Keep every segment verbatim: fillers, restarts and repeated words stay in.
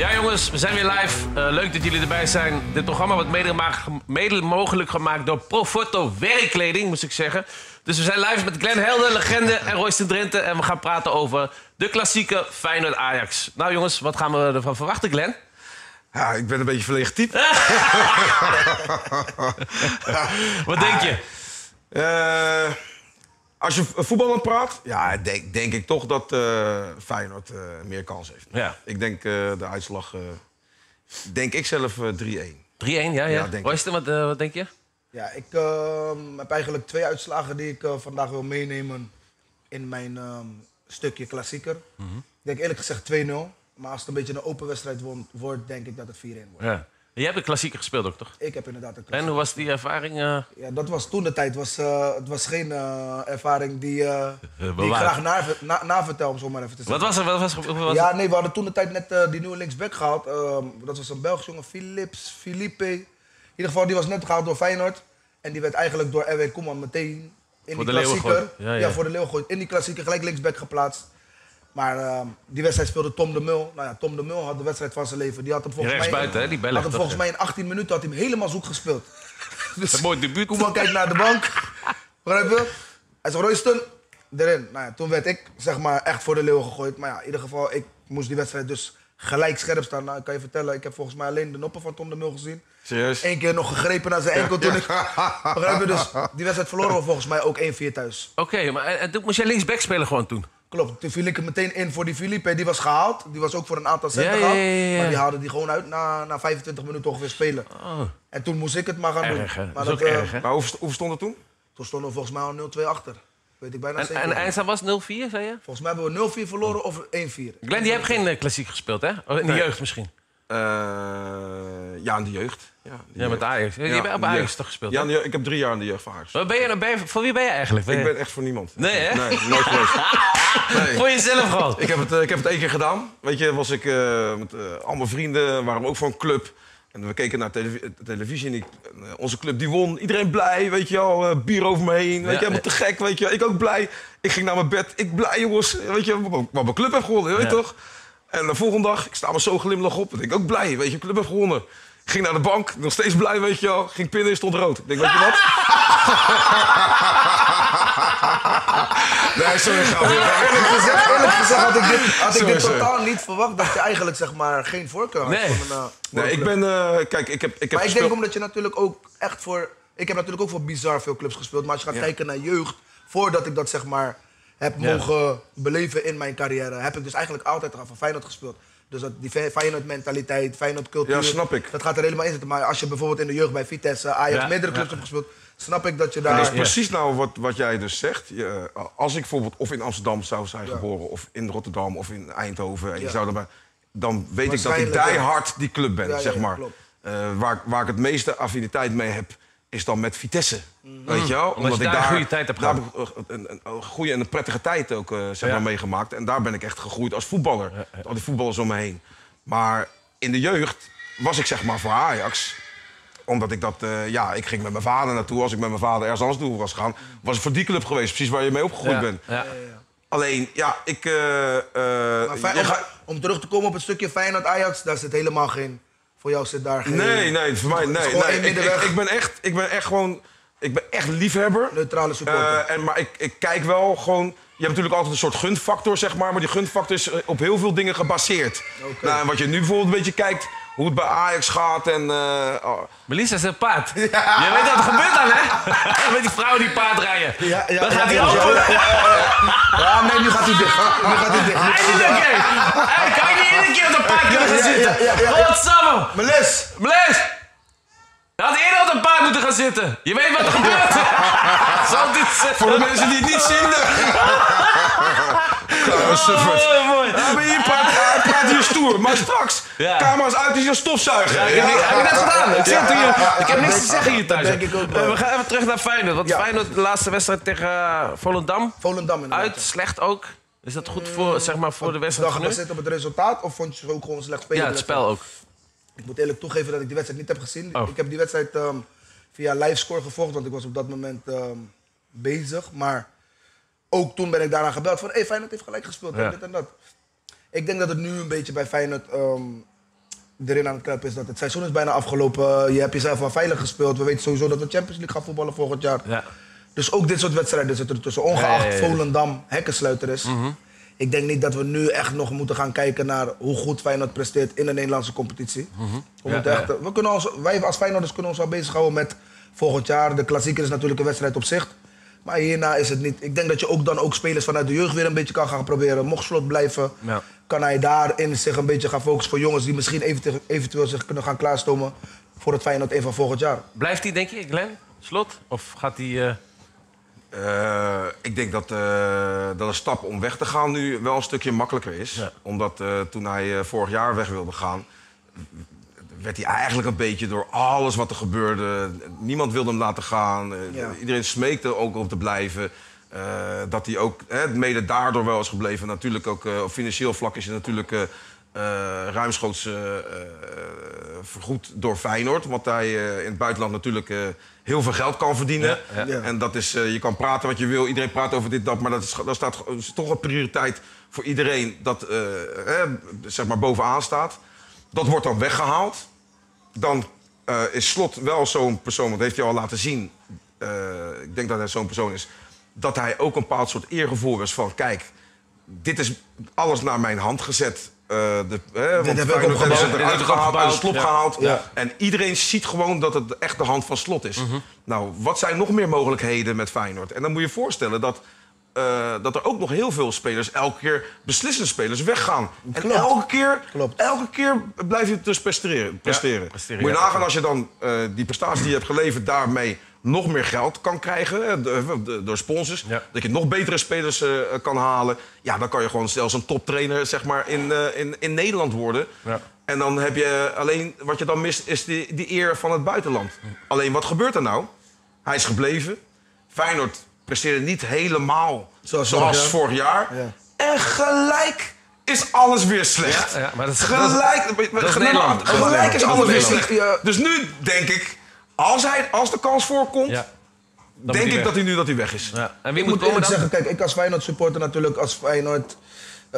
Ja jongens, we zijn weer live. Uh, leuk dat jullie erbij zijn. Dit programma wordt mede, mede mogelijk gemaakt door Profoto Werkkleding, moest ik zeggen. Dus we zijn live met Glenn Helder, legende en Royston Drenthe. En we gaan praten over de klassieke Feyenoord-Ajax. Nou jongens, wat gaan we ervan verwachten, Glenn? Ja, ik ben een beetje verlegen type. Wat denk je? Uh, als je voetballer praat, ja, denk, denk ik toch dat uh, Feyenoord uh, meer kans heeft. Ja. Ik denk uh, de uitslag, uh, denk ik zelf uh, drie-één. drie-één, ja, ja. ja Royston, wat, uh, wat denk je? Ja, ik uh, heb eigenlijk twee uitslagen die ik uh, vandaag wil meenemen in mijn uh, stukje klassieker. Mm-hmm. Ik denk eerlijk gezegd twee nul. Maar als het een beetje een open wedstrijd wordt, denk ik dat het vier-één wordt. Ja. Jij hebt een klassieker gespeeld ook, toch? Ik heb inderdaad een klassieker. En hoe was die ervaring? Uh... Ja, dat was toen de tijd. Was, uh, het was geen uh, ervaring die, uh, die ik graag navertel, na, na om zo maar even te zeggen. Wat was er? Wat was er? Wat was ja, nee, we hadden toen de tijd net uh, die nieuwe linksback gehaald. Uh, dat was een Belgisch jongen, Philips, Philippe. In ieder geval, die was net gehaald door Feyenoord. En die werd eigenlijk door R W Koeman meteen in voor die de klassieker. Ja, ja. ja, voor de leeuw gegooid. In die klassieker gelijk linksback geplaatst. Maar uh, die wedstrijd speelde Tom de Mul. Nou ja, Tom de Mul had de wedstrijd van zijn leven. Die had hem volgens mij, buiten, hè? Die had hem volgens mij in achttien minuten had hij hem helemaal zoek gespeeld. Dus een mooi debuut. Koeman kijkt naar de bank. Begrijp je? Hij zegt, Royston, erin. Nou ja, toen werd ik zeg maar echt voor de leeuw gegooid. Maar ja, in ieder geval, ik moest die wedstrijd dus gelijk scherp staan. Nou, ik kan je vertellen, ik heb volgens mij alleen de noppen van Tom de Mul gezien. Serieus? Eén keer nog gegrepen naar zijn enkel toen ik... Begrijp je? Dus die wedstrijd verloren we volgens mij ook één-vier thuis. Oké, okay, maar en toen moest jij linksback spelen gewoon toen? Klopt, toen viel ik er meteen in voor die Philippe. Die was gehaald. Die was ook voor een aantal centen ja, gehaald. Ja, ja, ja. Maar die haalde die gewoon uit na, na vijfentwintig minuten ongeveer spelen. Oh. En toen moest ik het maar gaan erg, doen. Maar dat is ook uh, erg, hè? Maar hoe, hoe stond het toen? Toen stonden we volgens mij al nul-twee achter. Weet ik bijna en, zeker. En eindstand was nul-vier, zei je? Volgens mij hebben we nul-vier verloren of één-vier. Glenn, die hebt geen uh, klassiek gespeeld, hè? Of in de nee. jeugd misschien? Uh, ja, in de jeugd. Ja, ja met Ajax. Je hebt bij Ajax toch gespeeld? Ja, ik heb drie jaar in de jeugd van Ajax. Ben je, ben je, voor wie ben je eigenlijk? Ben je... Ik ben echt voor niemand. Nee, hè? Nee, nooit geweest. Nee. Voor jezelf gewoon? Ik heb het, ik heb het één keer gedaan. Weet je, was ik uh, met uh, al mijn vrienden, waren we ook voor een club. En we keken naar televisie, televisie en ik, uh, onze club die won. Iedereen blij, weet je wel. Uh, bier over me heen, weet ja, je, helemaal ja. te gek, weet je. Ik ook blij. Ik ging naar mijn bed. Ik blij, jongens. Weet je, wat mijn club heeft gewonnen, weet je ja. toch? En de volgende dag, ik sta me zo glimlach op. Ik denk ook blij, weet je, club heeft gewonnen. Ik ging naar de bank, nog steeds blij, weet je wel. Ging pinnen en stond rood. Ik denk, weet je wat? Nee, sorry, ga eerlijk gezegd, eerlijk gezegd had ik dit, had ik dit totaal niet verwacht. Dat je eigenlijk zeg maar geen voorkeur had. Nee, van een, uh, nee ik ben, uh, kijk, ik heb, ik heb Maar ik gespeeld... denk omdat je natuurlijk ook echt voor... Ik heb natuurlijk ook voor bizar veel clubs gespeeld. Maar als je gaat ja. kijken naar jeugd, voordat ik dat zeg maar heb ja. mogen beleven in mijn carrière, heb ik dus eigenlijk altijd van Feyenoord gespeeld. Dus dat, die Feyenoord-mentaliteit, Feyenoord-cultuur, ja, snap ik. Dat gaat er helemaal in zitten. Maar als je bijvoorbeeld in de jeugd bij Vitesse, Ajax, ja, meerdere clubs ja. hebt gespeeld, snap ik dat je daar... Dat is precies nou wat, wat jij dus zegt. Je, als ik bijvoorbeeld of in Amsterdam zou zijn ja. geboren, of in Rotterdam, of in Eindhoven, en je ja. zou erbij, dan weet ik dat ik diehard die club ben, ja, zeg maar. Ja, uh, waar, waar ik het meeste affiniteit mee heb, is dan met Vitesse. Mm. Weet je wel? Omdat, Omdat je ik daar een goede tijd hebt gehad. Een, een, een goede en een prettige tijd ook uh, zeg ja. maar, meegemaakt. En daar ben ik echt gegroeid als voetballer. Ja, ja. Al die voetballers om me heen. Maar in de jeugd was ik zeg maar voor Ajax. Omdat ik dat, uh, ja, ik ging met mijn vader naartoe. Als ik met mijn vader ergens anders naartoe was gegaan, was ik voor die club geweest. Precies waar je mee opgegroeid ja. bent. Ja. Ja, ja. Alleen, ja, ik... Uh, uh, Fijn, om, ga... om terug te komen op het stukje Feyenoord-Ajax, daar zit helemaal geen... Voor jou zit daar geen... Nee, nee, voor mij, nee. nee. Ik, ik, ik, ben echt, ik ben echt gewoon... Ik ben echt liefhebber. Neutrale supporter. Uh, en, maar ik, ik kijk wel gewoon... Je hebt natuurlijk altijd een soort gunfactor, zeg maar. Maar die gunfactor is op heel veel dingen gebaseerd. Okay. Nou, en wat je nu bijvoorbeeld een beetje kijkt... Hoe het bij Ajax gaat en... Uh, oh. Melissa is een paard. Ja. Je weet wat er gebeurt dan, hè? Met die vrouwen die paard rijden. Ja, ja, dan ja, gaat hij ja, open. Ja, ja, ja, ja. ja, nee, nu gaat hij dicht. Nu gaat hij dicht. Eindelijk, hey, kan je niet iedere keer op de paard kunnen gaan zitten? Ja, ja, ja, ja. Godsamme. Melis. Melis. Je had eerder op een paard moeten gaan zitten. Je weet wat er gebeurt. Zal dit zeggen? Voor de mensen die het niet zien. Oh, mooi, mooi. Ja, maar hier praat, hij praat hier stoer. Maar straks, ja. camera's uit, is je stofzuiger. Ja, ik heb, ja. heb je net gedaan. Ik, ja. hier, ik heb niks te zeggen hier thuis. Denk ik ook, uh, we gaan even terug naar Feyenoord. Want ja. Feyenoord, de laatste wedstrijd tegen uh, Volendam. Volendam inderdaad. Uit, slecht ook. Is dat goed voor, zeg maar, voor de wedstrijd van nu? Gebaseerd op het resultaat of vond je ze ook gewoon slecht spelen? Ja, het spel ook. Ik moet eerlijk toegeven dat ik die wedstrijd niet heb gezien. Oh. Ik heb die wedstrijd um, via livescore gevolgd, want ik was op dat moment um, bezig. Maar ook toen ben ik daarna gebeld van, hé, hey, Feyenoord heeft gelijk gespeeld, ja. dit en dat. Ik denk dat het nu een beetje bij Feyenoord um, erin aan het kruipen is dat het seizoen is bijna afgelopen. Je hebt jezelf wel veilig gespeeld. We weten sowieso dat we Champions League gaan voetballen volgend jaar. Ja. Dus ook dit soort wedstrijden zitten er tussen. Ongeacht Ja, ja, ja, ja. Volendam hekkensluiter is. Mm-hmm. Ik denk niet dat we nu echt nog moeten gaan kijken naar hoe goed Feyenoord presteert in de Nederlandse competitie. Mm-hmm. We, Ja, moeten ja. echt, we kunnen ons, wij als Feyenoorders kunnen ons al bezighouden met volgend jaar. De klassieker is natuurlijk een wedstrijd op zich. Maar hierna is het niet. Ik denk dat je ook dan ook spelers vanuit de jeugd weer een beetje kan gaan proberen. Mocht Slot blijven, Ja. kan hij daarin zich een beetje gaan focussen voor jongens die misschien eventueel, eventueel zich kunnen gaan klaarstomen voor het Feyenoord één van volgend jaar. Blijft hij, denk je, Glenn? Slot? Of gaat hij... eh, Uh, ik denk dat, uh, dat een stap om weg te gaan nu wel een stukje makkelijker is. Ja. Omdat uh, toen hij uh, vorig jaar weg wilde gaan, werd hij eigenlijk een beetje door alles wat er gebeurde. Niemand wilde hem laten gaan. Uh, Ja. Iedereen smeekte ook om te blijven. Uh, dat hij ook uh, mede daardoor wel is gebleven. Natuurlijk ook uh, op financieel vlak is hij natuurlijk uh, uh, ruimschoots uh, uh, vergoed door Feyenoord. Want hij uh, in het buitenland natuurlijk uh, heel veel geld kan verdienen. Ja, ja. Ja. En dat is, uh, je kan praten wat je wil, iedereen praat over dit, dat. Maar dat is, dat staat, dat is toch een prioriteit voor iedereen dat uh, eh, zeg maar bovenaan staat. Dat wordt dan weggehaald. Dan uh, is Slot wel zo'n persoon, want dat heeft hij al laten zien. Uh, ik denk dat hij zo'n persoon is. Dat hij ook een bepaald soort eergevoel is van... kijk, dit is alles naar mijn hand gezet. Uh, de, eh, want heb ik Feyenoord hebben ze opgebouwd. eruit Dit heb ik gehaald, uit de opgebouwd. slop Ja. gehaald. Ja. En iedereen ziet gewoon dat het echt de hand van Slot is. Mhm. Nou, wat zijn nog meer mogelijkheden met Feyenoord? En dan moet je je voorstellen dat... Uh, dat er ook nog heel veel spelers, elke keer beslissende spelers, weggaan. En Klopt. elke keer, Klopt. elke keer blijf je dus presteren. presteren. presteren, Moet je ja. nagaan als je dan uh, die prestatie die je hebt geleverd... daarmee nog meer geld kan krijgen hè, de- de- door sponsors. Ja. Dat je nog betere spelers uh, kan halen. Ja, dan kan je gewoon zelfs een toptrainer zeg maar, in, uh, in, in Nederland worden. Ja. En dan heb je alleen, wat je dan mist, is die, die eer van het buitenland. Alleen, wat gebeurt er nou? Hij is gebleven. Feyenoord presteerde niet helemaal Zoals zoals, vorig jaar. vorig jaar. Ja. En gelijk is alles weer slecht. Ja, ja, maar dat is- gelijk, dat is gelijk- Nederland. Dat is gelijk Nederland. is Dat is alles weer Nederland. slecht. Ja. Dus nu denk ik, als, hij, als de kans voorkomt, Ja. moet denk hij ik weg. dat hij nu dat hij weg is. Ja. En wie Ik moet moet komen eerlijk dan? zeggen, kijk, ik als Feyenoord supporter natuurlijk, als Feyenoord... eh,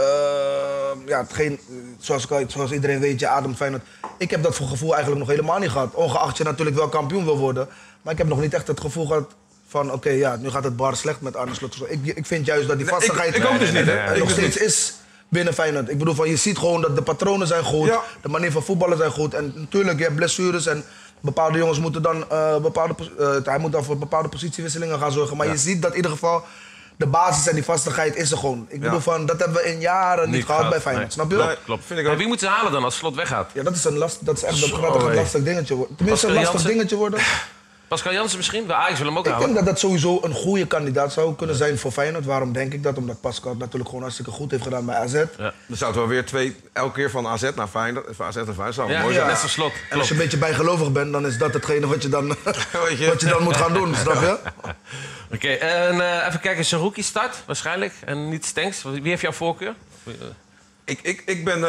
ja, hetgeen, zoals, ik, al- zoals iedereen weet, je ademt Feyenoord. Ik heb dat voor gevoel eigenlijk nog helemaal niet gehad. Ongeacht je natuurlijk wel kampioen wil worden. Maar ik heb nog niet echt het gevoel gehad van, oké, ja, nu gaat het bar slecht met Arne Slot. Ik, ik vind juist dat die Nee, ik- vastigheid ik ook dus niet, hè. er Ik nog dus steeds niet. is binnen Feyenoord. Ik bedoel, van, je ziet gewoon dat de patronen zijn goed, Ja. de manier van voetballen zijn goed. En natuurlijk, je hebt blessures en bepaalde jongens moeten dan, eh, bepaalde, pos- eh, hij moet dan voor bepaalde positiewisselingen gaan zorgen. Maar je ziet dat in ieder geval de basis en die vastigheid is er gewoon. Ik bedoel, van, dat hebben we in jaren niet, Niet gehad gehad, bij Feyenoord, nee. snap je? Nee, Klopt. Vind ik En ook. wie moet ze halen dan als Slot weggaat? Ja, dat is, een last, dat is echt Zo, een gaat een hé. lastig dingetje worden. Tenminste, een Pascal lastig Jansen? dingetje worden. Pascal Jansen misschien? Bij Ajax wil hem ook Ik halen. denk dat dat sowieso een goede kandidaat zou kunnen zijn voor Feyenoord. Waarom denk ik dat? Omdat Pascal het natuurlijk gewoon hartstikke goed heeft gedaan bij A Z. Ja, Dan zou het wel weer twee, elke keer van A Z naar Feyenoord, van A Z naar Feyenoord, zou wel ja, mooi ja, zijn. net zoals Slot. En als Klopt. je een beetje bijgelovig bent, dan is dat hetgene wat je dan, Weet je? wat je dan moet gaan doen, snap je? Oké, en eh, even kijken. Saruki start waarschijnlijk. En niet Stenks. Wie heeft jouw voorkeur? Ik, ik, ik ben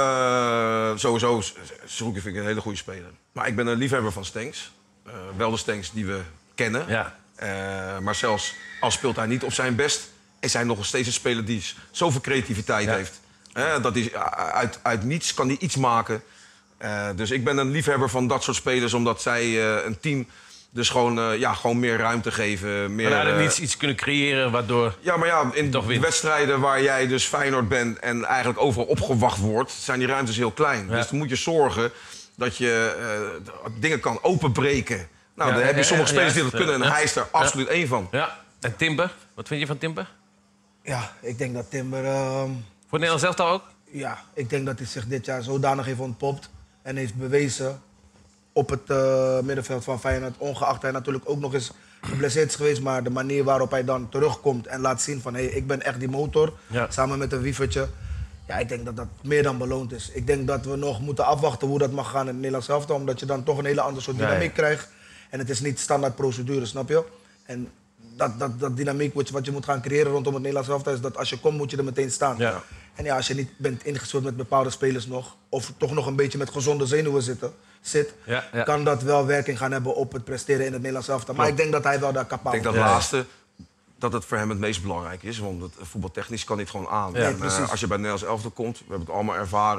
eh, sowieso, Saruki vind ik een hele goede speler. Maar ik ben een liefhebber van Stenks. Eh, wel de Stenks die we kennen. Ja. Eh, maar zelfs al speelt hij niet op zijn best, is hij nog steeds een speler die zoveel creativiteit Ja. heeft. Eh, dat hij, uit, uit niets kan hij iets maken. Eh, dus ik ben een liefhebber van dat soort spelers, omdat zij eh, een team dus gewoon, eh, ja, gewoon meer ruimte geven. Meer, En eigenlijk eh, niet iets kunnen creëren waardoor... Ja, maar ja, in Toch wint. wedstrijden waar jij dus Feyenoord bent en eigenlijk overal opgewacht wordt, zijn die ruimtes heel klein. Ja. Dus dan moet je zorgen dat je eh, dingen kan openbreken. Nou, Ja, dan heb je ja, sommige ja, spelers die ja, dat kunnen en ja. hij is er absoluut één van. Ja. En Timber? Wat vind je van Timber? Ja, ik denk dat Timber... ehm, Voor Nederland zelf ook? ja, ik denk dat hij zich dit jaar zodanig heeft ontpopt en heeft bewezen op het eh, middenveld van Feyenoord. Ongeacht hij natuurlijk ook nog eens geblesseerd is geweest, maar de manier waarop hij dan terugkomt en laat zien van hé, hey, ik ben echt die motor, Ja. samen met een wievertje. Ja, ik denk dat dat meer dan beloond is. Ik denk dat we nog moeten afwachten hoe dat mag gaan in het Nederlands elftal, omdat je dan toch een hele andere soort Ja, ja. dynamiek krijgt. En het is niet standaard procedure, snap je? En dat, dat, dat dynamiek wat je, wat je moet gaan creëren rondom het Nederlands elftal is dat als je komt moet je er meteen staan. Ja. En ja, als je niet bent ingespeeld met bepaalde spelers nog, of toch nog een beetje met gezonde zenuwen zitten, zit, Ja, ja. kan dat wel werking gaan hebben op het presteren in het Nederlands elftal. Maar ik denk dat hij wel daar Ik capabel denk dat is. Ja. laatste, dat het voor hem het meest belangrijk is. Want het, voetbaltechnisch kan hij het gewoon aan. Ja, En, eh, precies. als je bij het Nederlands elftal komt, we hebben het allemaal ervaren.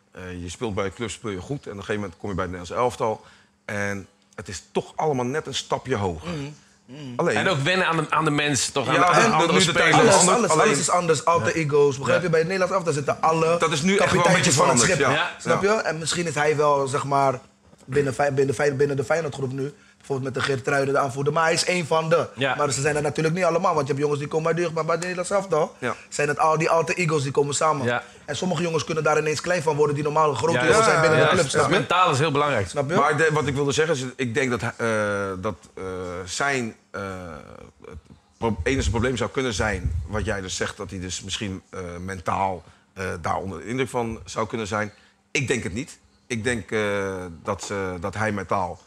Uh, je speelt bij een club, speel je goed. En op een gegeven moment kom je bij het Nederlands elftal. En het is toch allemaal net een stapje hoger. Mm. Mm. Alleen, en ook wennen aan de, aan de mensen, toch? Aan ja, de, aan de andere spelers. Alles, alles, alles, alles is anders, alter ja. ego's. Begrijp je? Bij het Nederlands elftal zitten alle dat is nu echt wel een beetje van het schip. Ja. Ja. Snap je? En misschien is hij wel, zeg maar, binnen, binnen, binnen de Feyenoordgroep nu... Bijvoorbeeld met de Geertruiden, de aanvoerder. Maar hij is één van de. Ja. Maar ze zijn er natuurlijk niet allemaal. Want je hebt jongens die komen uit de jeugd, maar bij het Nederlands elftal ja. zijn het al die alter egos die komen samen. Ja. En sommige jongens kunnen daar ineens klein van worden die normaal grote ja, jongens zijn binnen ja, de club. Ja, ja. Mentaal is heel belangrijk. Snap je? Maar de, wat ik wilde zeggen is, ik denk dat, uh, dat uh, zijn uh, het enige probleem zou kunnen zijn, wat jij dus zegt, dat hij dus misschien uh, mentaal uh, daar onder de indruk van zou kunnen zijn. Ik denk het niet. Ik denk uh, dat, uh, dat hij mentaal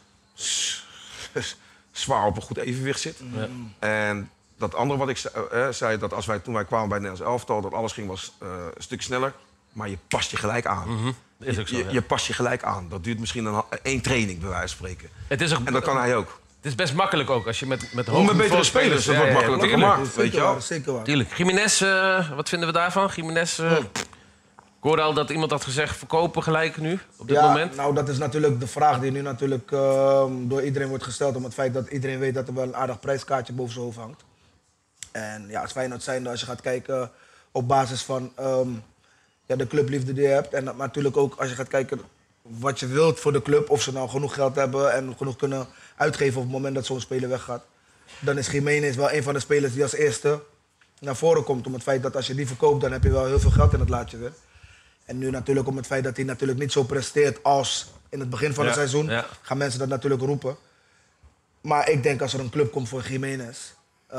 zwaar op een goed evenwicht zit. Ja. En dat andere wat ik uh, zei, dat als wij, toen wij kwamen bij het Nederlands elftal, dat alles ging was uh, een stuk sneller. Maar je past je gelijk aan. Mm-hmm. Is ook zo, je, ja. je past je gelijk aan. Dat duurt misschien een, één training, bij wijze van spreken. Het is ook, en dat kan hij ook. Het is best makkelijk ook, als je met, met hoge betere spelers, dat wordt makkelijker gemaakt, weet je wel. Zeker waar. Tuurlijk. Jiménez, uh, wat vinden we daarvan? Jiménez, uh, hmm. ik hoorde al dat iemand had gezegd, verkopen gelijk nu, op dit ja, moment. Nou, dat is natuurlijk de vraag die nu natuurlijk uh, door iedereen wordt gesteld. Om het feit dat iedereen weet dat er wel een aardig prijskaartje boven zijn hoofd hangt. En ja, als Feyenoord zijnde, als je gaat kijken op basis van um, ja, de clubliefde die je hebt. En natuurlijk ook als je gaat kijken wat je wilt voor de club. Of ze nou genoeg geld hebben en genoeg kunnen uitgeven op het moment dat zo'n speler weggaat. Dan is Jiménez wel een van de spelers die als eerste naar voren komt. Om het feit dat als je die verkoopt, dan heb je wel heel veel geld in het laadje weer. En nu natuurlijk om het feit dat hij natuurlijk niet zo presteert als in het begin van ja, het seizoen, ja. gaan mensen dat natuurlijk roepen. Maar ik denk als er een club komt voor Jiménez, uh,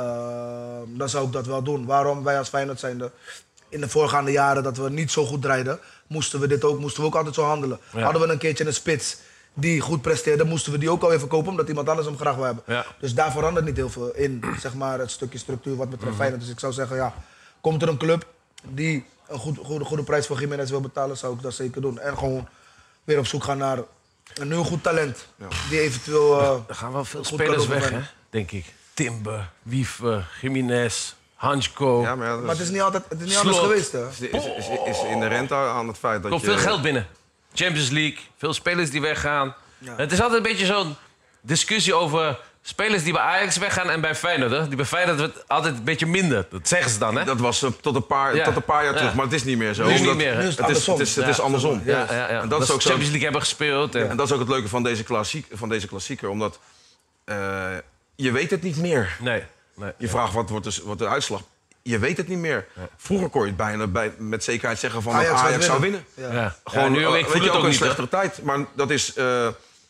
dan zou ik dat wel doen. Waarom? Wij als Feyenoord zijnde, in de voorgaande jaren dat we niet zo goed draaiden, moesten we dit ook, moesten we ook altijd zo handelen. Ja. Hadden we een keertje een spits die goed presteerde, moesten we die ook alweer verkopen omdat iemand anders hem graag wil hebben. Ja. Dus daar verandert niet heel veel in, zeg maar, het stukje structuur wat betreft mm-hmm. Feyenoord. Dus ik zou zeggen, ja, komt er een club die een goed, goede, goede prijs voor Jiménez wil betalen, zou ik dat zeker doen. En gewoon weer op zoek gaan naar een nieuw goed talent. Ja. Die eventueel... Uh, er gaan wel veel spelers weg, hè? Denk ik. Timber, Wiever, Jiménez, Hansko. Ja, maar, ja, maar het is niet altijd het is niet anders geweest, hè? Is, is, is, is inherent aan het feit dat Komt je... veel geld binnen. Champions League, veel spelers die weggaan. Ja. Het is altijd een beetje zo'n discussie over spelers die bij Ajax weggaan en bij Feyenoord. Hè? Die bij Feyenoord wordt altijd een beetje minder. Dat zeggen ze dan, hè? Dat was uh, tot, een paar, ja. tot een paar jaar ja. terug, maar het is niet meer zo. Nu is het niet meer. Het is, het is, het is, het is ja. andersom. Ja, ja, ja. En dat, dat is ook Champions League hebben gespeeld. En... en dat is ook het leuke van deze, klassiek, van deze klassieker, omdat uh, je weet het niet meer. Nee. nee je vraagt wat wordt de, wat de uitslag. Je weet het niet meer. Ja. Vroeger kon je het bijna bij, met zekerheid zeggen van Ajax, dat Ajax zou winnen. Ja. Ja. Gewoon, ja, nu, ik voel het ook, ook een niet, slechtere hè? tijd. Maar dat is uh,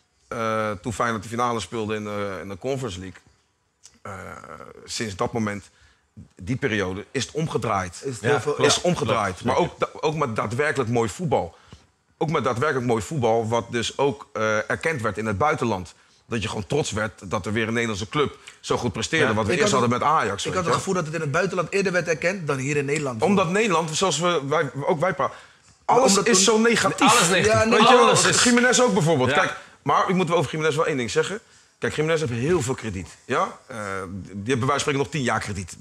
uh, toen Feyenoord de finale speelde in, uh, in de Conference League. Uh, sinds dat moment, die periode, is het omgedraaid. Is, het ja, veel, is ja, omgedraaid. Klopt. Maar ook, da, ook met daadwerkelijk mooi voetbal. Ook met daadwerkelijk mooi voetbal, wat dus ook uh, erkend werd in het buitenland. Dat je gewoon trots werd dat er weer een Nederlandse club zo goed presteerde. Ja, wat we eerst hadden met Ajax. Ik had het gevoel dat het in het buitenland eerder werd erkend dan hier in Nederland. Omdat Nederland, zoals we wij, ook wij praten, alles is het, zo negatief. Alles negatief. Ja, nee, weet je, alles is... Jiménez ook bijvoorbeeld. Ja. Kijk, maar ik moet over Jiménez wel één ding zeggen. Kijk, Jiménez heeft heel veel krediet. Ja? Uh, die hebben bij wijze van spreken nog tien jaar krediet.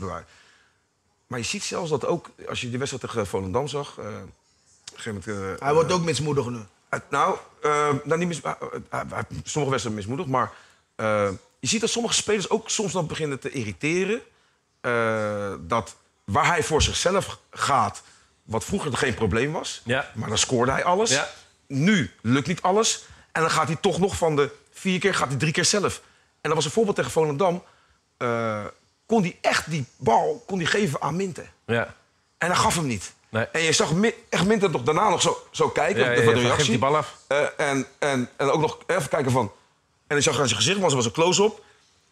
Maar je ziet zelfs dat ook, als je die wedstrijd tegen Volendam zag... Uh, moment, uh, hij wordt ook mismoedig nu. Uh, nou, uh, nou niet mis, uh, uh, uh, sommige wedstrijden mismoedig, maar... Uh, je ziet dat sommige spelers ook soms dan beginnen te irriteren. Uh, dat waar hij voor zichzelf gaat, wat vroeger geen probleem was... Ja. Maar dan scoorde hij alles. Ja. Nu lukt niet alles. En dan gaat hij toch nog van de vier keer, gaat hij drie keer zelf. En dat was een voorbeeld tegen Volendam. Uh, kon hij echt die bal kon hij geven aan Minte. Ja. En hij gaf hem niet. Nee. En je zag echt Minte toch daarna nog zo, zo kijken. Ja, op de, ja, ja, de reactie. Die bal af. Uh, en, en, en ook nog even kijken van... En ik zag aan zijn gezicht, want er was een close-up.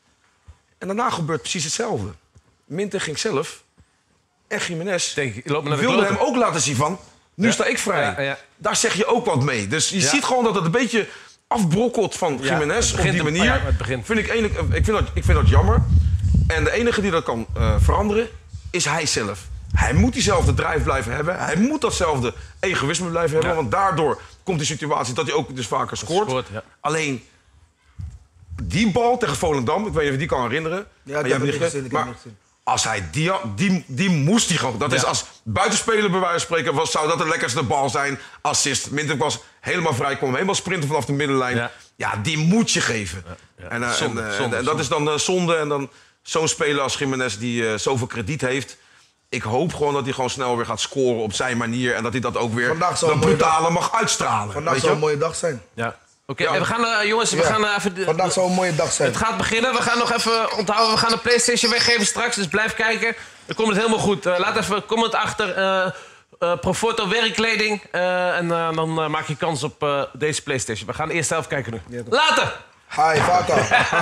En daarna gebeurt precies hetzelfde. Minte ging zelf. En Jiménez wilde hem ook laten zien van... Nu ja. sta ik vrij. Ja, ja. Daar zeg je ook wat mee. Dus je ja. ziet gewoon dat het een beetje afbrokkelt van ja, Jiménez op die manier. Ja, vind ik, eigenlijk, ik, vind dat, ik vind dat jammer. En de enige die dat kan uh, veranderen, is hij zelf. Hij moet diezelfde drijf blijven hebben. Hij moet datzelfde egoïsme blijven hebben. Ja. Want daardoor komt die situatie dat hij ook dus vaker scoort. scoort ja. Alleen... Die bal tegen Volendam, ik weet niet of je die kan herinneren. Ja, ik heb het niet gezien. Ik maar, heb het gezien. Als hij die, die, die moest hij gewoon. Dat Ja. is als buitenspeler bij wijze van spreken, was, zou dat de lekkerste bal zijn. Assist. Minter was helemaal vrij, kwam helemaal sprinten vanaf de middenlijn. Ja, Ja. die moet je geven. Ja, ja. En, uh, Zonde, en, uh, zonde, en dat is dan uh, zonde. En dan zo'n speler als Gimenez die uh, zoveel krediet heeft. Ik hoop gewoon dat hij gewoon snel weer gaat scoren op zijn manier. En dat hij dat ook weer Vandaag zal dat een mooie brutale mag uitstralen. Vandaag weet zou je? een mooie dag zijn. Ja. Oké, Ja. en we gaan, uh, jongens, we Ja. gaan uh, even... de- Vandaag zou een mooie dag zijn. Het gaat beginnen. We gaan nog even onthouden. We gaan een PlayStation weggeven straks, dus blijf kijken. Dan komt het helemaal goed. Uh, laat even een comment achter. Uh, uh, Profoto werkkleding. Uh, en uh, dan uh, maak je kans op uh, deze PlayStation. We gaan de eerste helft kijken nu. Later! Hi, Vaka.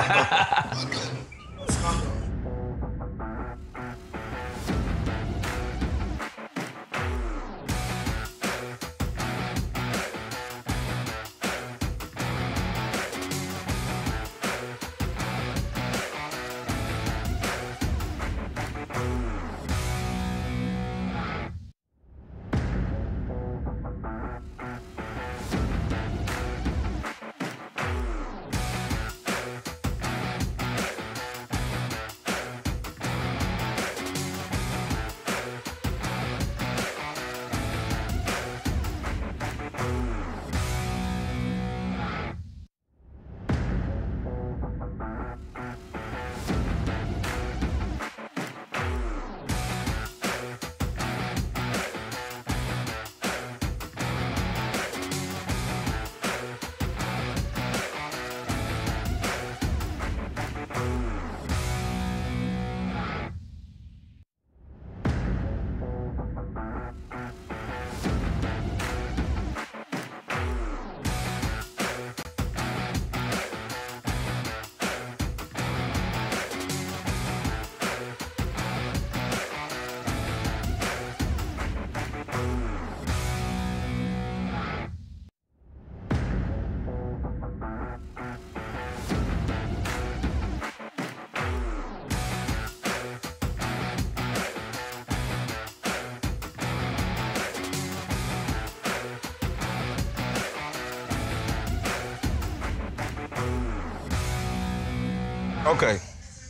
Oké. Okay.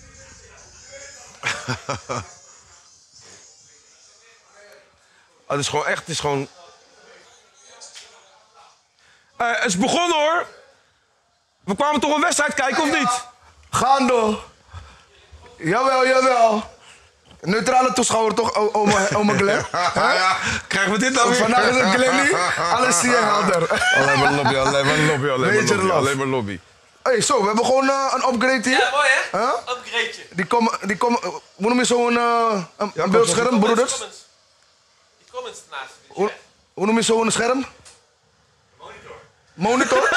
Het is gewoon echt, het is gewoon... Uh, het is begonnen hoor. We kwamen toch een wedstrijd kijken of niet? Gaande. Jawel, jawel. Neutrale toeschouwer toch, o- oma, oma Glenn? Ja, ja. Krijgen we dit dan weer? Vandaag is het Glenny. Alles zie je helder. Alleen maar lobby, alleen maar lobby, alleen maar Beetje lobby. love. Alleen maar lobby. Hey, zo, we hebben gewoon uh, een upgrade hier. Ja, mooi hè? Huh? Upgradeje. Die komen, die komen, hoe noem je zo'n uh, een Ja, beeldscherm, broeders? Comments. Die comments ernaast. Hoe, hoe noem je zo'n scherm? Monitor. Monitor?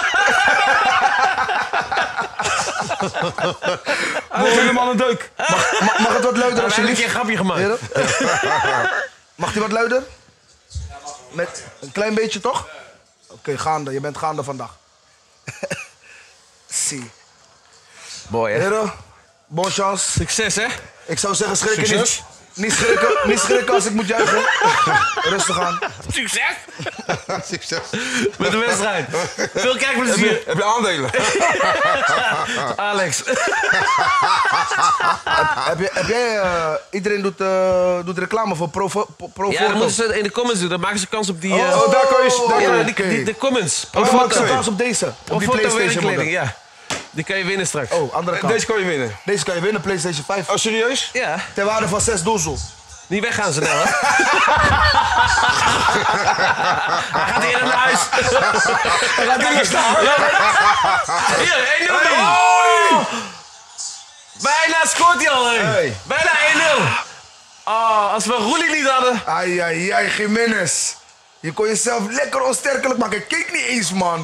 Ah, ik vind hem al een deuk. Mag, mag, mag het wat luider We hebben een alsjeblieft? keer een grapje gemaakt. Heren? Mag die wat luider? Met een klein beetje toch? Oké, okay, gaande. Je bent gaande vandaag. Zie. Mooi hè? Heren, bon chance. Succes hè? Ik zou zeggen schrikken Succes. niet. Niet schrikken, niet schrikken als ik moet juichen. Rustig aan. Succes! Succes. Met de wedstrijd. Veel Heb kijkplezier. je, heb je aandelen? Alex. Heb, je, heb jij, uh, iedereen doet, uh, doet reclame voor Pro, pro, pro Ja, dan Foto. moeten ze in de comments doen. Dan maken ze kans op die... uh, Oh, daar kan je... Daar ja, kan je. die, die- de comments. Oh, Pro maak ze foto. kans op deze. Op die Pro foto PlayStation werkkleding, model. ja. Die kan je winnen straks. Oh, andere kant. Deze kan je winnen. Deze kan je winnen, PlayStation vijf. Oh, serieus? Ja. Ter waarde van zes doezel. Niet weggaan ze nou, hè? Hij gaat hier naar huis. Hij gaat hier staan. Hier, één nul. Oh! Bijna scoort hij al, hè? Hey. Bijna één nul. Oh, als we Roelie niet hadden. Ai, ai, ai, Jiménez. Je kon jezelf lekker onsterkelijk maken. Ik keek niet eens, man.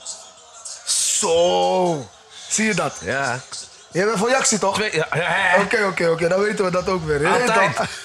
Zo. Zie je dat? Ja. Je bent voor Jaxi, toch? Twee, ja, ja, ja. Oké, oké, oké. Dan weten we dat ook weer. Je weet Altijd. toch?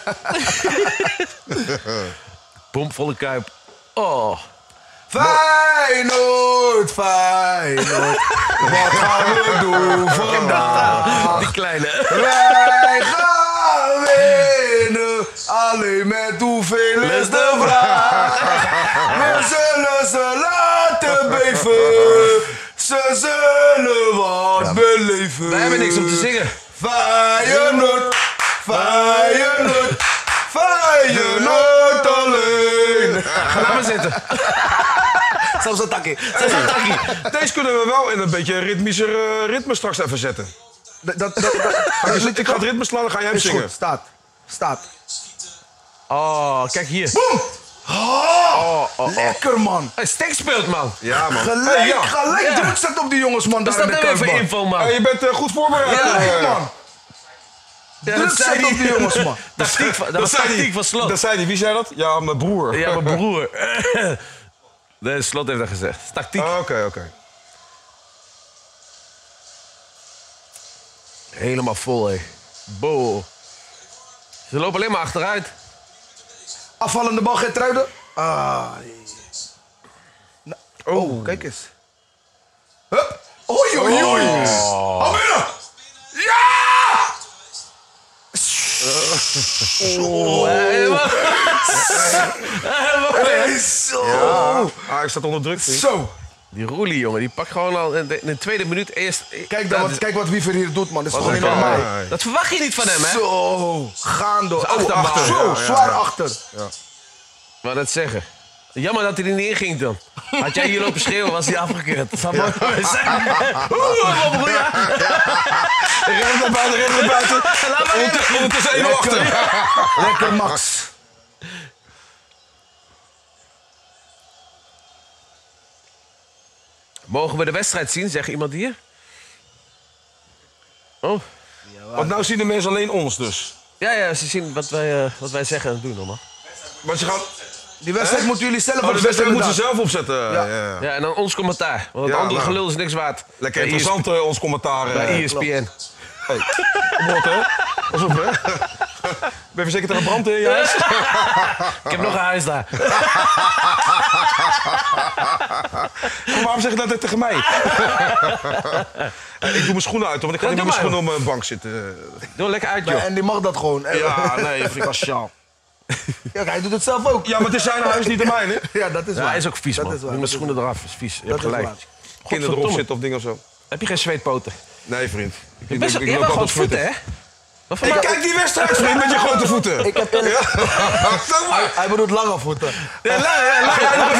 Pompvolle kuip. Oh. Feyenoord, Feyenoord. Wat gaan we doen vandaag? Die kleine. Wij gaan winnen. Alleen met hoeveel is de vraag. We zullen ze laten beven. Ze zullen wat beleven. Wij hebben niks om te zingen. Feyenoord, Feyenoord, Feyenoord alleen. Ga nou maar zitten. Zelfs een takkie. Deze kunnen we wel in een beetje ritmischer uh, ritme straks even zetten. Dat, dat, dat, Ga je, ik ga het ritme slaan, dan ga jij hem is zingen. goed, staat. Staat. Oh, kijk hier. Boom! Oh, oh, oh. Lekker, man. Hey, Stek speelt, man. Ja, man. Gelijk, Hey, ja. gelijk Ja. druk zetten op die jongens, man. Dus Daar dat in de hebben we Kuip, even man. info, man. Hey, je bent uh, goed voorbereid. Ja, Uh, Gelijk, man. Ja, Druk dat zei zetten op die- die jongens, man. Tactiek van, dat was zei tactiek die- van Slot. Dat zei hij. Wie zei dat? Ja, mijn broer. Ja, mijn broer. Nee, Slot heeft dat gezegd. Het is tactiek. Oké, oké. Okay. Helemaal vol, hé. Bo. Ze lopen alleen maar achteruit. Afvallende bal, Geertruiden. Ah. Nou, oh, kijk eens. Hup. Oei, oei, oei. Al binnen. Ja! Hey, zo. Ah, ik staat onder druk, vriend. Zo. Die Roelie, jongen, die pakt gewoon al in de, in de tweede minuut eerst... Kijk, dan, dat, wat, kijk wat Wiever hier doet, man. Dat is wat gewoon niet een normaal. guy. Dat verwacht je niet van hem, hè? Zo. Gaan door. Zijn achterbal. achter. Zo, Ja, ja, zwaar ja. achter. Wou dat zeggen. Jammer dat hij er niet in ging dan. Had jij hier lopen schreeuwen, was hij afgekeurd. Dat zou mooi geweest zijn. Oeh, wat bedoel je? Ren naar buiten, ren naar buiten. Laat maar in. Ondertussen- Ondertussen één nul achter. Lekker, Max. Mogen we de wedstrijd zien, zegt iemand hier? Oh. Want nou zien de mensen alleen ons dus. Ja, ja, ze zien wat wij, uh, wat wij zeggen en doen allemaal. Want ze gaan... Die wedstrijd Hè? moeten jullie zelf Oh, de opzetten. wedstrijd moeten ze inderdaad. zelf opzetten. Ja. Ja, ja. Ja, en dan ons commentaar. Want het Ja, andere nou. gelul is niks waard. Lekker Bij interessant, uh, ons commentaar. Bij Uh, E S P N. hey. Wat, hè? Pas op, hè? Ben je verzekerd dat er brand in je huis? Ik heb nog een huis daar. Maar waarom zeg je dat tegen mij? Ik doe mijn schoenen uit, hoor, want ik ga Ja, niet met doe mijn maar, schoenen op mijn bank zitten. Doe lekker uit, Ja, joh. en die mag dat gewoon. En- Ja, nee, vind ik als sjaal. Ja, hij doet het zelf ook. Ja, maar het is zijn huis, niet de mijne. Ja, dat is Ja, waar. hij is ook vies, Dat man. is waar, Doe mijn dat is schoenen eraf. Is vies. Je Dat hebt is gelijk. waar. Kinderen erop Godverdomme. zitten of dingen of zo. Heb je geen zweetpoten? Nee, vriend. Ik, Je bent zo- je hebt wel gewoon voeten, hè? Wat voor Ik ma- kijk die wedstrijd, vriend, met je grote voeten. Ik heb eerlijk... Zeg maar. Hij bedoelt lange voeten. Ja, la- ja, la-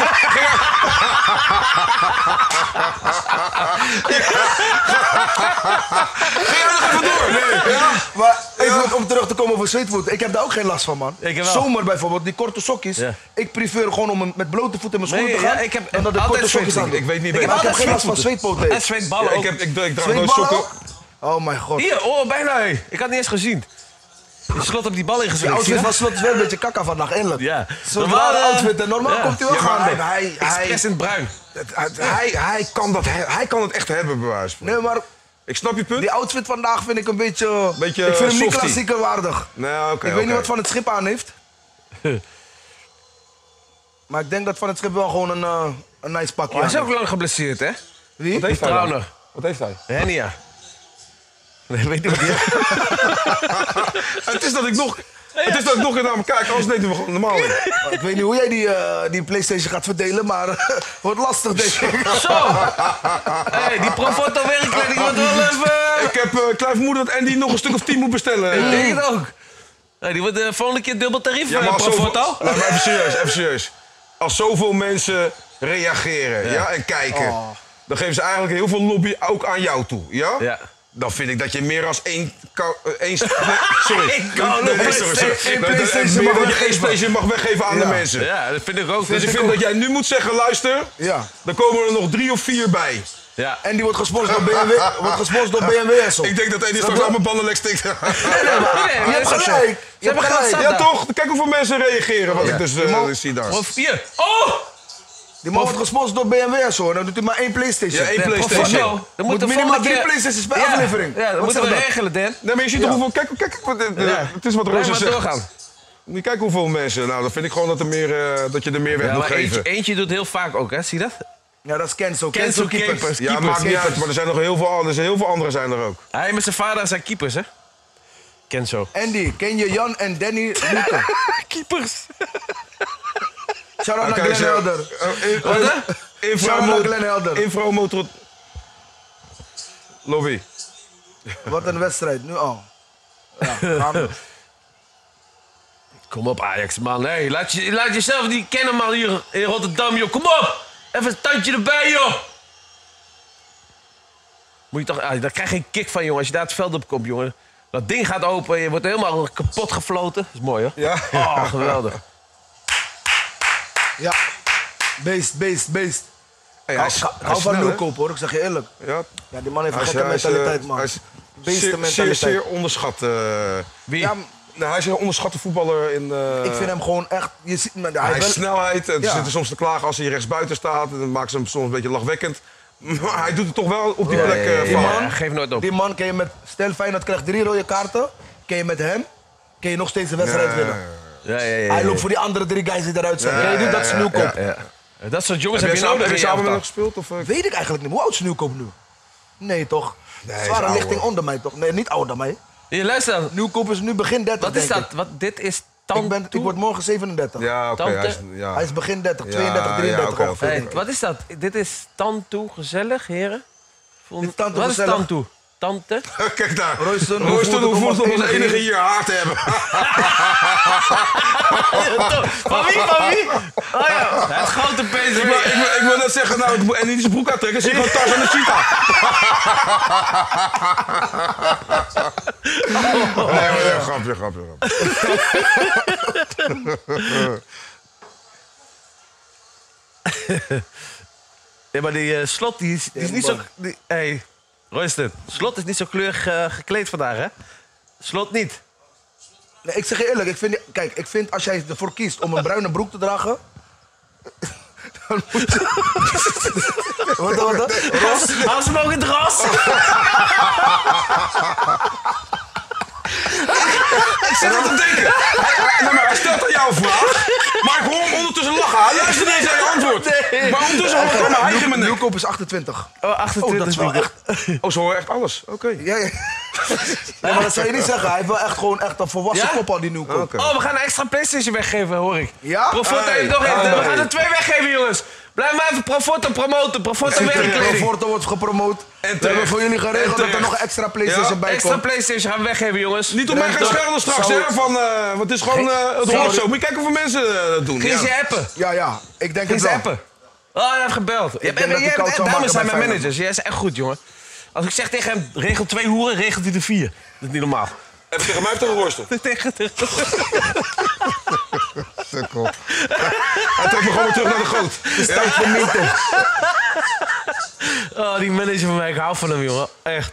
Ga jij nog even door? Nee. Ja. Maar even om terug te komen over zweetvoeten. Ik heb daar ook geen last van, man. Ik wel. Zomer bijvoorbeeld, die korte sokjes. Ja. Ik prefereer gewoon om met blote voeten in mijn schoenen Nee, te gaan. ja, ik heb dan dat ik altijd korte sokjes aan zweetvoeten. doe. Ik weet niet Ik heb beter. Maar ik heb altijd geen last van zweetvoeten. zweetpoten. En zweetballen Ja, ook. ik, heb, ik, ik draag nooit Zweetballen sokken. ook? Oh mijn god. Hier, oh, bijna. hé. Ik had het niet eens gezien. Je slot op die bal Die ingezet. outfit van Slot is wel een beetje kakka vandaag, inderlijk. Ja. Zo'n Normaal, rare eh, outfit. En normaal ja. komt hij wel Ja, maar gaande. hij, hij, hij, Express in het bruin. het- het- hij, hij, kan dat, he- hij kan het echt hebben, bij wijze van. Nee, maar Ik snap je punt. die outfit vandaag vind ik een beetje... Beetje, ik vind hem niet softie. klassieker waardig. Nee, oké. ik weet oké. niet wat Van het Schip aan heeft. Maar ik denk dat Van het Schip wel gewoon een, uh, een nice pakje Oh, hij is aan ook lang geblesseerd, hè? Wie? Wat heeft hij dan? Trauner. Wat heeft hij? Hernia. Nee, weet niet wat hij Het is dat ik nog... Het is dat ik nog in aan me kijk, anders neemt hij me gewoon normaal in. Ik weet niet hoe jij die, eh, die PlayStation gaat verdelen, maar wordt lastig denk ik. Zo! Hey, die Profoto werkkleding wordt wel even... Ik heb uh, klein vermoeden dat Andy nog een stuk of tien moet bestellen. Ik denk het ook. Hey, die wordt de volgende keer dubbel tarief, Ja, ja, maar als zoveel, Profoto. laat maar even serieus, even serieus. Als zoveel mensen reageren ja. en kijken, Oh. dan geven ze eigenlijk heel veel lobby ook aan jou toe. Ja? Ja. Dan vind ik dat je meer als één... kou- eh, één nee, sorry. Één kou- Nee, nee, sorry, sorry. één Dat- dat- PlayStation meer mag dat je één weggeven. PlayStation mag weggeven aan Ja. de mensen. Ja, dat vind ik ook. Dus ik vind dat jij nu moet zeggen, luister, Ja. dan komen er nog drie of vier bij. Ja. En die wordt gesponsord door B M W, wordt gesponsord door B M W en zo. Ik denk dat Andy straks dat? aan mijn bandenlek stikt. Nee, Je hebt dat is ook zo. gelijk. Je hebt hebben geld gelijk. zat Ja daar. toch? Kijk hoeveel mensen reageren wat Ja. ik dus Je uh, mag- zie daar. Of hier. Oh! Die man wordt gesponsord door B M W en zo. En dan doet hij maar één PlayStation. Ja, één Nee, PlayStation. Profoto. Dan Moet de minimaal volgende drie keer- PlayStations per Ja. aflevering. Ja, dat Wat moeten we zeg dat? regelen, Dan. Nee, maar je ziet Ja. toch hoeveel... Kijk, kijk, kijk wat, uh, Ja. het is wat Blijf Roos maar zegt. doorgaan. Moet je kijken hoeveel mensen. Nou, dan vind ik gewoon dat, er meer, uh, dat je er meer weg Ja, moet maar eentje, geven. eentje doet heel vaak ook, hè? Zie je dat? Ja, dat is Kenzo. Kenzo Kenzo keepers. keepers. Ja, keepers, maakt niet keepers. uit, maar er zijn nog heel veel, er zijn heel veel anderen zijn er ook. Hij met zijn vader zijn keepers, hè? Kenzo. Andy, ken je Jan en Danny Newton? Keepers. Shout-out naar Oké, Glenn zo. Helder. Uh, in- Wat, hè? Infra Shout-out naar Mo- Glenn Helder. Infra Motor... Lobby. Wat een wedstrijd, nu al. Ja, gaan we. Kom op Ajax, man. Hey, laat, je, laat jezelf niet kennen, man, hier in Rotterdam, joh. Kom op! Even een tandje erbij, joh! Moet je toch... Ah, daar krijg je geen kick van, jongen, als je daar het veld op komt, jongen. Dat ding gaat open, je wordt helemaal kapot gefloten. Dat is mooi, hoor. Ja. Oh, geweldig. Ja. Beest, beest, beest. Hey, Ik hij is, hou- ik hij hou is van snel, hè? Nieuwkoop, hoor. Ik zeg je eerlijk. Ja. Ja, die man heeft een Hij is, gekke hij is, eh, mentaliteit, man. Hij is zeer, Beestenmentaliteit. zeer, zeer onderschat. eh. Wie? Ja, Nou, hij is een onderschatte voetballer. In, eh, ik vind hem gewoon echt... Je ziet, maar hij Hij wel- is snelheid. En Ja. ze zitten soms te klagen als hij rechtsbuiten staat. En dan maakt ze hem soms een beetje lachwekkend. Maar hij doet het toch wel op die Ja, plek. ja, ja, eh, ja, van. ja, geef nooit op. Die man kan je met... Stel Feyenoord krijgt drie rode kaarten. Kan je met hem... Kan je nog steeds de wedstrijd Ja, winnen. Ja, ja, ja, ja. Hij loopt voor die andere drie guys die eruit zijn. Ja, Kan je doen? ja, Dat is ja, Nieuwkoop. ja, ja. Ja, dat soort jongens Heb heb je je samen, nodig heb je in je samen met hem elftal. gespeeld? Of, eh? Weet ik eigenlijk niet. Hoe oud is Nieuwkoop nu? Nee, toch? Nee, hij is Zware ouder. lichting onder mij, toch? Nee, niet ouder dan mij. Hier, luister dan. Nieuwkoop is nu begin dertig, Wat is denk dat? ik. Wat, dit is Ik, Tantu? ben, ik word morgen zevenendertig. Ja, oké. Tante- hij is, ja. Hij is begin dertig, Ja, tweeëndertig, ja, drieëndertig oké, ongeveer. Hey, wat is dat? Dit is Tantu gezellig, heren? Voel- Dit is Tantu Wat gezellig. is Tantu? Tante? Kijk daar. Royston, hoe Royston, hoe voelt het om als enige enige hier? hier haar te hebben? Van wie? Van wie? Oh ja, het grote P S ik, wil, ik, wil, ik wil net zeggen, nou, het moet- en niet zijn broek uittrekken, zie je gewoon tas en een cheetah. Nee, maar ja, grapje, grapje, grapje. Nee, maar die eh, Slot, die is, die is niet zo... Die, hey, Royston, Slot is niet zo kleurig eh, gekleed vandaag, hè? Slot niet. Nee, ik zeg je eerlijk, ik vind, kijk, ik vind als jij ervoor kiest om een bruine broek te dragen... dan moet je... wat, wat, wat? Ras, Hans mogen het ras. Ik zit aan te denken. Hij, nee, maar hij stelt aan jou een vraag, maar ik hoor hem ondertussen lachen. Hij luistert niet eens naar je antwoord. Nee. Maar ondertussen hoor ik hem hijgen in mijn nek. Nieuwkoop is achtentwintig. Oh, achtentwintig. Oh, dat is wel echt... Oh, ze horen echt alles. Oké. Ja, ja. Nee, maar dat zou je niet zeggen. Hij heeft wel echt gewoon echt een volwassen Ja? kop al, die Nieuwkoop. Oké. Oh, we gaan een extra PlayStation weggeven, hoor ik. Ja? Profoto Hey, heeft nog even. hey. We gaan er twee weggeven, jongens. Blijf maar even Profoto promoten. Profoto De werkkleding. foto wordt gepromoot. We terecht. hebben voor jullie En geregeld dat er terecht. nog een extra PlayStation Ja, bij Extra komt. PlayStation gaan we weggeven, jongens. Niet op mij gaan Drenthe schelden straks, zou- hè? Van, eh, want het is gewoon eh, het zou- hoort zo. Moet je kijken hoeveel mensen eh, dat doen. Ging Ja. ze appen? Ja, ja. Ik denk Ging het ze wel. appen? Oh, hij heeft gebeld. Je denk hebt- dat hij jij- koud zou Dames maken zijn bij mijn Feyenoord. managers. Jij is echt goed, jongen. Als ik zeg tegen hem, regel twee hoeren, regelt hij er vier. Dat is niet normaal. Even tegen mij of tegen Royston? Tegen de... Sukkel. Hij trekt me gewoon weer terug naar de goot. Het is tijd voor meeting. Oh, die manager van mij, ik hou van hem, jongen. Echt.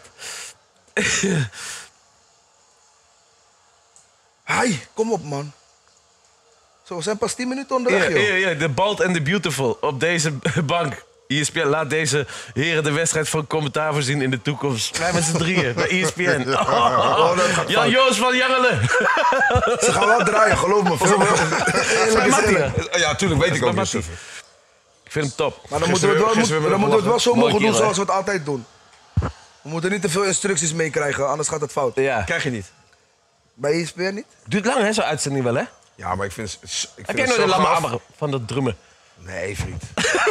Hai, kom op, man. Zo, we zijn pas tien minuten onderweg, Ja, joh. ja, ja, de Bald en de Beautiful op deze bank. E S P N laat deze heren de wedstrijd van commentaar voorzien in de toekomst. Wij met z'n drieën bij E S P N. Oh, dat gaat Jan fout. Joos van Jangelen. Ze gaan wel draaien, geloof me. Veel Bij Mattie. Ja, tuurlijk weet ik ook Mattie. niet. Ik vind hem top. Maar dan moeten we het wel, Gisteren moet- hebben we dan moeten we het wel zo Mooi mogen doen kerel, zoals we het altijd doen. We moeten niet te veel instructies meekrijgen, anders gaat het fout. Ja. Krijg je niet. Bij E S P N niet? Duurt lang, hè, zo'n uitzending wel, hè? Ja, maar ik vind, ik vind Heb het jij nooit zo een lamme gaaf. ammer van dat drummen? Nee, vriend.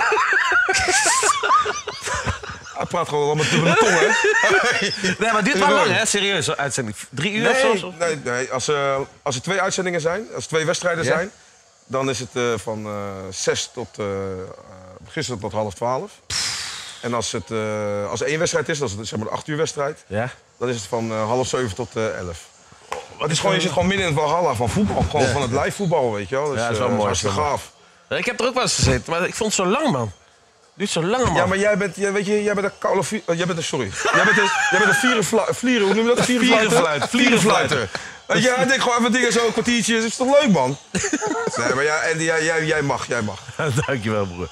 Hij praat gewoon al met dubbele tong, hè? Nee, maar het duurt wel lang, hè? Serieus, zo'n uitzending. Drie uur of zo? Nee, zo? nee, nee. Als, eh, als er twee uitzendingen zijn, als er twee wedstrijden Ja? zijn, dan is het eh, van eh, zes tot, eh uh, gisteren tot half twaalf. En als het eh, als er één wedstrijd is, dat is het, zeg maar de acht uur wedstrijd, Ja? dan is het van eh, half zeven tot eh, elf. Het is gewoon, je zit gewoon midden in het walhalla van voetbal, gewoon van het live voetbal, weet je wel. Dus, Ja, dat is wel eh, mooi, hartstikke dat is wel gaaf. Ja, ik heb er ook wel eens gezeten, maar ik vond het zo lang, man. Duurt zo lang, man. Ja, maar jij bent, jij, weet je, jij bent een koude... vi- oh, jij bent een, sorry. Jij bent een, jij bent een vierenfluiter. Vlieren, hoe noem je dat? Vierenfluit, Vierenfluiter. Weet je, hij denkt gewoon even dingen zo, een kwartiertje. Dat is toch leuk, man? Nee, maar jij, Andy, jij, jij, jij mag, jij mag. Dankjewel, broer.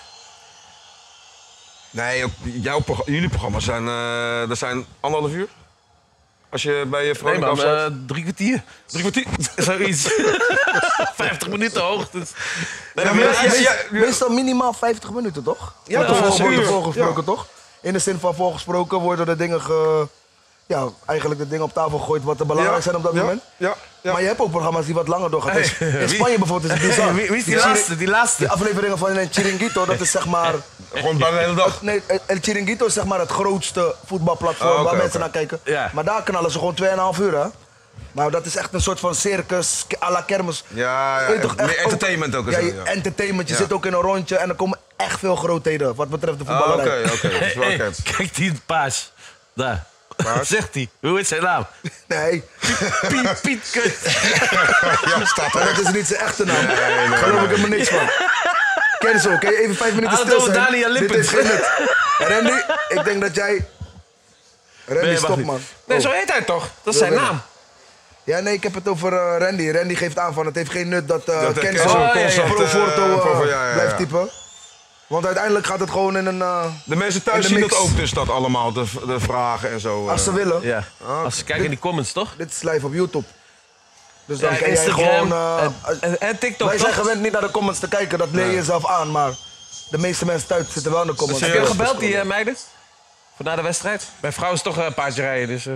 Nee, ook jouw, progr- jullie programma's zijn, eh dat zijn anderhalf uur. Als je bij je Nee, Veronica man, afsluit. eh, drie kwartier. Drie kwartier. Zoiets. Vijftig minuten hoogtens. Nee, Ja, maar jij- meestal- jij- jij- meestal minimaal vijftig minuten, toch? Ja, Wordt toch? er voor- wordt er serieus. voorgesproken, Ja. toch? In de zin van voorgesproken worden er dingen ge... Ja, eigenlijk de dingen op tafel gegooid wat er belangrijk zijn op dat ja, moment. Ja, ja. Maar je hebt ook programma's die wat langer doorgaan. Dus Hey, in wie- Spanje bijvoorbeeld is het bizar. Wie, wie is die Ja, laatste? Die laatste? Die afleveringen van El Chiringuito, dat is zeg maar... Gewoon bijna de hele dag. Nee, El Chiringuito is zeg maar het grootste voetbalplatform Oh, oké, waar mensen oké. naar kijken. Ja. Maar daar knallen ze gewoon tweeënhalf uur, hè? Maar dat is echt een soort van circus, à la kermis. Ja, ja, Weet je toch, echt meer entertainment ook. en Ja, zo, je ja. entertainment. Je Ja. zit ook in een rondje en er komen echt veel grootheden wat betreft de Ah, Oké, voetballerij. oké. dat is wel Hey, vet. kijk die paas. Daar. Paas? Zegt hij. Hoe is zijn naam? Nee, Piet, Piet Kut. Ja, staat maar er. dat is niet zijn echte naam. nee, Daar nee, geloof ik nee. helemaal niks van. Kenzo, kun je even vijf minuten Hallo, stil zijn? Daniel Dit Lippens. heeft geen nut. Randy, ik denk dat jij... Randy, Nee, wacht stop niet. man. Nee, Oh. zo heet hij toch? Dat is Wil zijn winnen. naam. Ja, nee, ik heb het over eh, Randy. Randy geeft aan van het heeft geen nut dat uh, Dat, eh, Kenzo Kenzo Oh, ja, ja. constant, pro eh, Forto uh, pro- ja, ja, ja. blijft typen. Want uiteindelijk gaat het gewoon in een... uh, De mensen in thuis de zien mix. dat ook, dus dat allemaal, de, de vragen en zo. Als ze eh. willen. Ja. Als ze kijken in die comments, toch? Dit is live op YouTube. Dus dan Ja, kan jij Instagram gewoon... uh, en, en, en TikTok, wij zijn toch? gewend niet naar de comments te kijken, dat leer je jezelf aan. Maar de meeste mensen thuis zitten wel in de comments. Heb je hem Serieus? gebeld, die eh, meiden? Voor na de wedstrijd? Bij vrouwen is het toch eh, een paardje rijden, dus... eh.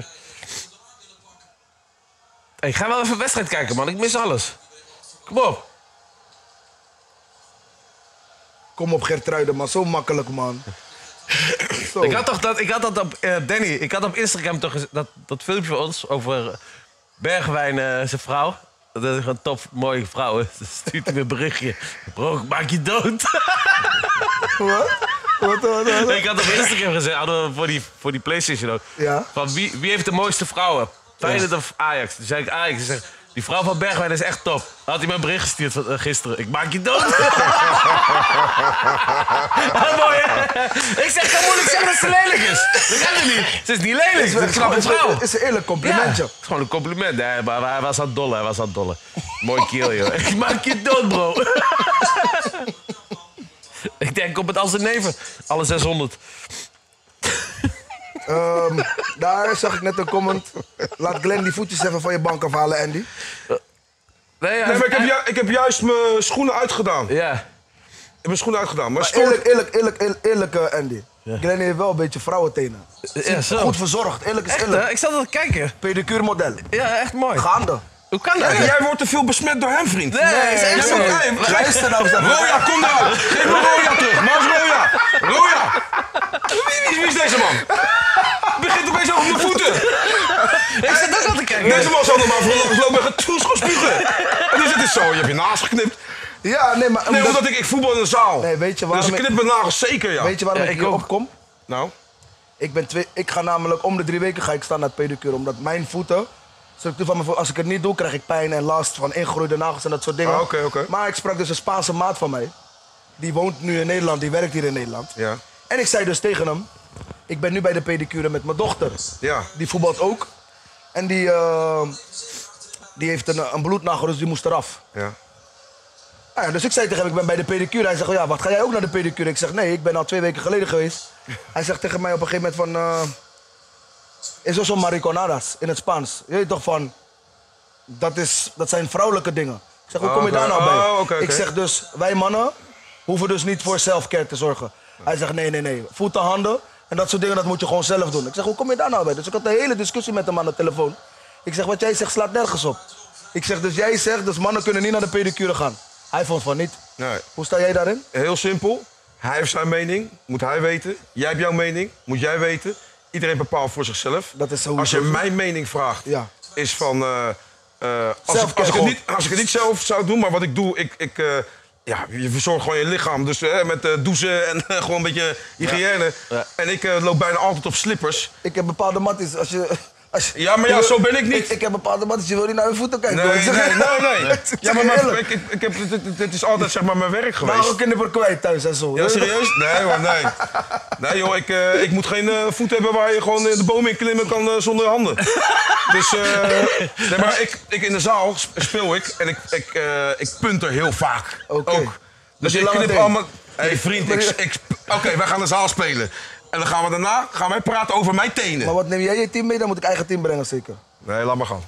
Hey, ga wel even een wedstrijd kijken, man. Ik mis alles. Kom op. Kom op Gertruiden, man. Zo makkelijk, man. Zo. Ik had toch dat, ik had dat op, eh, Danny, ik had op Instagram toch gez- dat, dat filmpje van ons over eh, Bergwijn, eh, zijn vrouw. Dat is gewoon top, mooie vrouw. hè. Dan stuurt hij me een berichtje. Bro, ik maak je dood. Wat? Wat, wat, wat? ik had op Instagram gezegd, hadden we voor die, voor die PlayStation ook. Ja. Van wie, wie heeft de mooiste vrouwen? Feyenoord of Ajax? Toen zei ik Ajax. Hij zegt, die vrouw van Bergwijn is echt top. Had hij me een bericht gestuurd van, eh, gisteren. Ik maak je dood. Mooi, hè? Ik zeg, kan moeilijk zeggen dat ze lelijk is. Dat kan het niet. Ze is niet lelijk. Ze is een knappe is, vrouw. is een eerlijk complimentje. Ja, het is gewoon een compliment. Nee, maar hij was aan het dollen. Hij was aan het dollen. Mooi kill, joh. Ik maak je dood, bro. Ik denk op het als een neven. Alle zeshonderd. Ehm, daar zag ik net een comment. Laat Glenn die voetjes even van je bank afhalen, Andy. Nee, Nee, maar ik heb, ju- ik heb juist mijn schoenen uitgedaan. Ik Ja. heb mijn schoenen uitgedaan. Maar Maar stoort... eerlijk, eerlijk, eerlijk, eerlijk, eerlijk eh, Andy. Glenn heeft wel een beetje vrouwentenen. Ja, zo. Goed verzorgd, eerlijk is Echt, eerlijk. hè? Ik zat er te kijken. Pedicure model. Ja, echt mooi. Gaande. Hoe kan dat? Hey, jij wordt te veel besmet door hem, vriend. Nee, is echt jij zo. wordt- hey, Luister nou eens even. Roja, kom nou! Geef me Roja terug. Waar is Roja? Roja! Wie, wie, wie is deze man? Begint opeens over mijn voeten. Ik zat ook al te kijken. Deze man zou normaal voorlopig lopen met getoes gaan spugen. En nu zit het zo. Je hebt je naast geknipt. Ja, nee, maar... Nee, omdat- omdat ik, ik voetbal in een zaal. Nee, weet je waarom Dus ik ik- knip mijn nagels zeker, ja. Weet je waarom Ja, ik ik hier ook. opkom? Nou? Ik, ben twee, ik ga namelijk om de drie weken ga ik staan naar het pedicure. Omdat mijn voeten, structuur van mijn voeten, als ik het niet doe, krijg ik pijn en last van ingegroeide nagels en dat soort dingen. Ah, oké, oké. Maar ik sprak dus een Spaanse maat van mij. Die woont nu in Nederland, die werkt hier in Nederland. Ja. En ik zei dus tegen hem, ik ben nu bij de pedicure met mijn dochter. Ja. Die voetbalt ook. En die, eh, die heeft een, een bloednagel, dus die moest eraf. Ja. Nou ja, dus ik zei tegen hem, ik ben bij de pedicure. Hij zegt, oh ja, wat, ga jij ook naar de pedicure? Ik zeg, nee, ik ben al twee weken geleden geweest. Hij zegt tegen mij op een gegeven moment van... Uh, Esos son mariconadas, in het Spaans. Je weet toch van... Dat, is, dat zijn vrouwelijke dingen. Ik zeg, hoe kom je Oh, daar nou oké. bij? Oh, oké, Ik oké. zeg dus, wij mannen hoeven dus niet voor self-care te zorgen. Hij zegt, nee, nee, nee. Voeten, handen en dat soort dingen, dat moet je gewoon zelf doen. Ik zeg, hoe kom je daar nou bij? Dus ik had een hele discussie met hem aan de telefoon. Ik zeg, wat jij zegt slaat nergens op. Ik zeg, dus jij zegt, dus mannen kunnen niet naar de pedicure gaan. Hij vond van niet. Nee. Hoe sta jij daarin? Heel simpel. Hij heeft zijn mening, moet hij weten. Jij hebt jouw mening, moet jij weten. Iedereen bepaalt voor zichzelf. Dat is sowieso Als je zo. mijn mening vraagt, Ja. is van... eh, eh, als, Zelf ik, als, ik het gewoon. niet, als ik het niet zelf zou doen, maar wat ik doe, ik... ik eh, ja, je verzorgt gewoon je lichaam. Dus eh, met eh, douchen en eh, gewoon een beetje hygiëne. Ja. En ik eh, loop bijna altijd op slippers. Ik heb bepaalde matties, als je... Als je Ja, maar ja, zo ben ik niet. Ik, ik heb bepaalde matties, je wil niet naar je voeten kijken. Nee, hoor. nee, Ik zeg- nee, nee. Ik zeg Ja, maar je mijn- eerlijk. ik, ik, ik heb, dit, dit- dit is altijd zeg maar mijn werk geweest. Nagelknipper kwijt thuis en zo. Ja, serieus? Nee hoor, nee. Nee joh, ik, eh, ik moet geen eh, voet hebben waar je gewoon eh, de boom in klimmen kan eh, zonder handen. Dus, eh nee, maar ik, ik in de zaal sp- speel ik en ik, ik, eh, ik punter heel vaak. Oké. Ook. Dus je ik lange knip teen. allemaal... Hé hey, vriend, ik, ik, sp- oké, wij gaan de zaal spelen. En dan gaan we daarna gaan wij praten over mijn tenen. Maar wat neem jij je team mee? Dan moet ik eigen team brengen zeker. Nee, laat maar gaan.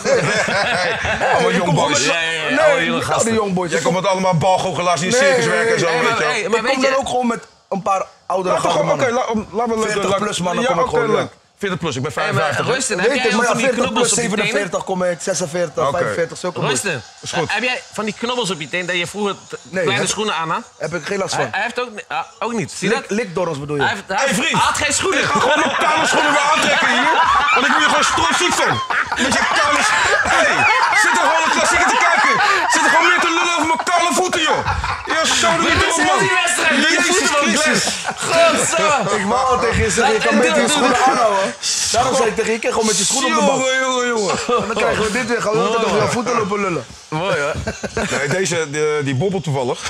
Allemaal ik young kom gewoon boys. met- Ja, ja, ja, Nee, alle jonge niet al gasten. die young boys. Jij Ik komt kom- met allemaal balgoochelaars die in Nee, circus werken en zo, nee, nee, weet maar, je wel. hey, maar ik weet kom je... dan ook gewoon met een paar oudere Laten we gasten gewoon- Oké, mannen. la- laten we leuk- veertig leuk- plus mannen ja, kom ik oké, gewoon, ja. leuk. veertig plus, ik ben Hey, maar vijfenvijftig. Royston, heb Weet jij het, ook maar van ja, die veertig knobbels plus op je tenen? zevenenveertig, kom ik, zesenveertig, Oké. vijfenveertig, zo kom ik. Royston, Is goed. heb jij van die knobbels op je teen dat je vroeger t- Nee, kleine heb- schoenen aan had? Heb ik geen last Hij, van. hij heeft ook, ni- ah, ook niet. Zie je dat? Lik, likdorrels bedoel je? Hij, heeft, hij, Hey, heeft- vriend. hij had geen schoenen. Ik ga gewoon mijn koude schoenen weer aantrekken hier. Want ik word je gewoon strontziek van. Met je koude schoenen. Hey, zit er gewoon een klassieker te kijken. Zit er gewoon meer te lullen over mijn koude voeten, joh. Ja, zo doe je Dit het is op, heel man. die wedstrijd. Dit is Jezus voeten van Glenn. Christus. Godsamme. Ik wou al tegen je zeggen, je kan Doe, beter je doe, schoenen doe. aanhouden. Daarom zei ik tegen je, je kan gewoon met je schoenen op de bank. Jongen, jongen, jongen. En dan krijgen we dit weer, gaan we altijd over je voeten lopen lullen. Mooi hoor. Nee, deze, die, die bobbelt toevallig.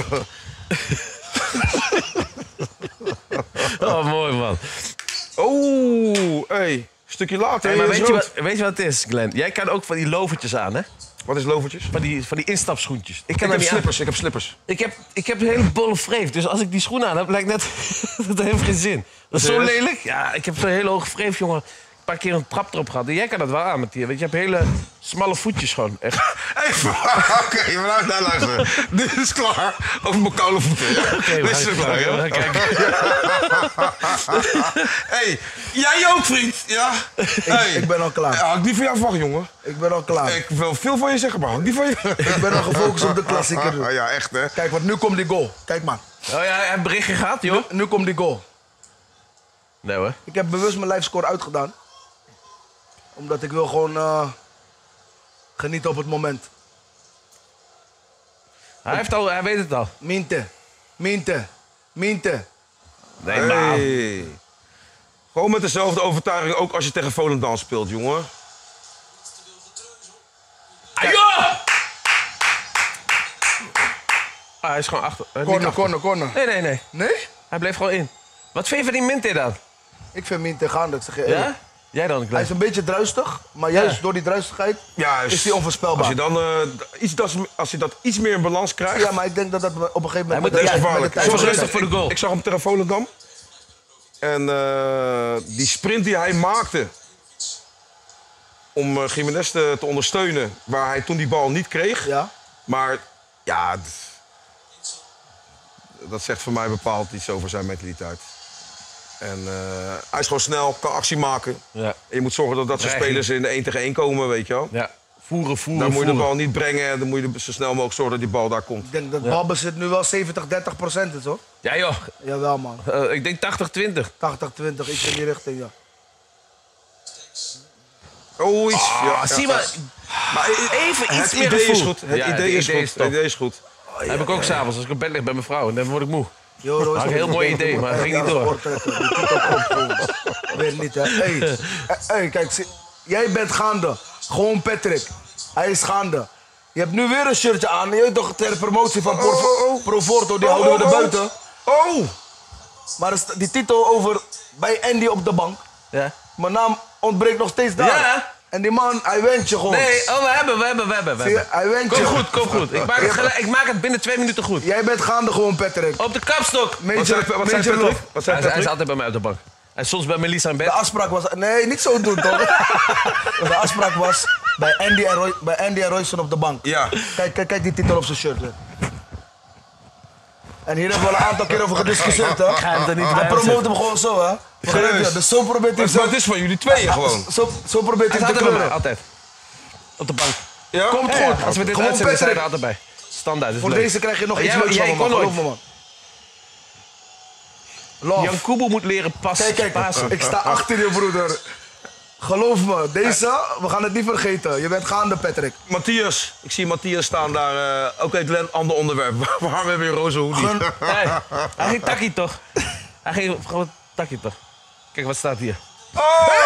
Oh, mooi man. Oeh, hey. Stukje later. Hey, maar is weet je, rood. wat, weet je wat het is, Glenn? Jij kan ook van die lovertjes aan, hè? Wat is lovertjes? Van die, van die instapschoentjes. Ik Ik kan heb dat niet aan. slippers, ik heb slippers. Ik heb, ik heb een hele bolle vreef, dus als ik die schoenen aan heb, lijkt net... dat heeft geen zin. Dat is zo Serieus? lelijk. Ja, ik heb zo'n hele hoge vreef, jongen. Een paar keer een trap erop gehad. En jij kan dat wel aan, Mathieu. Weet je, je hebt hele smalle voetjes gewoon. Echt. Even, oké, maar nou, nou luisteren. Dit is klaar over mijn koude voeten. Oké, we Dit is gaan- er klaar, we ja? gaan kijken. Hey, jij ook, vriend. Ja? Hey. ik ben al klaar. Ja, had ik niet van jou verwacht, jongen. Ik ben al klaar. Ik wil veel van je zeggen, maar had ik niet van je. Ik ben al gefocust op de klassieker. Ja, echt, hè? Kijk, want nu komt die goal. Kijk maar. Oh ja, hij heeft een berichtje gehad, joh. Nu komt die goal. Nee hoor. Ik heb bewust mijn lijfscore uitgedaan. Omdat ik wil gewoon eh, genieten op het moment. Hij, heeft al, hij weet het al. Minte. Minte. Minte. Nee, maar... Hey. Gewoon met dezelfde overtuiging, ook als je tegen Volendam speelt, jongen. Ah, joh! Ah, hij is gewoon achter. eh, niet Corner, achter. corner, corner. Nee, nee, nee. Nee? Hij bleef gewoon in. Wat vind je van die Minte dan? Ik vind Minte gaande. Ik zeg je eerlijk. Ja? Jij dan, Hij Glenn? is een beetje druistig, maar juist Ja. door die druistigheid Juist. is hij onvoorspelbaar. Als je, dan, eh, iets, dat, als je dat iets meer in balans krijgt, Ja, maar ik denk dat dat op een gegeven moment... Hij moet met de eerst tijd- met de gevaarlijk. tijd- Hij was Zoals rustig voor de goal. Ik, ik zag hem tegen Volendam. En eh, die sprint die hij maakte om uh, Gimenez te, te ondersteunen, waar hij toen die bal niet kreeg. Ja. Maar ja, d- dat zegt voor mij bepaald iets over zijn mentaliteit. En eh, hij is gewoon snel, kan actie maken. Ja. En je moet zorgen dat dat soort Dreiging. spelers in de één tegen één komen, weet je wel. Ja. Voeren, voeren, Dan moet je de voeren. bal niet brengen en dan moet je zo snel mogelijk zorgen dat die bal daar komt. Ik denk dat balbezit nu wel zeventig, dertig procent is, hoor. Ja, joh. Jawel, man. Eh, ik denk tachtig twintig. tachtig, twintig, iets in die richting, ja. Oh, iets. Ah, ja, zie ja, maar. Maar Even het iets meer idee is gevoel. goed. Het Ja, idee is goed. top. Het idee is goed. heb ik ook s'avonds als ik op bed lig bij mijn vrouw. En dan word ik moe. Yo, Roos, Had een heel mooi idee, maar het ging niet door. Weet niet, hè. Hey, eh, hey, kijk, zie- jij bent gaande. Gewoon Patrick. Hij is gaande. Je hebt nu weer een shirtje aan. Je weet toch, ter promotie van Pro, Oh, oh, oh. Proforto, die Oh, houden we oh, er oh. buiten. Oh! Maar er sta- die titel over bij Andy op de bank. Ja. Mijn naam ontbreekt nog steeds daar. Ja. En die man, hij went je gewoon. Nee, oh, we hebben, we hebben, we hebben. We Zie je, hebben. hij went Kom je. goed, kom goed. Ik maak, het gelijk, ik maak het binnen twee minuten goed. Jij bent gaande gewoon, Patrick. Op de kapstok. Wat Major, zei, wat zei major Patrick? love. Wat Hij, zei is- hij is Patrick? altijd bij mij op de bank. Hij is soms bij Melissa in De bed. afspraak was... Nee, niet zo doen, toch? De afspraak was bij Andy en, Roy, bij Andy en Royson op de bank. Ja. Kijk, kijk, kijk die titel op zijn shirt. Hè. En hier hebben we al een aantal keer over gediscussieerd, hè? Ga hem er niet Hij bij promoot zetten. hem gewoon zo, hè? Begrijp je? Serieus? Dus zo probeert hij Maar zo, het is van jullie tweeën gewoon. zo, zo probeert Hij hij is te altijd bij mij, kleuren. altijd. Op de bank. Ja? Komt Ja, goed. als we dit Gewoon uitzenden, zijn we Patrick. er altijd bij. Standaard, is Voor leuk. deze krijg je nog Maar iets jij- leuks jij van me, man. kon Geloof nooit. me, man. Love. Jan Kubo moet leren passen. Kijk, kijk, passen. ik sta achter je, broeder. Geloof me, deze, we gaan het niet vergeten. Je bent gaande, Patrick. Matthias, ik zie Matthias staan daar. eh, Oké, Glenn, ander onderwerp. Waarom hebben we een roze hoodie? Gun- Hey, hij ging takkie toch? Hij ging gewoon takkie toch? Kijk, wat staat hier? Oh!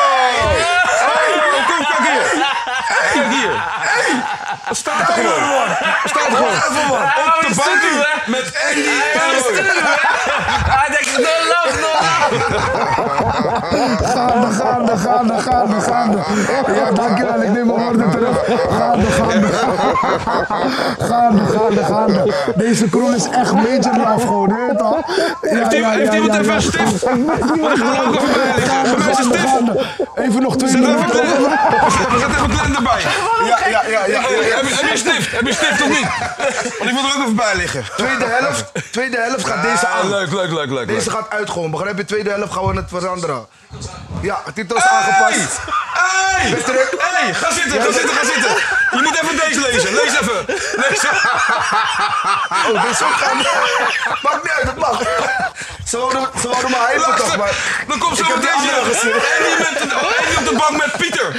Oh, kom, kijk hier. Kijk hier. Wat staat er gewoon? Wat staat er gewoon? Even, man. Op de is bank te doen, hè? met Andy Hij en is Roy. te doen, hè? Hij denkt, no love, no love. Gaande, gaande, gaande, gaande, gaande. Ja, dankjewel, ik neem mijn woorden terug. Gaande, gaande. Gaande, gaande, gaande. Deze crew is echt major love gewoon, weet je toch? Heeft iemand- heeft iemand even een stift? Ik weet niet wat Ik ga er ook even bij liggen. Gaande, Voor mij is een gaande, stift. gaande. Even nog twee Zet even minuten. Glenn. Zet even Glenn erbij. Ja, ja, ja, ja. Heb je- heb je een stift? Heb je een stift of niet? Want ik wil er ook even bij liggen. Tweede helft, tweede helft gaat deze Ah, aan. leuk, leuk, leuk, leuk. Deze leuk. gaat uit gewoon, begrijp je? Tweede helft gaan we het veranderen. Ja, Tito is aangepast. Hey! Weer terug. Hey, ga zitten, ga zitten, ga zitten. Je moet even deze lezen. Lees even. Lees even. Oh, dit is ook gaan. Maakt niet uit, het mag. Ze wouden, ze wouden me hypen toch, maar... Dan komt zo Ik heb die meteen andere gezien. en die met de, en die op de bank met Pieter.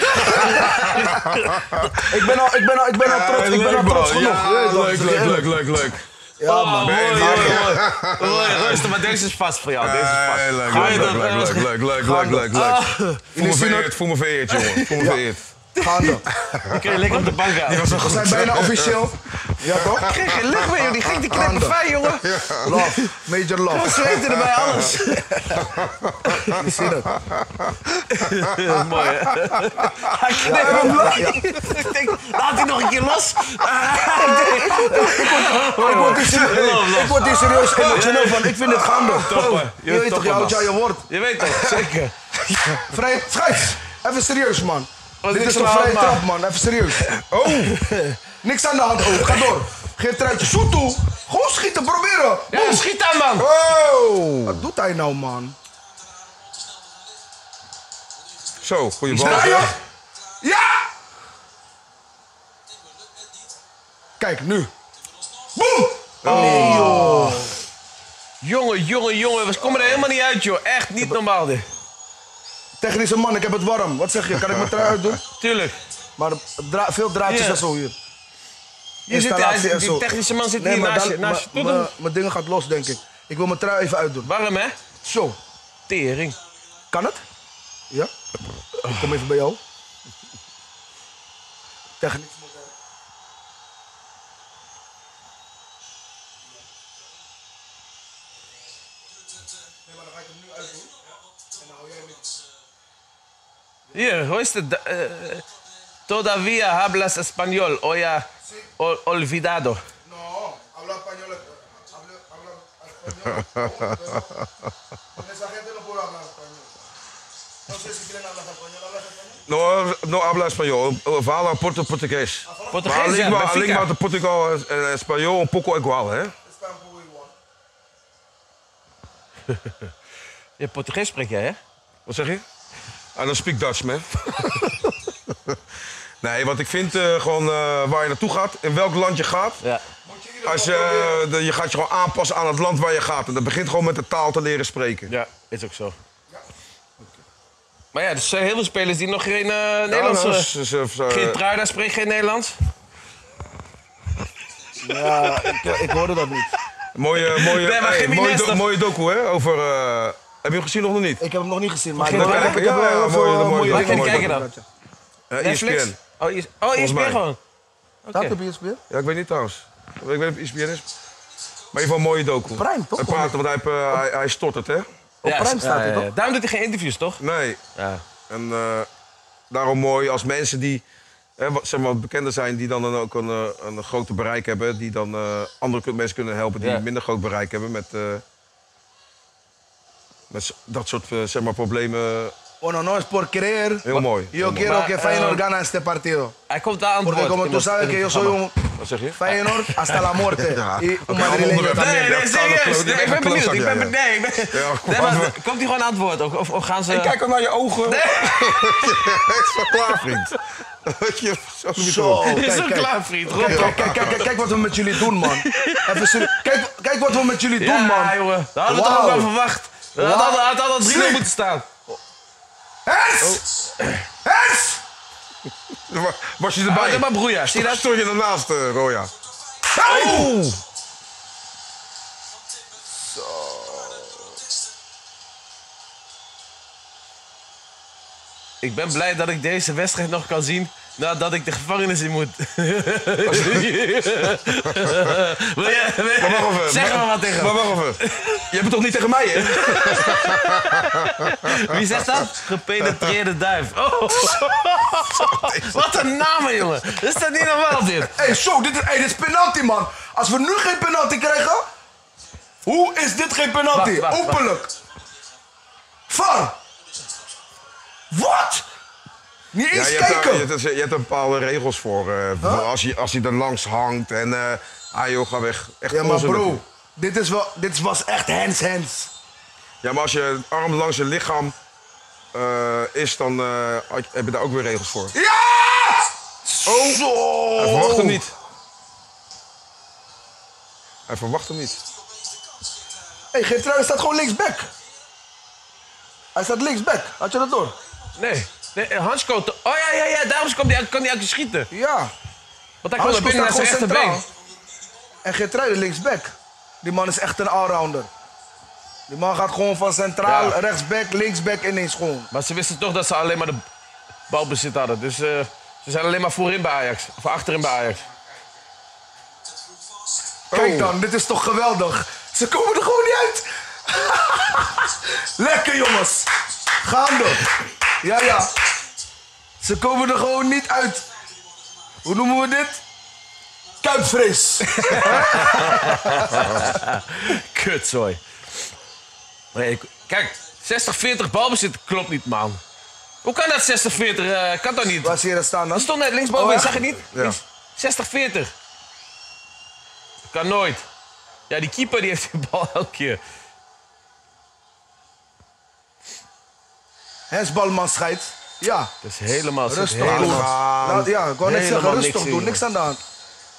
Ik ben al, ik ben al, ik ben al trots, ik ben al trots genoeg. Ja, Je weet toch, leuk, ik zeg leuk, je leuk, eerlijk. leuk, leuk. Ja, Oh, man. mooi, Nee, mooi, maar- mooi. Mooi, rustig, maar deze is vast voor jou. Deze is vast. Hey, leuk, Ga leuk, je leuk, dat, leuk, eh, leuk, leuk, leuk, leuk, leuk, leuk. Voel me vereerd, voel me vereerd, jongen. Voel me vereerd. Gaande. Dan kun je lekker op de bank gaan. We zijn bijna officieel. Ja, toch? Ik kreeg geen lucht meer, joh. Die ging die knippen fijn, jongen. Love. Major love. Zweten erbij, alles. Je ziet het. Mooi, hè? Hij knipt hem los. Ik denk, laat hij nog een keer los. Ik word hier serieus, ik word hier serieus emotioneel van. Ik vind het gaande. Topper. Je weet toch, je Topper, houdt je man. aan je woord. Je weet toch, zeker. Vrij, schijt. Even serieus, man. Wat Dit is is er toch nou, vrije man? trap, man. Even serieus. Oh. Niks aan de hand, ook. Ga door. Geen truitje. Zoet toe. Gewoon schieten, proberen. Ja, schiet aan, man. Oh! Wat doet hij nou, man? Zo, goeie bal. Draaien. Ja! Kijk, nu. Boom! Jongen, jongen, jongen. We komen er helemaal niet uit, joh. Echt niet normaal, dit. Technische man, ik heb het warm. Wat zeg je? Kan ik mijn trui uitdoen? Tuurlijk. Maar dra veel draadjes Ja. en zo hier. Je zit, hij, Installatie en die zo. technische man zit Nee, hier maar naast dan- je. Naast je. maar- Doe, doe. maar- Mijn dingen gaat los, denk ik. Ik wil mijn trui even uitdoen. Warm, hè? Zo. Tering. Kan het? Ja? Ik kom even bij jou. Technisch model. Nee, maar dan ga ik hem nu uitdoen. En dan hou jij met... Hier, hoe is het? Uh, todavía hablas español. O ya, ol- olvidado. No, habla español. Habla, habla español. Con esa gente no puedo hablar español. No sé si quieren hablar español. ¿Hablas español? No, no habla español. Fala porto portugués. Português, A ja, língua, a Benfica. língua de Portugal e espanhol um pouco igual, hè? Está un poco igual. Ja, Portugees spreek jij, hè? Wat zeg je? I don't speak Dutch, man. Nee, wat ik vind uh, gewoon uh, waar je naartoe gaat, in welk land je gaat. Ja. Als je, uh, de, je gaat je gewoon aanpassen aan het land waar je gaat. En dat begint gewoon met de taal te leren spreken. Ja, is ook zo. Maar ja, er zijn heel veel spelers die nog geen uh, Nederlands... nou, uh, ze- ze- ze- Geert Truida spreekt geen Nederlands. Ja, ik, ik hoorde dat niet. Mooie, mooie, Nee, maar hey, geen mooie, Ines do- toch? mooie docu, hè? Over, uh, heb je hem gezien of nog niet? Ik heb hem nog niet gezien, maar Geen ik, heb, idee. ik heb wel Ja, ja, heel veel mooie- uh, mooie mooie Waar docu, kan je dingen kijken dan? Uh, Netflix? E S P N. Oh, is, oh E S P N mij. gewoon? Staat Oké. op E S P N? Ja, ik weet niet trouwens. Ik weet niet of het E S P N is. Maar in ieder geval een mooie docu. Prime, toch? Hij praat, want hij, heeft, uh, hij, hij stottert, hè? Op Prime staat hij, toch? Daarom doet hij geen interviews, toch? Nee. Ja. En uh, daarom mooi als mensen die, hè, wat, zeg maar, wat bekender zijn, die dan, dan ook een, uh, een groter bereik hebben, die dan uh, andere kun- mensen kunnen helpen die Ja. een minder groot bereik hebben met, uh, met s- dat soort uh, zeg maar, problemen. Bueno, no es por creer. Heel mooi. Yo Heel quiero Maar, que Feyenoord eh, gana este partido. Hij komt daar aan het Porque woord como in tú het- sabes in que het yo soy programma. un Wat zeg je? Feyenoord hasta la muerte. Ja. Y Oké, un madrileño onderwerp. también. Nee, nee, Ja, serieus. koude Nee, ik ben klootzak, benieuwd. ja, Ik ben ja. benieuwd. Nee, ik ben- Ja, kom Nee, maar. maar komt hij gewoon aan het woord? Of, of, of gaan ze... Ik kijk ook naar je ogen. Nee. Het is wel klaar, vriend. Weet je, zo niet Zo, doen. Is kijk, ook kijk. klaar, vriend. Kijk, kijk, kijk, kijk, kijk, kijk wat we met jullie doen, man. Even serieus. Kijk, kijk wat we met jullie doen, Ja, man. jongen. Dat hadden we toch ook Wauw. wel verwacht. Dat had Wauw. al- had al drie nul Slim. moeten staan. Hens! Hens! Was je Ah, erbij? doe maar broeia. Zie je dat? Stond je ernaast, uh, Roya? Oh! Ik ben blij dat ik deze wedstrijd nog kan zien nadat ik de gevangenis in moet. Wil je, wil je- Maar wacht even. zeg er maar wat tegen Maar hem. wacht even. Je hebt het toch niet tegen mij, hè? Wie zegt dat? Gepenetreerde duif. Oh. Wat een naam, jongen. Is dat niet normaal, dit? Hey, zo, dit is, hey, dit is penalty, man. Als we nu geen penalty krijgen, hoe is dit geen penalty? Wacht, wacht, wacht. Openlijk. Var. Wat? Niet Ja, eens je, hebt daar, kijken. je, hebt, je hebt er bepaalde regels voor. eh, als, je, als hij er langs hangt en... eh ah joh, ga weg. Echt Ja, maar onzin. bro, dit, is wel, dit was echt hands, hands. Ja, maar als je arm langs je lichaam... uh, is, dan uh, heb je daar ook weer regels voor. Ja! Oh, Zo! hij verwacht hem niet. Hij verwacht hem niet. Hé, hey, Geertruiden staat gewoon linksback. Hij staat linksback. Had je dat door? Nee. nee Hansko. Oh ja, ja, ja. Daarom kan hij kan uit je schieten. Ja. Want hij komt er binnen naar zijn echte been. En Geertruiden linksback. Die man is echt een allrounder. Die man gaat gewoon van centraal, ja. rechtsback, linksback ineens gewoon. Maar ze wisten toch dat ze alleen maar de balbezit hadden. Dus uh, ze zijn alleen maar voorin bij Ajax. Of achterin bij Ajax. Kijk dan, dit is toch geweldig. Ze komen er gewoon niet uit. Lekker jongens. Gaande. Ja, ja. Ze komen er gewoon niet uit. Hoe noemen we dit? Kuipvrees. Kutzooi. Nee, kijk, zestig veertig balbezit klopt niet, man. Hoe kan dat zestig veertig? Uh, kan toch niet? Waar zie je dat staan dan? Dat stond net linksboven, oh, zag je niet? Ja. zestig veertig. Kan nooit. Ja, die keeper die heeft de bal elke keer. Hensbalman scheidt. Ja. Dat is helemaal rustig helemaal. doen. Nou, ja, ik wou net zeggen, rustig niks doen. in, niks aan de hand.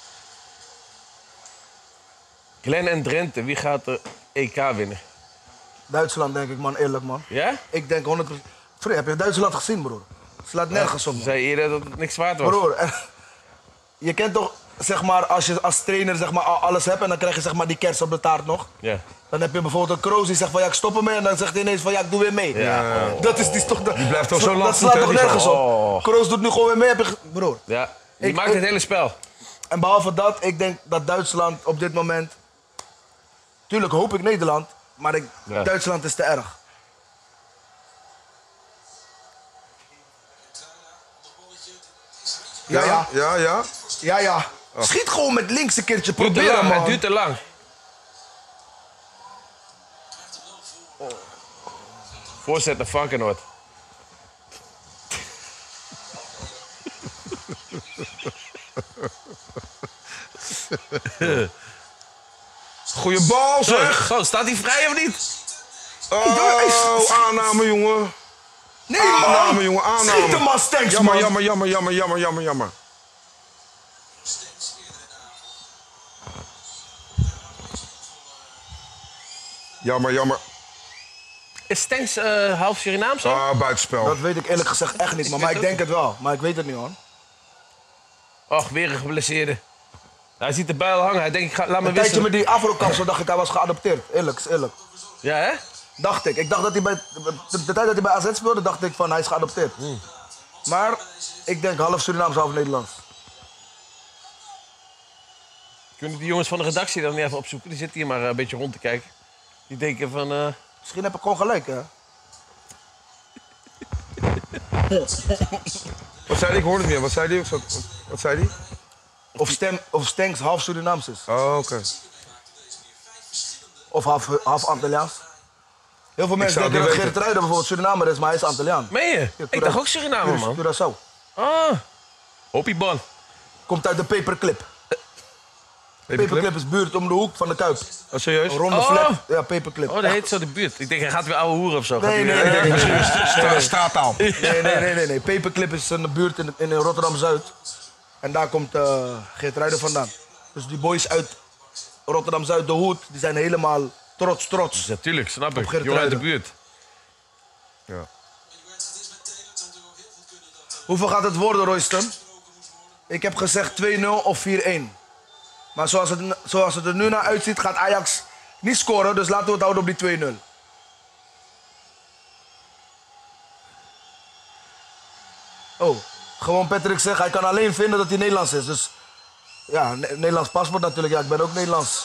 Glen en Drenthe, wie gaat de E K winnen? Duitsland, denk ik, man. Eerlijk, man. Ja? Ik denk honderd procent. Free, heb je Duitsland gezien, broer? Slaat nergens op, Ze man. zei eerder dat het niks waard was. Broer, er- je kent toch, zeg maar, als je als trainer zeg maar, al alles hebt en dan krijg je zeg maar, die kers op de taart nog. Ja. Dan heb je bijvoorbeeld een Kroos die zegt van ja, ik stop ermee en dan zegt hij ineens van ja, ik doe weer mee. Ja. Dat is, die is toch... Die blijft toch zo lang Dat slaat voeten, toch die nergens gast. op. Kroos doet nu gewoon weer mee, heb je... ge- Broer. Ja. Die Ik- maakt ik- het hele spel. En behalve dat, ik denk dat Duitsland op dit moment... Tuurlijk hoop ik Nederland, maar ik, Ja. Duitsland is te erg. Ja, ja. Ja, ja. Ja, ja. Schiet gewoon met links een keertje. Duurt te Proberen, lang, het man. duurt te lang. Voorzet naar Varkenoord. Goeie bal, zeg. Zo, staat hij vrij of niet? Oh, aanname, jongen. Nee, man. Aanname, jongen, aanname. Schiet hem, man, Stenks, Jammer, man. jammer, jammer, jammer, jammer, jammer, jammer. Jammer, jammer. Is Stenks uh, half Surinaams ook? Ah, buitenspel. Dat weet ik eerlijk gezegd echt niet, man. Maar ik denk het wel. Maar ik weet het niet, hoor. Och, weer een geblesseerde. Hij ziet de bijl hangen. Hij denkt, ik ga, laat me Een tijdje wisselen. met die afro-kapsel dacht ik hij was geadopteerd. Eerlijk, is eerlijk. Ja, hè? Dacht ik. Ik dacht dat hij bij... De, de tijd dat hij bij A Z speelde, dacht ik van hij is geadopteerd. Maar ik denk half Surinaams, half Nederlands. Kunnen die jongens van de redactie dan niet even opzoeken? Die zitten hier maar een beetje rond te kijken. Die denken van... Uh... Misschien heb ik gewoon gelijk, hè. Wat zei hij? Ik hoorde het niet. Wat zei hij? Wat, wat zei hij? Of, stem, of Stenks half Surinaams is. Oh, oké. Okay. Of half, half Antilliaans. Heel veel mensen zou denken het dat niet Geert Ruijden bijvoorbeeld Surinamer is, maar hij is Antilliaan. Meen je? Ja, Ik dacht ook Suriname, man. Curaçao. Ah. Hoppiebon. Komt uit de Paperclip. Paperclip is buurt om de hoek van de Kuip. Oh, serieus? Een ronde Oh. flat. Ja, Paperclip. Oh, dat heet zo de buurt. Ik denk, hij gaat weer ouwe hoeren of zo. Gaat Nee, hij nee, weer- nee, nee, nee, nee. Stra straattaal. Nee, nee, nee, nee, nee. Paperclip is een buurt in, in Rotterdam-Zuid. En daar komt uh, Geert Ruijden vandaan. Dus die boys uit Rotterdam-Zuid, de hoed, die zijn helemaal trots, trots. Natuurlijk, snap ik. Geert Jongen uit de Ruijden. buurt. Ja. Hoeveel gaat het worden, Royston? Ik heb gezegd twee nul of vier-één. Maar zoals het, zoals het er nu naar uitziet, gaat Ajax niet scoren. Dus laten we het houden op die twee nul. Oh, gewoon Patrick zegt, hij kan alleen vinden dat hij Nederlands is. Dus ja, Ne- Nederlands paspoort natuurlijk. Ja, ik ben ook Nederlands.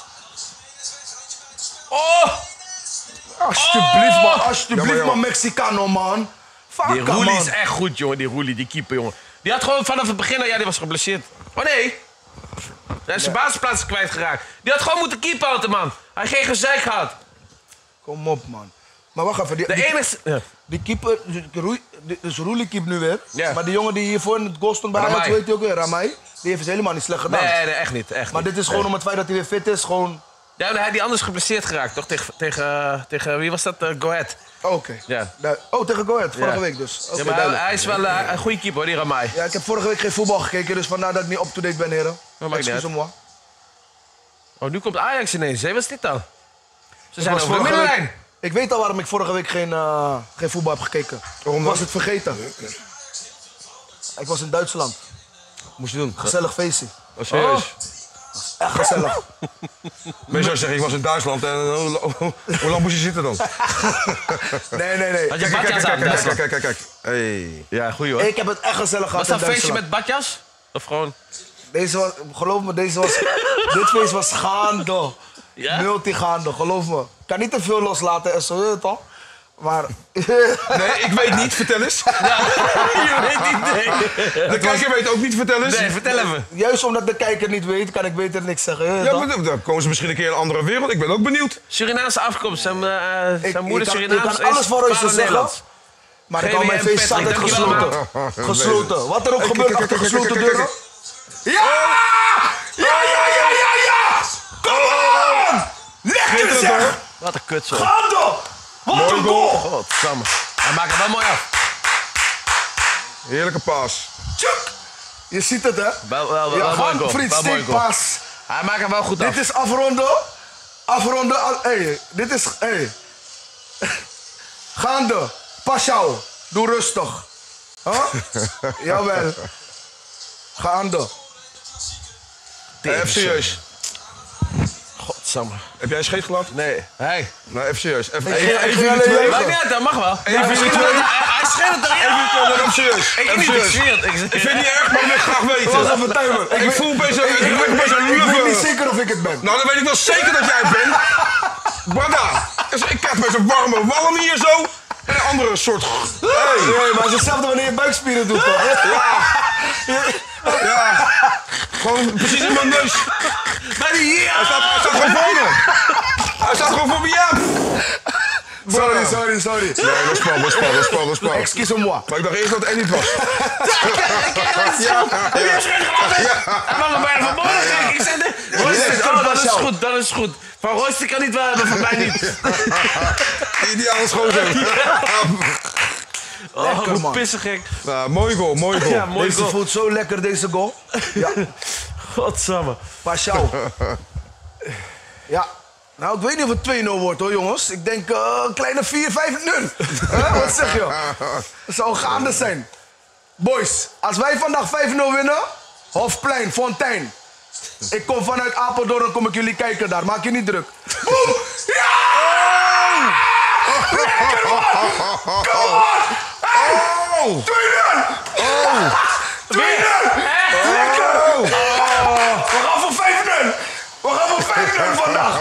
Oh! Alsjeblieft, man. Alsjeblieft, Jammer, man. jammer. Mexicano, man. Die Fakka, Roelie man. is echt goed, jongen. Die Roelie, die keeper, jongen. Die had gewoon vanaf het begin... al- Ja, die was geblesseerd. Oh, nee. Hij is zijn basisplaats kwijtgeraakt. Die had gewoon moeten keeper houden, man. Hij heeft geen gezeik gehad. Kom op, man. Maar wacht even. Die, De die, enige... Ja. die keeper, die- Roei- die- dus Roelie keept nu weer. Ja. Maar die jongen die hiervoor in het goal stond bij Ramai. Ajax, weet je ook weer, Ramai. Die heeft het helemaal niet slecht gedaan. Nee, nee, echt niet. Echt Maar niet. dit is gewoon om het feit dat hij weer fit is, gewoon Ja, nee, die anders geblesseerd geraakt, toch? Tegen, tegen, tegen wie was dat? Uh, Go Ahead. Oh, oké. Okay. Ja. Oh, tegen Go Ahead, vorige ja. week dus. Okay, ja, maar hij, hij is wel uh, een goede keeper, hoor, die Ramai. Ja, ik heb vorige week geen voetbal gekeken, dus vandaar dat ik niet up-to-date ben, heren. Excuse-moi. Oh, nu komt Ajax ineens, hè? Wat is dit dan? Ze zijn over de week, middenlijn. Ik weet al waarom ik vorige week geen, uh, geen voetbal heb gekeken. Waarom was het vergeten? Ik was in Duitsland. Moest je doen? Gezellig feestje. Oh, serieus? Oh. Echt gezellig. Men zou zeggen, ik was in Duitsland en uh, hoe lang moest je zitten dan? Nee, nee, nee. Had je Kijk, kijk, badjas kijk, aan? kijk, Duitsland? kijk, kijk, kijk. Hey. Ja, goeie hoor. Ik heb het echt gezellig gehad Was dat in een feestje Duitsland. met badjas? Of gewoon... Deze was, geloof me, deze was, dit feest was gaande. Ja? Multigaande, geloof me. Ik kan niet te veel loslaten en zo, weet je toch? Maar... Nee, ik weet niet, vertel eens. Ja, je weet niet, nee. De kijker weet ook niet, vertel eens. Nee, vertel even. Juist omdat de kijker niet weet, kan ik beter niks zeggen. Ja, maar dan komen ze misschien een keer in een andere wereld. Ik ben ook benieuwd. Surinaamse afkomst. Zijn, uh, zijn Ik- moeder ik kan- Surinaams ik kan alles voor Royce zeggen. Nederlands. Maar ik hou mijn G W M feest altijd Patrick, dankjewel, gesloten. Gesloten. Wat er ook Kijk, gebeurt kijk, achter kijk, kijk, gesloten kijk, kijk, deuren. Ja! Ja, ja, ja, ja, ja! Kom on! Lekker zeg! Wat een kut zo. Gaande! Wat Mooi een goal. goal! Godsamme. Hij maakt het wel mooi af. Heerlijke paas. Tjuk! Je ziet het, hè? Wel, wel, wel, Ja, wel mooi hand, goal. Frits, Wel mooi goal. steekpas. Hij maakt hem wel goed af. Dit is afronden. Afronden. al- Hey, dit is... Hey. Gaande. Pas jou. Doe rustig. Huh? Jawel. Gaande. Hey, even serieus. Godsamme. Heb jij een scheet gelaten? Nee. Hey. Nou, even serieus. Even, Ik- even, ik- even ik- jullie twee. ik- Maakt niet uit, dat mag wel. Even Hij jullie scheelt twee. het- Hij scheelt het erin. Even twee, even serieus. Ik Even niet, ik serieus. zweer het. Ik Ik vind het niet erg, maar ik wil graag Dat was weten. even timer. Ik weet- voel opeens een- ik word opeens een Ik weet niet luffe. zeker of ik het ben. Nou, dan weet ik wel zeker dat jij het bent. Brada, dus ik krijg bij zo'n warme walm hier zo. En een andere soort... Hey. Nee, maar het is hetzelfde wanneer je buikspieren doet, toch? Ja. Gewoon precies in mijn neus. Maar die hier. Hij staat, hij staat gewoon voor me. Hij staat gewoon voor me, ja. Sorry, sorry, sorry. Nee, dat is spel, dat is spel, dat is spel, dat is spel. Excuse-moi. Maar ik dacht eerst dat het Eddie was. Hij mag me bijna van boven kijken. Ik zei, nee. Royce, oh, dat is goed, dat is goed. Van Royce kan niet wel hebben, van mij niet. Ideaal schoonzoon. Oh, Lekker, hoe man. pissig. Nou, mooi goal, mooi goal. Ja, mooi Deze goal. voelt zo lekker, deze goal. Ja, Godsamme. pas jou. Ja. Nou, ik weet niet of het twee nul wordt hoor, jongens. Ik denk uh, een kleine vier vijf nul. Huh? Wat zeg je? Het zou gaande zijn. Boys, als wij vandaag vijf nul winnen, Hofplein, Fontijn. Ik kom vanuit Apeldoorn, kom ik jullie kijken daar. Maak je niet druk. Boom! Ja! Lekker man! Kom on! Hey! twee nul! twee nul! Lekker! We gaan voor vijf nul! We gaan voor vijf nul vandaag!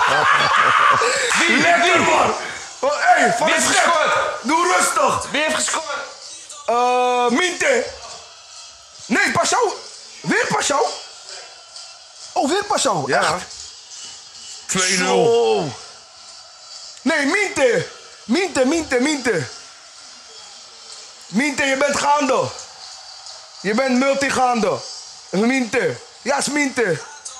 Lekker man! Oh, hey, van Wie het heeft schip! gescoord? Doe rustig! Wie heeft gescoord? Eh, Minte! Nee, Pashao! Weer Pashao? Oh, weer Pashao? Ja. Echt? twee nul. Zo. Nee, Minte! Minte, Minte, Minte. Minte, je bent gaande. Je bent multigaande. Minte. Ja, is Minte.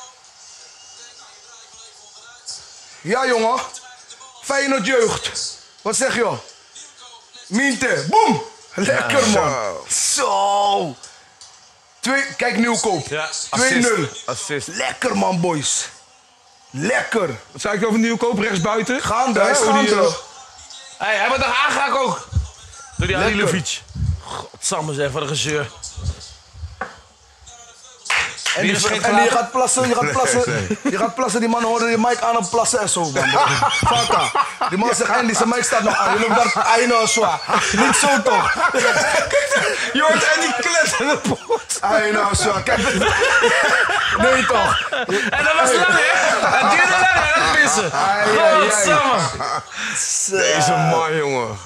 Ja, jongen. Feyenoord jeugd. Wat zeg je? Minte. Boom! Lekker, Ja, man. Zo. Twee, kijk, Nieuwkoop. Ja, twee nul. Assist. Lekker, man, boys. Lekker. Wat zei ik over Nieuwkoop, rechts buiten? Gaande, Ja, hij is oh, die, gaande. eh, Hey, hij wordt nog aangeraakt ook. Door die Lekker. Halilovic. Godsamme zeg, wat een gezeur. En, Wie die, is geen en die klaar? gaat plassen, je gaat plassen. Nee, Je gaat plassen, die man hoorde die mic aan hem plassen en zo, man. Fata. Die man zegt, Andy, zijn mic staat nog aan. Je loopt daar, I know, zwaar. Niet zo toch? Je hoort en die klet in de pot. I know, zwaar. Kijk. Nee toch? En dat was lang, hè? Het duurde lang, hè? Dat pissen. Ai, ai, ai. Godsamme. Deze man, jongen.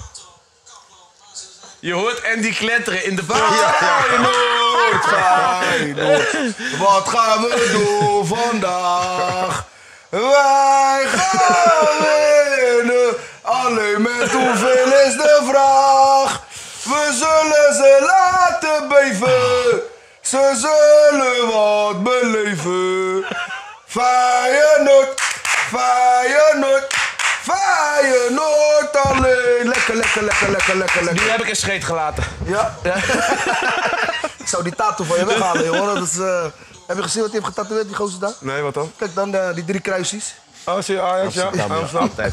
Je hoort Andy kletteren in de pot. Feyenoord, Feyenoord. Wat gaan we doen vandaag? Wij gaan winnen. Alleen met hoeveel is de vraag? We zullen ze laten beven. Ze zullen wat beleven. Feyenoord, Feyenoord, Feyenoord alleen. Lekker, lekker, lekker, lekker, lekker, lekker. Nu heb ik een scheet gelaten. Ja? Ik zou die tattoo van je weghalen, joh. Dat is, uh... Heb je gezien wat hij heeft getatoeëerd, die gozer daar? Nee, wat dan? Kijk dan, uh, die drie kruisjes. Oh, zie je Ajax, ja? Amsterdam. Altijd.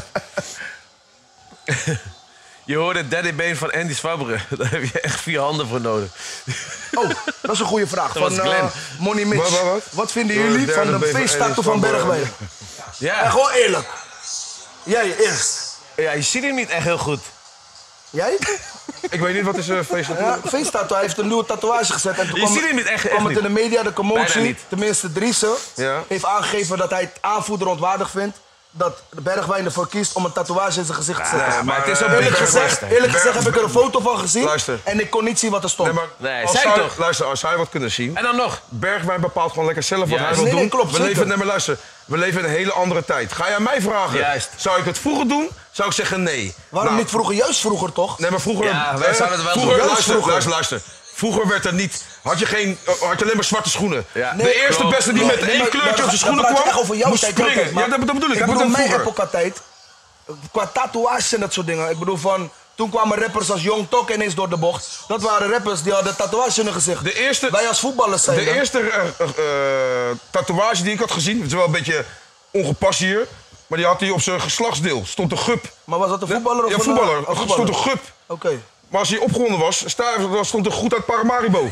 Je hoorde Daddy Been van Andy Swabberen. Daar heb je echt vier handen voor nodig. Oh, dat is een goede vraag. Dat van was Glenn. uh, Money Mitch. Wat, wat, wat? Wat vinden Door de jullie derde van de been van feesttattoo Andy van Swabberen. Bergwijn? En Ja. gewoon eerlijk. Jij eerst. Ja, je ziet hem niet echt heel goed. Jij? Ik weet niet, wat is uh, feest Ja, feesttattoo. Hij heeft een nieuwe tatoeage gezet. En toen Je kwam, ziet hem niet echt, echt kwam het niet. in de media, de Bijna commotie. niet. Tenminste, Driessen Ja. heeft aangegeven dat hij het aanvoerder ontwaardig vindt. Dat Bergwijn ervoor kiest om een tatoeage in zijn gezicht te zetten. Ja, maar het is eh, ook Eerlijk Bergwijn. gezegd, eerlijk gezegd heb ik er een foto van gezien. Luister. En ik kon niet zien wat er stond. Nee, maar Nee, als zei hij, toch? luister, als hij wat kunnen zien... En dan nog. Bergwijn bepaalt gewoon lekker zelf wat Juist. hij wil Nee, doen. nee, klopt, we zeker. leven, nee, maar luister, we leven in een hele andere tijd. Ga je aan mij vragen, Juist. zou ik het vroeger doen? Zou ik zeggen nee. Waarom Nou, niet vroeger? Juist vroeger toch? Nee, maar vroeger... Ja, wij eh, zouden het wel vroeger, doen. Luister, Vroeger. luister, luister. Vroeger werd er niet... Had je, geen, eh, had je alleen maar zwarte schoenen. Ja. De Nee, eerste klopt. beste die Nee, met nee, één maar- kleurtje maar op zijn dan schoenen praat je kwam, echt over jouw moest tijd, springen. jouw tijd, maar Ja, dat, dat bedoel ik. Ik Heb het bedoel, over mijn vroeger. epoca-tijd, qua tatoeages en dat soort dingen. Ik bedoel van, toen kwamen rappers als Young Tok ineens door de bocht. Dat waren rappers die hadden tatoeages in hun gezicht. De eerste- Wij als voetballers zijn De eerste eh, eh, eh, tatoeage die ik had gezien, het is wel een beetje ongepast hier, maar die had hij op zijn geslachtsdeel. Stond een gup. Maar was dat een voetballer of Ja, een... voetballer. een Er stond een gup. Oké. Maar als hij opgewonden was, sta- dan stond er goed uit Paramaribo.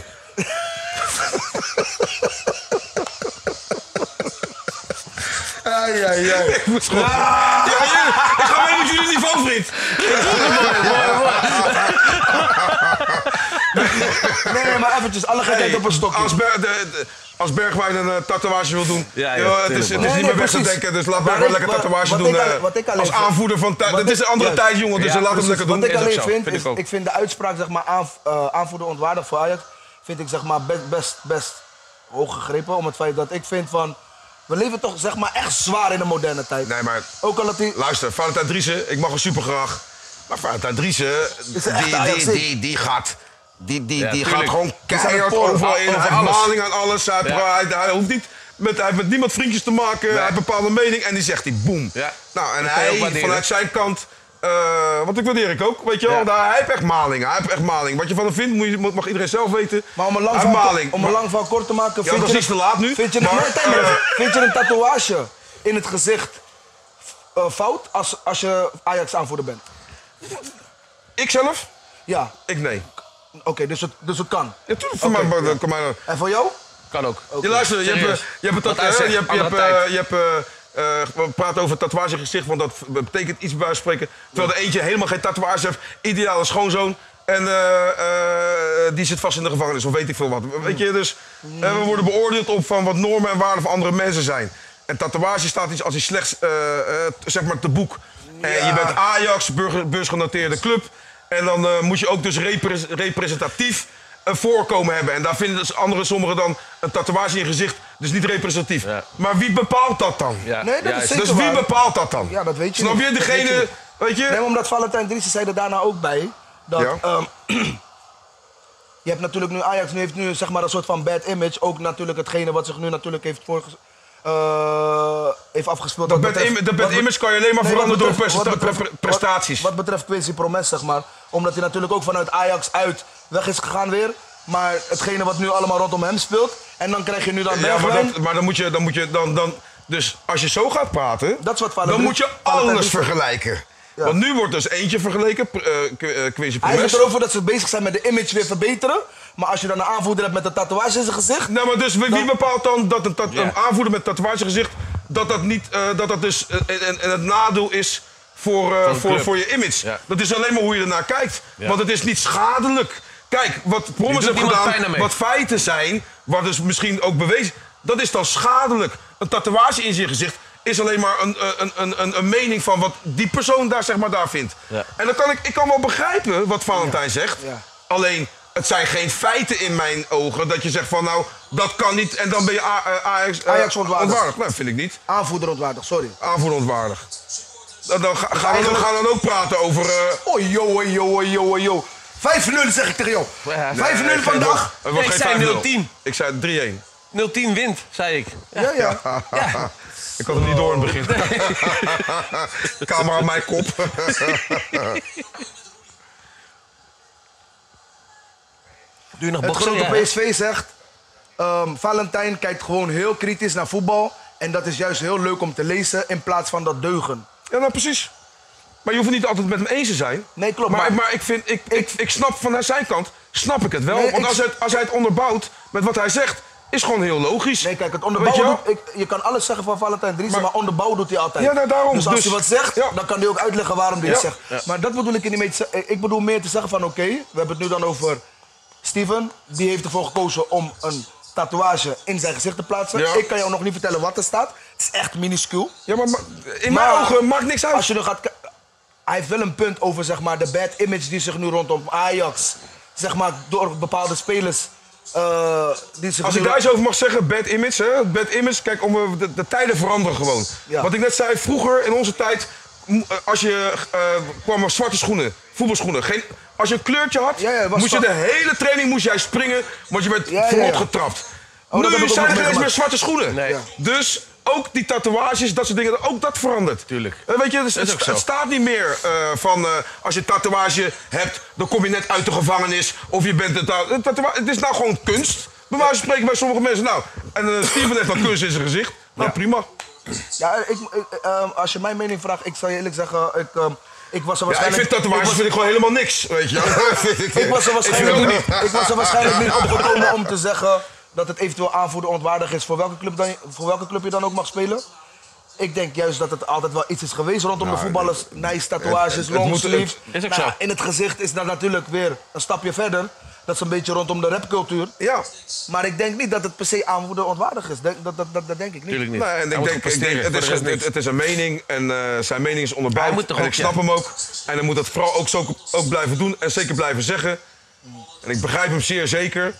Ai, ai, ai. Ik moet gewoon... Ja, jullie- ik ga mee met jullie niveau, vriend. Nee, maar eventjes, alle gekheid op een stokje. Als, Ber- de, de- als Bergwijn een uh, tatoeage wil doen, Ja, ja, joh, het is, tuurlijk, het is man. niet Nee, meer nee, weg te precies. denken. Dus laat Waar Bergwijn ik- lekker wat- tatoeage wat doen. ik al- eh, wat ik alleen als vind- aanvoerder van tijd. wat Het is ik- een andere ja. tijd, jongen. Dus Ja, laat hem precies. lekker doen. Wat ik Is ook alleen zo, vind, vind is, ik ook. ik vind de uitspraak zeg maar, aanv uh, aanvoerder ontwaardig voor Ajax, vind ik zeg maar, best, best, best hoog gegrepen. Om het feit dat ik vind van, we leven toch zeg maar, echt zwaar in de moderne tijd. Nee, maar Ook al dat hij... luister, Valentijn Driessen, ik mag hem super graag. Maar Valentijn Driessen, die, een echte die, Ajax-ziek. die, die gaat... Die, die, Ja, die gaat tuurlijk. gewoon zijn keihard een porno. overal in. Over Hij heeft alles. maling aan alles. Hij, Ja. praat- hij, hij hoeft niet met, hij heeft met niemand vriendjes te maken. Hij heeft een bepaalde mening en die zegt hij boem. Ja. Nou, en Dat kan je ook hij waarderen. vanuit zijn kant... eh want ik waardeer ik ook, weet je wel. Ja. Daar, hij heeft echt maling. Hij heeft echt maling. Wat je van hem vindt, moet je, moet- mag iedereen zelf weten. Maar om een lang hij heeft verhaal, maling. om een Maar- lang verhaal kort te maken, Ja, vind, dat je is iets te laat nu. Vind je, maar, nee, tijd maar eh, even. Vind je een tatoeage in het gezicht uh, fout als, als je Ajax-aanvoerder bent? ik zelf? Ja, Ik nee. oké, dus, het, dus het kan. Ja, tuurlijk, voor Oké, mij, ja. kan mij, En voor jou? Kan ook. Je luister, je hebt, Serieus. eh, je hebt, het Wat hij tat- zegt, je hebt, je hebt, andere eh, tijd. je hebt eh, eh, we praten over tatoeage gezicht, want dat betekent iets bij wijze van spreken. Terwijl de eentje helemaal geen tatoeage heeft, ideale schoonzoon. En eh, eh, die zit vast in de gevangenis, of weet ik veel wat. Weet je, dus eh, we worden beoordeeld op van wat normen en waarden van andere mensen zijn. En tatoeage staat iets als iets slechts, eh, eh, zeg maar, te boek. En Ja. je bent Ajax, burger- beursgenoteerde club. En dan eh, moet je ook dus repres- representatief een voorkomen hebben. En daar vinden dus andere sommigen dan een tatoeage in je gezicht dus niet representatief. Ja. Maar wie bepaalt dat dan? Ja, Nee, dat is juist. zeker Dus wie waar. bepaalt dat dan? Ja, dat weet je Snap niet. je? Dat weet je Degene, niet. weet je? Nee, maar omdat Valentijn Driessen zei er daarna ook bij. Dat, Ja. ehm, je hebt natuurlijk nu, Ajax nu heeft nu zeg maar een soort van bad image. Ook natuurlijk hetgene wat zich nu natuurlijk heeft, voorge, eh, heeft afgespeeld. Dat wat bad betreft- im- dat bad wat be- image kan je alleen maar Nee, veranderen wat door betreft- presta- wat betreft- pre- prestaties. Wat, wat betreft Quincy Promes, zeg maar. Omdat hij natuurlijk ook vanuit Ajax uit weg is gegaan weer. Maar hetgene wat nu allemaal rondom hem speelt. En dan krijg je nu dan Ja, maar, Bergwijn. dat, maar dan moet je, dan moet je dan, dan, dus als je zo gaat praten, Dat is wat dan Valentijn- moet je Valentijn alles Driessen- vergelijken. Ja. Want nu wordt dus eentje vergeleken, uh, Quincy Hij heeft Promes. het erover dat ze bezig zijn met de image weer verbeteren. Maar als je dan een aanvoerder hebt met een tatoeage in zijn gezicht. Nou, maar dus wie, wie bepaalt dan dat een, tat- Ja. een aanvoerder met tatoeagegezicht, dat dat niet, eh, dat dat dus eh, en, en het nadeel is voor, eh, de voor, club. voor je image. Ja. Dat is alleen maar hoe je ernaar kijkt. Ja. Want het is niet schadelijk. Kijk, wat Promes doet heeft niemand pijn gedaan, ermee. wat feiten zijn, wat dus misschien ook bewezen, dat is dan schadelijk. Een tatoeage in zijn gezicht is alleen maar een, een, een, een, een mening van wat die persoon daar, zeg maar, daar vindt. Ja. En dan kan ik, ik kan wel begrijpen wat Valentijn zegt. Ja. Alleen, het zijn geen feiten in mijn ogen dat je zegt van nou, dat kan niet en dan ben je A- eh, Ajax, eh, Ajax ontwaardigd. Nou, vind ik niet. Aanvoerder ontwaardigd, sorry. Aanvoerder ontwaardig. Dan, dan ga- gaan, we, dan gaan we dan ook praten over... eh, Oh, yo, yo, yo, yo. vijf nul zeg ik tegen jou. Ja. vijf nul nee, geen vandaag. nul. Het wordt Ik geen zei vijf nul. nul tien. Ik zei drie-één. nul tien wint, zei ik. Ja, ja. Ja. Ik had het niet door in het begin. Camera aan mijn kop. Doe je nog Het boksen? grote Ja, P S V zegt... Um, Valentijn kijkt gewoon heel kritisch naar voetbal. En dat is juist heel leuk om te lezen in plaats van dat deugen. Ja, nou precies. Maar je hoeft het niet altijd met hem eens te zijn. Nee, klopt, Maar, maar- maar ik, vind, ik, ik, ik snap van zijn kant, snap ik het wel. Nee, Want ik- als hij, het, als hij het onderbouwt met wat hij zegt, is gewoon heel logisch. Nee, kijk, het Weet je onderbouwen wel? doet... Ik, je kan alles zeggen van Valentijn Driessen, maar, Maar- onderbouwen doet hij altijd. Ja, nou, daarom. Dus als Dus- hij wat zegt, ja. dan kan hij ook uitleggen waarom hij Ja. het zegt. Maar dat bedoel ik er niet mee te zeggen. Ik bedoel meer te zeggen van, oké, we hebben het nu dan over Steven. Die heeft ervoor gekozen om een tatoeage in zijn gezicht te plaatsen. Ja. Ik kan jou nog niet vertellen wat er staat. Het is echt minuscuul. Ja, maar, maar in Maar- mijn ogen maakt niks uit. Als je er gaat... ki- Hij heeft wel een punt over zeg maar, de bad image die zich nu rondom Ajax... zeg maar, door bepaalde spelers... eh, die zich Als nu ik daar eens over mag zeggen, bad image, hè? Bad image, kijk, om, eh, de, de tijden veranderen gewoon. Ja. Wat ik net zei, vroeger in onze tijd, m- eh, als je uh, kwam er zwarte schoenen, voetbalschoenen. Geen, als je een kleurtje had, Ja, ja, was moest je zwart. de hele training moest jij springen, want je werd Ja, ja, verrot ja. getrapt. Oh, dat heb nu ik ook zijn nog er geen eens meer meegemaakt. zwarte schoenen. Nee. Ja. Dus ook die tatoeages, dat soort dingen, ook dat verandert. Tuurlijk. Eh, weet je, dus Dat is het, ook zo. het staat niet meer eh, van eh, als je een tatoeage hebt, dan kom je net uit de gevangenis. Of je bent het. een tattoo- Het is nou gewoon kunst. Bij wijze van spreken bij sommige mensen. Nou, en eh, Steven heeft dan kunst in zijn gezicht. Nou, prima. Ja, ik, ik, ehm, als je mijn mening vraagt, ik zal je eerlijk zeggen, ik, ehm, ik was er Ja, ik waarschijnlijk... vind tatoeages ik was- vind ik gewoon helemaal niks, weet je. Ik was, er waarschijnlijk vind niet, ik was er waarschijnlijk niet opgekomen om te zeggen dat het eventueel aanvoerder ontwaardig is voor welke, club dan, voor welke club je dan ook mag spelen. Ik denk juist dat het altijd wel iets is geweest rondom de voetballers. Nice tatoeages, het- het moet- longsleeves. het- is ook Nou ja, zo. in het gezicht is dat natuurlijk weer een stapje verder. Dat is een beetje rondom de rapcultuur. Ja. Maar ik denk niet dat het per se aanvoerder ontwaardig is. Denk- Dat, dat, dat, dat denk ik niet. Tuurlijk niet. Nee, en Hij ik moet denk, ik gewoon denk het, is, presteren, voor de het, rest het is een mening en eh, zijn mening is Hij onderbouwd. moet toch En ook, ik snap ja. hem ook. En hij moet dat vooral ook, zo, ook blijven doen en zeker blijven zeggen. En ik begrijp hem zeer zeker.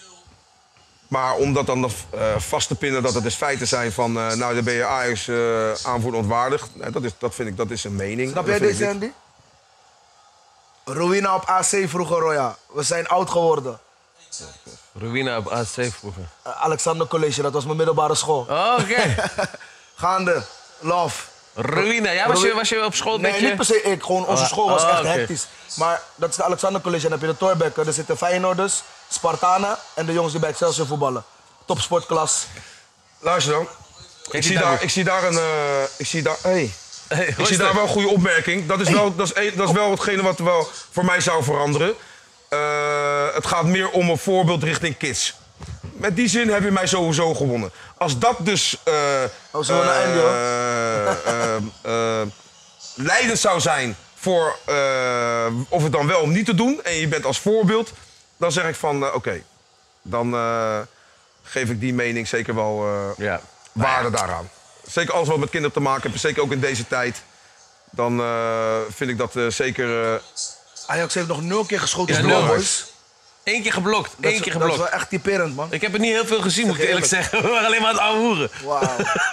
Maar om dat dan nog eh, vast te pinnen dat het dus feiten zijn van... eh, nou, dan ben je Ajax eh aanvoerder ontwaardigd. Nee, dat, is, dat vind ik, dat is een mening. Snap Dat jij vind ik deze, niet. Andy? Ruïna op A C vroeger, Roya. We zijn oud geworden. Ruïna op A C vroeger. Uh, Alexander College, dat was mijn middelbare school. Oh, oké. Gaande, love. Ruïna. Ja, was je, was je op school een Nee, beetje... niet per se ik. Gewoon onze Oh, school was oh, echt oké. hectisch. Maar dat is de Alexander College. En dan heb je de Thorbecke. Er zitten Feyenoorders, Spartanen en de jongens die bij Excelsior voetballen. Topsportklas. Luister dan. Ik die zie, daar daar, ook? ik zie daar een... eh, ik zie daar... Hey. Hey, Ik hoe zie is daar dat? wel een goede opmerking. Dat is wel, dat is, een- dat is wel hetgene wat wel voor mij zou veranderen. Eh, het gaat meer om een voorbeeld richting kids. Met die zin heb je mij sowieso gewonnen. Als dat dus... eh, Oh, zullen we naar Andy, hoor? eh, eh, eh, leidend zou zijn voor eh, of het dan wel om niet te doen... en je bent als voorbeeld, dan zeg ik van eh, oké. Dan eh, geef ik die mening zeker wel eh, Ja. waarde daaraan. Zeker alles wat met kinderen te maken heeft, zeker ook in deze tijd. Dan eh, vind ik dat eh, zeker... eh, Ajax heeft nog nul keer geschoten Ja, voor nul. de boys. Eén keer geblokt. Dat Eén is- keer Dat is geblokt. wel echt typerend, man. Ik heb er niet heel veel gezien, moet ik eerlijk eerlijk. zeggen. We waren alleen maar aan het aanhoeren. Wauw.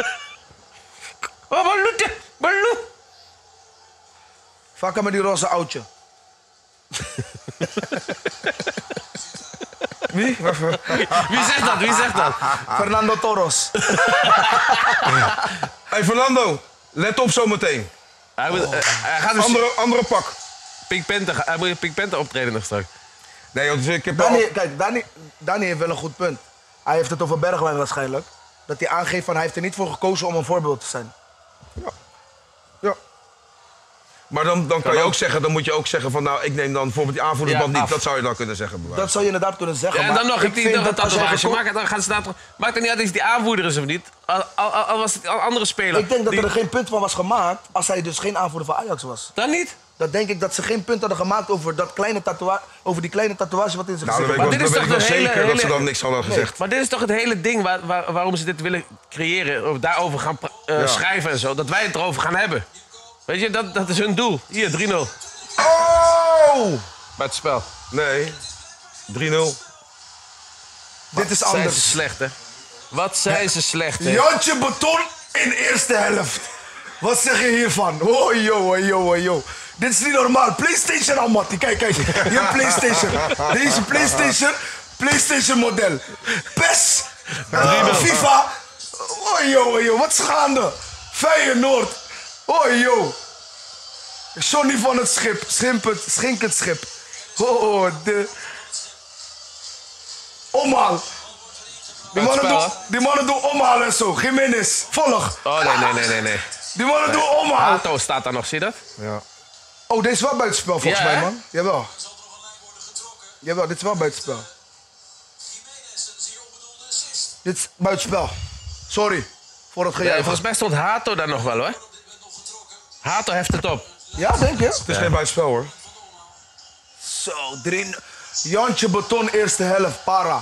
Oh, Baloo, Baloo. Vakken met die roze oudje. wie? Waarvoor? Wie zegt dat? Wie zegt dat? Fernando Torres. Hey Fernando, let op zometeen. Hij, moet, eh, hij gaat dus Andere, andere pak. Pink Panther, hij moet een Pink Panther optreden nog straks. Nee, want ik heb al... Dani, kijk, Dani, Dani heeft wel een goed punt. Hij heeft het over Bergwijn waarschijnlijk. Dat hij aangeeft van hij heeft er niet voor gekozen om een voorbeeld te zijn. Ja. Maar dan, dan kan je ook zeggen, dan moet je ook zeggen van nou, ik neem dan bijvoorbeeld die aanvoerdersband Ja, niet. af. Dat zou je dan kunnen zeggen. bij wijze. Dat zou je inderdaad kunnen zeggen. Ja, en maar dan nog ik heeft hij vind nog een dat als jij tatoeage. geko- Maakt, dan gaan ze daar, maakt het niet uit of die aanvoerder is of niet. Al, al, al was het een andere speler. Ik denk dat Die- er geen punt van was gemaakt als hij dus geen aanvoerder van Ajax was. Dan niet? Dan denk ik dat ze geen punt hadden gemaakt over, dat kleine tattoo- over die kleine tatoeage wat in zijn Nou, dan gezicht weet ik was. wel, dit is dan weet toch ik wel de zeker hele- dat ze hele- dan niks hadden gezegd. Maar dit is toch het hele ding waar, waar- waarom ze dit willen creëren. Of daarover gaan pra- eh, Ja. schrijven en zo. Dat wij het erover gaan hebben. Weet je, dat, dat is hun doel. Hier, drie nul. Oh! Bij het spel. Nee. drie nul. Dit is Zijn ze anders. slecht, hè? Wat zijn ze slecht, hè? Jantje Beton in eerste helft. Wat zeg je hiervan? Oh, yo, oh, yo, oh, yo. Dit is niet normaal. PlayStation al, Mattie. Kijk, kijk. Je hebt PlayStation. Deze PlayStation, PlayStation model. P E S Uh, FIFA. Hoi, joh, joh, wat schande. Feyenoord. Hoi, joh. Johnny van het schip. Schimpend, schinkend schip. Oh, de... Omhaal. Die mannen, doen, die mannen doen omhaal en zo. Jiménez, volg. Oh, nee, nee, nee, nee. nee. Die mannen doen omhaal. Hato staat daar nog, zie je dat? Ja. Oh, dit is wel buitenspel volgens Ja, mij, hè? man. Jawel. Jawel, dit is wel buitenspel. Dit is buitenspel. Sorry voor het Ja, gejuich. volgens mij stond Hato daar nog wel, hoor. Hato heft het op. Ja, denk je? Het is geen buitenspel, hoor. Zo, drie... Jantje Beton, eerste helft, para.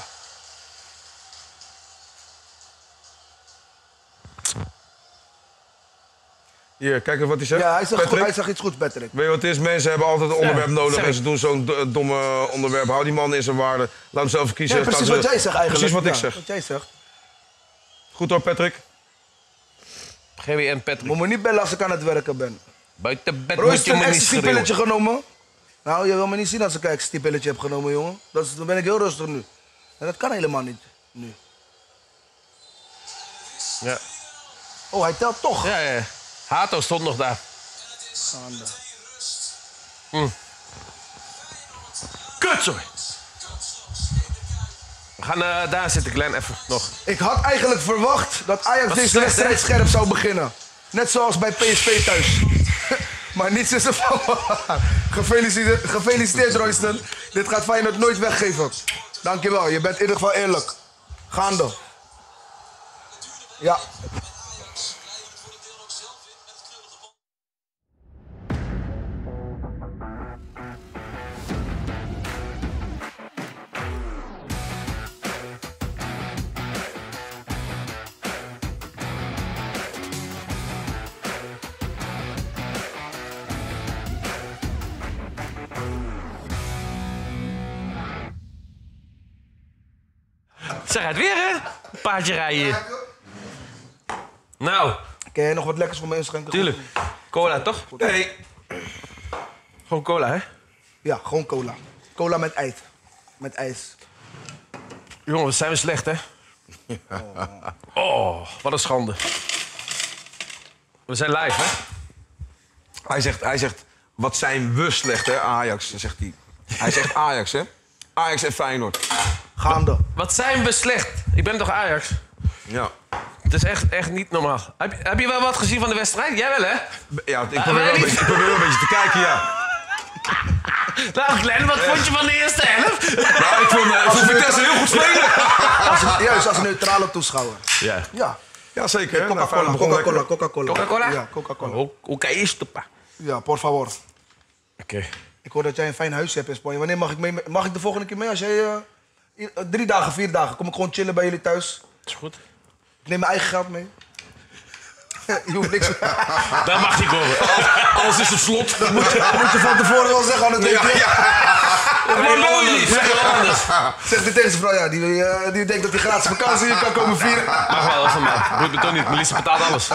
Hier, kijk even wat hij zegt. Ja, hij zegt, goed, Patrick. hij zegt iets goed, Patrick. Weet je wat het is? Mensen hebben altijd een onderwerp Ja, nodig zeg en ik. ze doen zo'n do- domme onderwerp. Hou die man in zijn waarde. Laat hem zelf kiezen. Ja, precies Staan wat ze- jij zegt eigenlijk. Precies wat ik Ja, zeg. Wat jij zegt. Goed hoor, Patrick. G W N Patrick. Moet me niet bellen als ik aan het werken ben. Buiten bed moet je Royce, een me niet ecstasy-pilletje schreeuwen. genomen? Nou, je wil me niet zien als ik een ecstasy-pilletje heb genomen, jongen. Dat is, dan ben ik heel rustig nu. En dat kan helemaal niet, nu. Ja. Oh, hij telt toch. Ja, ja. Hato stond nog daar. Gaande. Kut, sorry. We gaan eh, daar zitten, Glenn, even nog. Ik had eigenlijk verwacht dat Ajax Wat deze slecht, wedstrijd hè? scherp zou beginnen. Net zoals bij P S V thuis. Maar niets is ervan. Gefeliciteerd, gefeliciteerd Royston. Dit gaat Feyenoord nooit weggeven. Dankjewel, je bent in ieder geval eerlijk. Gaande. Ja. Zeg het weer, hè? Een paardje rijden hier. Nou, Kun jij nog wat lekkers voor me inschenken? tuurlijk. Cola, toch? Nee. Gewoon cola, hè? Ja, gewoon cola. Cola met ijs. Met ijs. Jongen, wat zijn we slecht, hè? Oh, wat een schande. We zijn live, hè? Hij zegt, hij zegt, wat zijn we slecht, hè, Ajax, zegt hij. Hij zegt Ajax, hè. Ajax en Feyenoord. Gaande. Wat zijn we slecht? Ik ben toch Ajax? Ja. Het is echt, echt niet normaal. Heb, je- heb je wel wat gezien van de wedstrijd? Jij wel, hè? Ja, ik Ah, probeer, wel wij een niet. beetje, ik probeer wel een beetje te kijken, ja. Nou, Glenn, wat vond je van de eerste helft? Nou, ik vond, uh, ik vond Vitesse heel goed spelen. Als, juist als neutrale toeschouwer. Ja. Ja. Ja, zeker. hè. Nou, Coca-Cola, Feyenoord begon Coca-Cola, lekker. Coca-Cola. Coca-Cola? Ja, Coca-Cola. Hoe, hoe kan je stoppen? Ja, por favor. Oké. Ik hoor dat jij een fijn huis hebt in Spanje. Wanneer mag ik mee? Mag ik de volgende keer mee? Als jij uh, i- uh, drie dagen, vier dagen, kom ik gewoon chillen bij jullie thuis. Is goed. Ik neem mijn eigen geld mee. Je hoeft niks. Daar mag hij komen. Alles is op slot. Dat moet je, moet je van tevoren wel zeggen, anders denk je. Maar wil je niet? Zeg wel anders. Zegt hij tegen zijn vrouw, ja, die, uh, die denkt dat hij gratis vakantie kan komen vieren. Mag wel, van mij. Doe me toch niet. Melissa betaalt alles.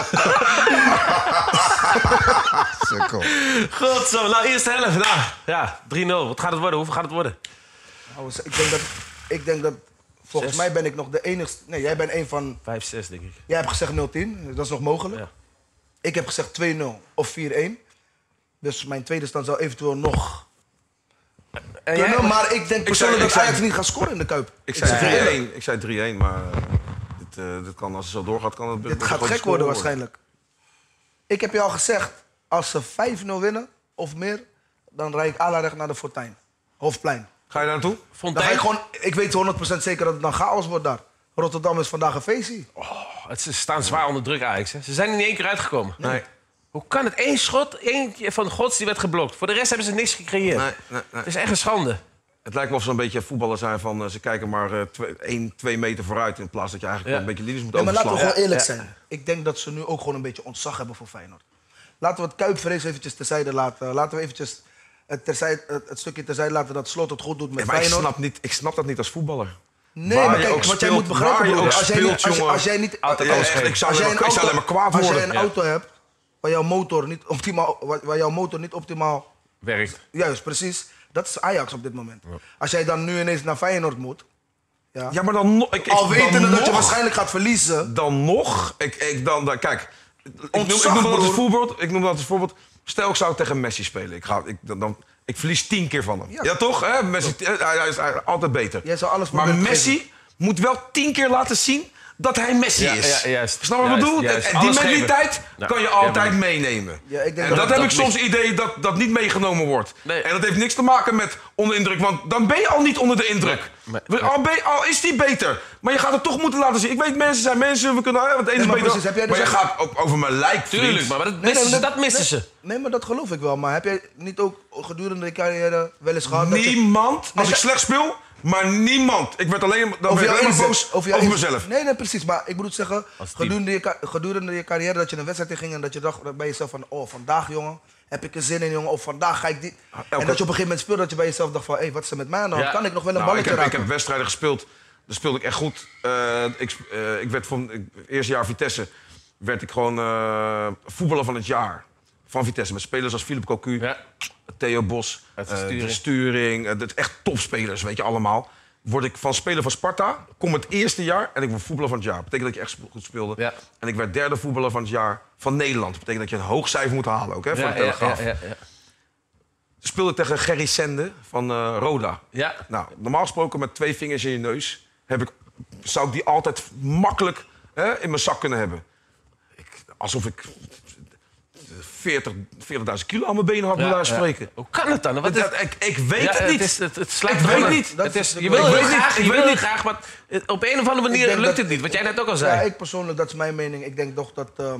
Sukkel. Goed zo. Nou, eerste helft. Nou, ja, drie nul. Wat gaat het worden? Hoeveel gaat het worden? Nou, ik denk dat, ik denk dat, volgens Zes. mij ben ik nog de enigste. Nee, jij bent een van. vijf zes, denk ik. Jij hebt gezegd nul tien, dat is nog mogelijk. Ja. Ik heb gezegd twee nul of vier een. Dus mijn tweede stand zou eventueel nog En kunnen. jij? Maar ik denk persoonlijk ik dat zei- Ajax niet gaat scoren in de Kuip. Ik zeg zei je eerlijk. drie een, ik zei drie een, maar uh, dit, uh, dit kan, als het zo doorgaat, kan het... Dit gaat gek worden waarschijnlijk. Ik heb je al gezegd, als ze vijf nul winnen of meer, dan rijd ik Alarecht naar de Fortuin. Hofplein. Ga je daar naartoe? Dan ga Fontijn? ik gewoon, ik weet honderd procent zeker dat het dan chaos wordt daar. Rotterdam is vandaag een feestje. Het, ze staan zwaar onder druk, Ajax. Hè. Ze zijn er niet één keer uitgekomen. Nee. Hoe kan het? Eén schot, eentje van Gods, die werd geblokt. Voor de rest hebben ze niks gecreëerd. Nee, nee, nee. Het is echt een schande. Het lijkt me of ze een beetje voetballers zijn van... uh, ze kijken maar uh, twee, één, twee meter vooruit... in plaats dat je eigenlijk Ja. een beetje linies moet Nee, maar laten we overslaan. gewoon eerlijk Ja. zijn. Ik denk dat ze nu ook gewoon een beetje ontzag hebben voor Feyenoord. Laten we het Kuipvrees eventjes terzijde laten. Laten we eventjes het, terzijde, het, het stukje terzijde laten dat Slot het goed doet met Ja, maar ik Feyenoord. snap, niet, ik snap dat niet als voetballer. Nee, Waar maar je kijk, ook wat jij speelt, moet begrijpen, waar je broer, ook als jij niet, speelt, als, jongen. als jij niet, Altijd Ja, alles echt, geven. ik zou als jij alleen een maar- ik zou alleen maar kwaad als worden. jij een auto hebt waar jouw motor niet optimaal, waar, waar jouw motor niet optimaal, Werkt. juist precies, dat is Ajax op dit moment. Als jij dan nu ineens naar Feyenoord moet, Ja. Ja, maar dan nog... Ik, ik, Al wetende dan dat je nog- waarschijnlijk gaat verliezen. Dan nog... Ik, ik, dan, dan, kijk, ik noem, ik Ontzag, noem dat als broer. voorbeeld. Ik noem dat als voorbeeld. Stel, ik zou tegen Messi spelen. Ik, ga, ik, dan, dan, ik verlies tien keer van hem. Ja, Ja. toch? Hè? Messi, hij, hij is hij- altijd beter. Jij zou alles maar proberen te Messi moet wel tien keer laten zien dat hij Messi Ja, is. ja, juist. Snap je wat ik Juist, bedoel? juist. En die Alles geven. mentaliteit Ja. kan je Ja, altijd maar- meenemen. Ja, ik denk en dat dat, dat heb ik mis- soms idee dat dat niet meegenomen wordt. Nee. En dat heeft niks te maken met onder indruk, want dan ben je al niet onder de indruk. Nee. We- Al, ben je- al is die beter, maar je gaat het toch moeten laten zien. Ik weet, mensen zijn mensen, we kunnen, hè, want de ene is maar beter. precies, heb jij dus maar je ook- gaat ook over mijn lijk, vriend. Tuurlijk, maar dat Nee, missen nee, ze. nee, Dat missen nee, ze. Nee, maar dat geloof ik wel. Maar heb jij niet ook gedurende je carrière wel eens gehad dat je... Niemand, als Nee, ik dat- slecht speel, maar niemand. Ik werd alleen, dan Over werd ik jouw alleen maar inzet. boos Over, jouw over inzet. mezelf. Nee, nee, precies. Maar ik moet zeggen, Als team. gedurende je, ka- gedurende je carrière dat je een wedstrijd in ging en dat je dacht bij jezelf van, oh, vandaag jongen, heb ik er zin in jongen, of vandaag ga ik dit. En dat je op een gegeven moment speelt dat je bij jezelf dacht van, hé, hey, wat is er met mij aan de hand? Ja. Kan ik nog wel een Nou, ik, balletje heb, ik raken? heb wedstrijden gespeeld, daar speelde ik echt goed. Eh, ik, eh, ik werd van het eerste jaar Vitesse, werd ik gewoon eh, voetballer van het jaar. Van Vitesse, met spelers als Philip Cocu, Ja. Theo Bos, Uit de eh, Sturing. de Sturing. eh, dat is echt topspelers, weet je, allemaal. Word ik van speler van Sparta, kom het eerste jaar en ik word voetballer van het jaar. Dat betekent dat je echt sp- goed speelde. Ja. En ik werd derde voetballer van het jaar van Nederland. Dat betekent dat je een hoog cijfer moet halen ook, hè, voor Ja, de ja, Telegraaf. ja, ja, ja. Speelde ik tegen Gerry Sende van eh, Roda. Ja. Nou, normaal gesproken met twee vingers in je neus heb ik, zou ik die altijd makkelijk hè, in mijn zak kunnen hebben. Ik, alsof ik veertig, veertigduizend kilo aan mijn benen had, bij Ja, wijze van ja. spreken. Hoe kan het dan? Wat is, Dat- ik, ik weet ja, het niet. is, het, het slaat Ik gewoon weet aan. niet. Dat Het is is, de- je wil ik heel weet niet. graag, Ik je weet wil heel niet. graag, maar het- op een of andere Ik manier denk lukt dat- het niet. Wat jij net ook al zei. Ja, ik persoonlijk, dat is mijn mening. Ik denk toch dat ehm,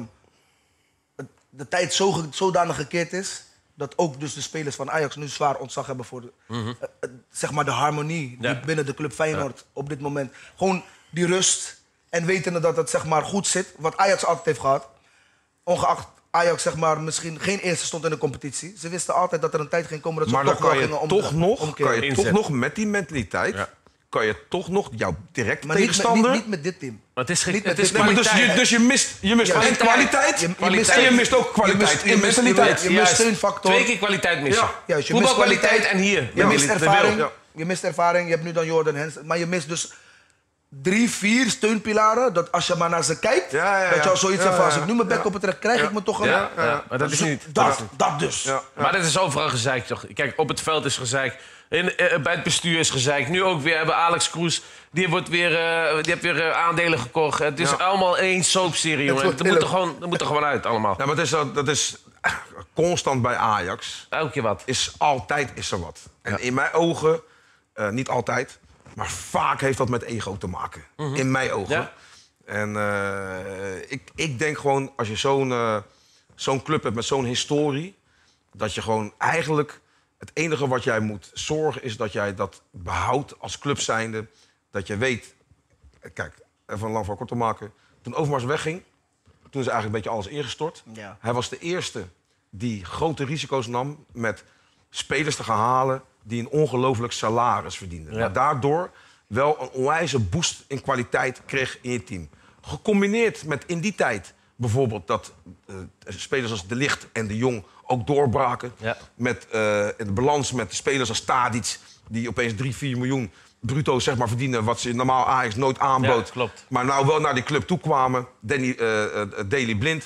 het- de tijd zo, ge- zodanig gekeerd is... dat ook dus de spelers van Ajax nu zwaar ontzag hebben voor de, eh, eh, zeg maar de harmonie die Ja. binnen de club Feyenoord op dit moment. Gewoon die rust en wetende dat het zeg maar goed zit, wat Ajax altijd heeft gehad. Ongeacht Ajax zeg maar misschien geen eerste stond in de competitie. Ze wisten altijd dat er een tijd ging komen dat ze Maar dan toch wel kan je gingen om, toch nog, omkeren. kan je toch Inzet. nog met die mentaliteit, Ja. kan je toch nog jouw directe Maar niet met, tegenstander. niet, niet met dit team. Maar het is, geen- Niet het met is dit- Nee, maar dus, kwaliteit. je, dus je mist, je mist Ja, en kwaliteit je- je en mist- je mist ook je kwaliteit mist- in je mist- mentaliteit. je mist steunfactor. Twee keer kwaliteit missen. Ja. Juist, je mist Voetbalkwaliteit kwaliteit en hier. Je Ja, mist de wil. ervaring. Ja. Je mist ervaring. Je hebt nu dan Jordan Hens. Maar je mist dus drie, vier steunpilaren. Dat als je maar naar ze kijkt, Ja, ja, dat je ja. al zoiets Ja, hebt van... ja. als ik nu mijn bek Ja. op het trek, krijg Ja. ik me toch een... Ja, ja. Ja, maar dat is Zo- niet. Dat, dat dus. Ja. Maar dat is overal gezeik toch? Kijk, op het veld is gezeik. In, eh, bij het bestuur is gezeik. Nu ook weer hebben Alex Kroes. Die, wordt weer, eh, die heeft weer eh, aandelen gekocht. Het is Ja. allemaal één soapserie, jongen. wordt Dat moet, er heel- gewoon, dat moet er gewoon uit, allemaal. Ja, maar dat is, dat dat is eh, constant bij Ajax. Elke keer wat. Is altijd is er wat. En in mijn ogen, eh, niet altijd, maar vaak heeft dat met ego te maken. In mijn ogen. Ja. En eh, ik, ik denk gewoon, als je zo'n eh, zo'n club hebt met zo'n historie, dat je gewoon eigenlijk het enige wat jij moet zorgen is dat jij dat behoudt als club zijnde. Dat je weet, eh, kijk, even een lang van kort te maken. Toen Overmars wegging, toen is eigenlijk een beetje alles ingestort. Ja. Hij was de eerste die grote risico's nam met spelers te gaan halen die een ongelooflijk salaris verdienden. Ja. Maar daardoor wel een onwijze boost in kwaliteit kreeg in je team. Gecombineerd met in die tijd bijvoorbeeld dat eh, spelers als De Ligt en De Jong ook doorbraken. Ja. Met eh, in de balans met spelers als Tadic, die opeens drie, vier miljoen bruto zeg maar, verdienen, wat ze normaal Ajax nooit aanbood. Ja, klopt. Maar nou wel naar die club toe kwamen, Danny, eh eh, Daley Blind.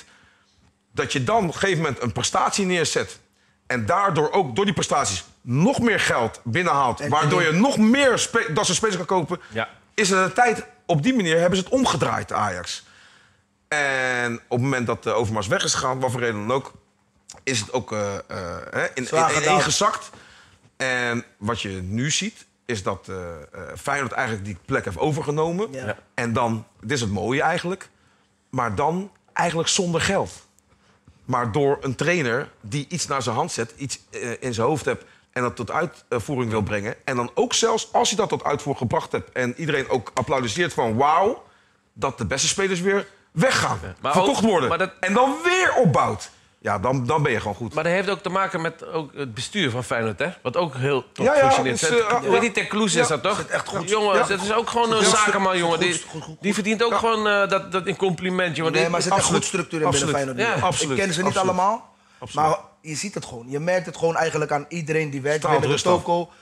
Dat je dan op een gegeven moment een prestatie neerzet. En daardoor ook door die prestaties nog meer geld binnenhaalt. En- waardoor je nog meer spe- dat soort spelers kan kopen. Ja. Is er een tijd, op die manier hebben ze het omgedraaid, de Ajax. En op het moment dat de Overmars weg is gegaan, wat voor reden dan ook, is het ook eh, eh, hè, in, in, Zwaar in gedaald. één gezakt. En wat je nu ziet, is dat eh eh, Feyenoord eigenlijk die plek heeft overgenomen. Ja. En dan, dit is het mooie eigenlijk, maar dan eigenlijk zonder geld. Maar door een trainer die iets naar zijn hand zet, iets eh, in zijn hoofd hebt en dat tot uitvoering wil brengen. En dan ook zelfs als je dat tot uitvoering gebracht hebt en iedereen ook applaudisseert van wauw, dat de beste spelers weer weggaan, maar verkocht ook- worden. maar dat- En dan weer opbouwt. Ja, dan, dan ben je gewoon goed. Maar dat heeft ook te maken met ook het bestuur van Feyenoord, hè? Wat ook heel top Ja, ja, functioneert. dus, Het- eh, Weet ja. je, Ter Kloes Ja, is dat toch? zit echt goed. Jongen, Ja. dat is ook gewoon een heel zakenman, goed, jongen. goed, Die, goed, goed, die verdient ook gewoon eh, dat, dat in compliment, jongen. Nee, Die- maar er zit echt absoluut. goed structuur in binnen Absoluut. Feyenoord. Ja, absoluut. Ik ken ze niet Absoluut. allemaal. Absoluut. Maar je ziet het gewoon. Je merkt het gewoon eigenlijk aan iedereen die werkt Straalt binnen de rust af. toko.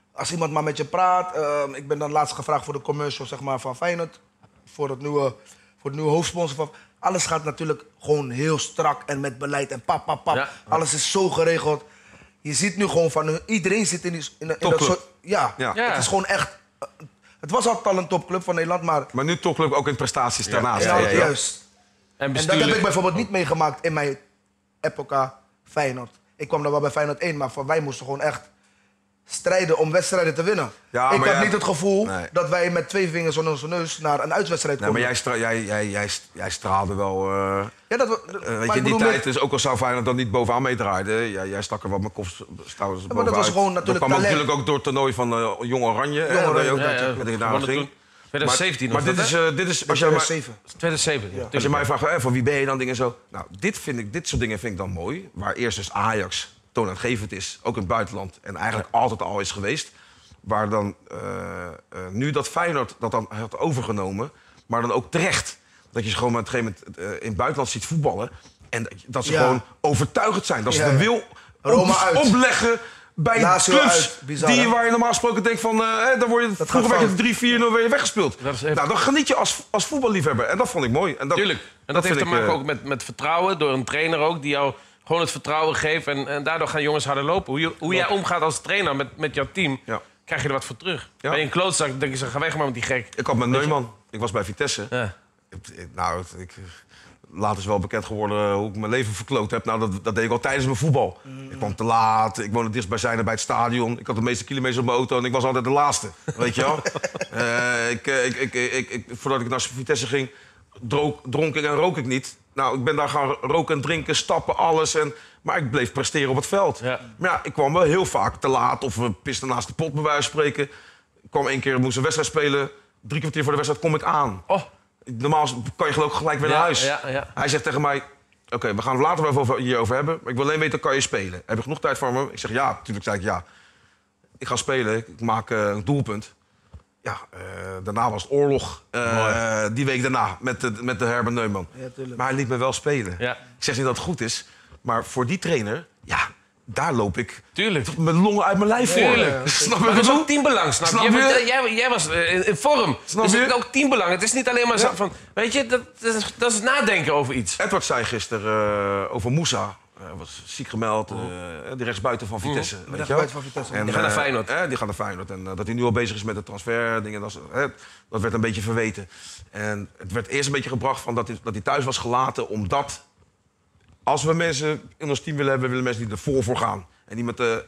als iemand maar met je praat. Uh, ik ben dan laatst gevraagd voor de commercial zeg maar, van Feyenoord. Voor het nieuwe, voor het nieuwe hoofdsponsor. Van, alles gaat natuurlijk gewoon heel strak en met beleid en pap, pap, pap. Ja. Alles is zo geregeld. Je ziet nu gewoon van, iedereen zit in, die, in, in dat soort... Ja, ja, het is gewoon echt... Het was altijd al een topclub van Nederland, maar... Maar nu topclub ook in prestaties daarnaast. Ja, ja, ja, juist. En, en dat heb ik bijvoorbeeld niet meegemaakt in mijn epoca Feyenoord. Ik kwam dan wel bij Feyenoord één, maar van wij moesten gewoon echt strijden om wedstrijden te winnen. Ja, ik had ja, niet het gevoel nee. dat wij met twee vingers onder onze neus naar een uitwedstrijd nee, konden. Maar jij, stra jij, jij, jij, jij straalde wel... Uh, ja, dat, uh, weet je, die tijd, dus ook al zou Feyenoord dan niet bovenaan meedraaide, jij, jij stak er wat mijn kop stouwens ja, maar dat was gewoon natuurlijk dat kwam natuurlijk ook door het toernooi van uh, Jong Oranje. Jong Oranje, ook ja, ja, dat je daar ging. twintig zeventien maar, maar dit, is, uh, dit is... Als je twintig zeven. twintig zeven, ja. Als je mij vraagt, eh, van wie ben je dan, dingen zo. Nou, dit, vind ik, dit soort dingen vind ik dan mooi. Waar eerst dus Ajax toonaangevend is, ook in het buitenland. En eigenlijk ja. altijd al is geweest. Waar dan uh, uh, nu dat Feyenoord dat dan had overgenomen. Maar dan ook terecht. Dat je ze gewoon op een gegeven moment uh, in het buitenland ziet voetballen. En dat ze ja. gewoon overtuigend zijn. Dat ze ja. de wil op, opleggen bij Lazio clubs Bizar, die, waar je normaal gesproken denkt van... Uh, dan word je, dat vroeger werd je drie vier nul weer weggespeeld. Even... Nou, dan geniet je als, als voetballiefhebber. En dat vond ik mooi. En dat, Tuurlijk. En dat, dat heeft te maken uh... ook met, met vertrouwen. Door een trainer ook, die jou gewoon het vertrouwen geeft. En, en daardoor gaan jongens harder lopen. Hoe, je, hoe jij omgaat als trainer met, met jouw team... Ja. krijg je er wat voor terug. Ja. Ben je een klootzak, dan denk je, ga weg maar met die gek. Ik had met Neumann. Ik was bij Vitesse. Ja. Ik, nou, ik... Later is wel bekend geworden hoe ik mijn leven verkloot heb. Nou, dat, dat deed ik al tijdens mijn voetbal. Mm. Ik kwam te laat, ik woonde dichtstbijzijnde bij het stadion. Ik had de meeste kilometers op mijn auto en ik was altijd de laatste. Weet je wel? uh, ik, ik, ik, ik, ik, voordat ik naar Vitesse ging, droog, dronk ik en rook ik niet. Nou, ik ben daar gaan roken en drinken, stappen, alles. En, maar ik bleef presteren op het veld. Ja. Maar ja, ik kwam wel heel vaak te laat of we pisten naast de pot bij wijze van spreken. Ik kwam één keer, moest een wedstrijd spelen. Drie kwartier voor de wedstrijd kom ik aan. Oh. Normaal kan je geloof ik gelijk weer naar ja, huis. Ja, ja. Hij zegt tegen mij, oké, okay, we gaan het later wel hierover hebben. Maar ik wil alleen weten, kan je spelen? Heb je genoeg tijd voor me? Ik zeg ja, natuurlijk zei ik ja. Ik ga spelen, ik maak uh, een doelpunt. Ja, uh, daarna was het oorlog. Uh, die week daarna met de, met de Herman Neumann. Ja, maar hij liet me wel spelen. Ja. Ik zeg niet dat het goed is. Maar voor die trainer, ja... Daar loop ik Tuurlijk. met longen uit mijn lijf voor. Tuurlijk. Snap je? Maar dat is ook teambelang, snap, snap je? je? Jij, jij was in, in vorm. Snap dus je? Het is ook teambelang. Het is niet alleen maar ja. van... Weet je, dat, dat, is, dat is nadenken over iets. Edward zei gisteren uh, over Moussa. Hij uh, was ziek gemeld. Uh, die rechtsbuiten van Vitesse. Mm. Weet rechtsbuiten van Vitesse. En, die gaan naar Feyenoord. Uh, die gaan naar Feyenoord. En uh, dat hij nu al bezig is met de transfer. Dingen, dat, uh, dat werd een beetje verweten. En het werd eerst een beetje gebracht van dat hij, dat hij thuis was gelaten omdat... Als we mensen in ons team willen hebben, willen mensen die er vol voor gaan. En die met de...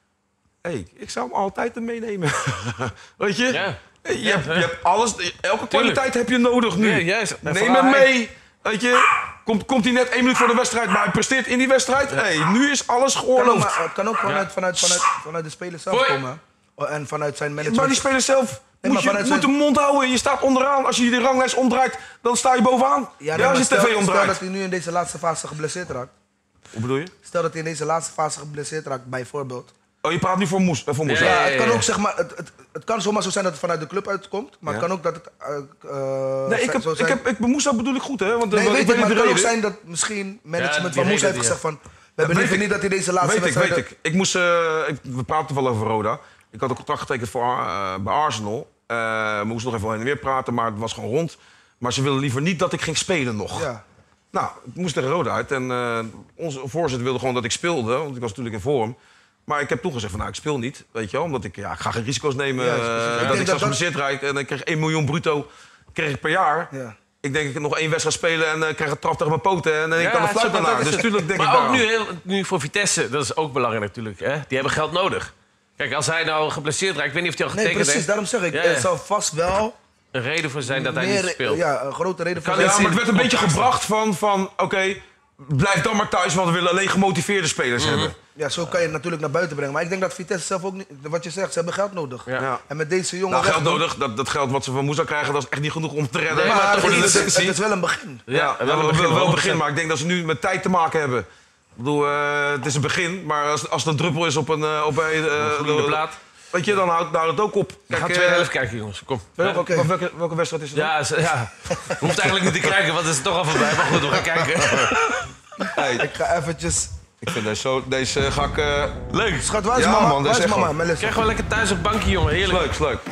Hé, hey, ik zou hem altijd er meenemen. Weet je? Ja. Je, ja, hebt, je hebt alles... Elke kwaliteit heb je nodig nu. Ja, juist. Neem hem mee. Weet je? Komt, komt hij net één minuut voor de wedstrijd, maar hij presteert in die wedstrijd. Ja. Hey, nu is alles geoorloofd. Het kan ook vanuit, ja. vanuit, vanuit, vanuit de speler zelf Hoi. komen. En vanuit zijn management. Maar die speler zelf... Nee, moet je zijn... moet de mond houden. Je staat onderaan. Als je de ranglijst omdraait, dan sta je bovenaan. Ja, nee, ja als je stel, tv omdraait. Stel dat hij nu in deze laatste fase geblesseerd raakt. Hoe bedoel je? Stel dat hij in deze laatste fase geblesseerd raakt, bijvoorbeeld. Oh, je praat nu voor Moes. Voor Moes. Ja, ja, ja, ja, het kan ook zeg maar, het, het, het kan zomaar zo zijn dat het vanuit de club uitkomt, maar ja. het kan ook dat het. Uh, uh, nee, ik heb, zo zijn. Ik heb, ik, Moes bedoel ik goed, hè? Want nee, ik weet weet ik, maar het kan ook zijn dat misschien management ja, van Moes heeft gezegd ja. van, we hebben liever niet dat hij deze laatste weet wedstrijd. Weet ik, weet ik. Ik moest, uh, ik, we praten wel over Roda. Ik had een contract getekend voor, uh, bij Arsenal. Uh, we moesten nog even heen en weer praten, maar het was gewoon rond. Maar ze wilden liever niet dat ik ging spelen nog. Ja. Nou, ik moest tegen Roda uit en uh, onze voorzitter wilde gewoon dat ik speelde, want ik was natuurlijk in vorm. Maar ik heb toen gezegd van, nou, ik speel niet, weet je wel, omdat ik, ja, ik ga geen risico's nemen. Ja, uh, dat ik straks geblesseerd rijd en ik kreeg één miljoen bruto kreeg ik per jaar. Ja. Ik denk, ik kan nog één wedstrijd spelen en uh, krijg een trap tegen mijn poten en uh, ja, ik kan de fluit daarna. Dus tuurlijk denk maar ik ook nu, heel, nu voor Vitesse, dat is ook belangrijk natuurlijk, hè? Die hebben geld nodig. Kijk, als hij nou geblesseerd raakt, ik weet niet of hij al getekend heeft. Nee, precies, daarom zeg ik, ja, ja. er zal vast wel... een reden voor zijn dat hij niet speelt. Ja, een grote reden voor zijn. Ja, maar het werd een beetje gebracht van, van oké, okay, blijf dan maar thuis, want we willen alleen gemotiveerde spelers mm-hmm. hebben. Ja, zo kan je het natuurlijk naar buiten brengen. Maar ik denk dat Vitesse zelf ook niet, wat je zegt, ze hebben geld nodig. Ja. Ja. En met deze jongen... Nou, geld nodig, dat, dat geld wat ze van Moussa krijgen, dat is echt niet genoeg om te redden. Nee, maar, maar het, is, het, het is wel een begin. Ja, ja wel, een begin, wel een begin, maar ik denk dat ze nu met tijd te maken hebben. Ik bedoel, uh, het is een begin, maar als, als het een druppel is op een... Uh, op een uh, plaat. Weet je, dan houdt, houdt het ook op. We gaan de tweede helft kijken, jongens. Kom. Ja, okay. welke, welke wedstrijd is het dan? Ja, ja. hoeft eigenlijk niet te kijken, want het is toch al voorbij. Maar goed, we gaan kijken. Hey. Ik ga eventjes Ik vind deze, zo, deze ga ik... Uh... Leuk. Schat, waar is Ja, mama? man, dat Waar is is echt mama? gewoon- Melissa. Krijg gewoon lekker thuis op bankje, jongen. Is Heerlijk. leuk, is leuk.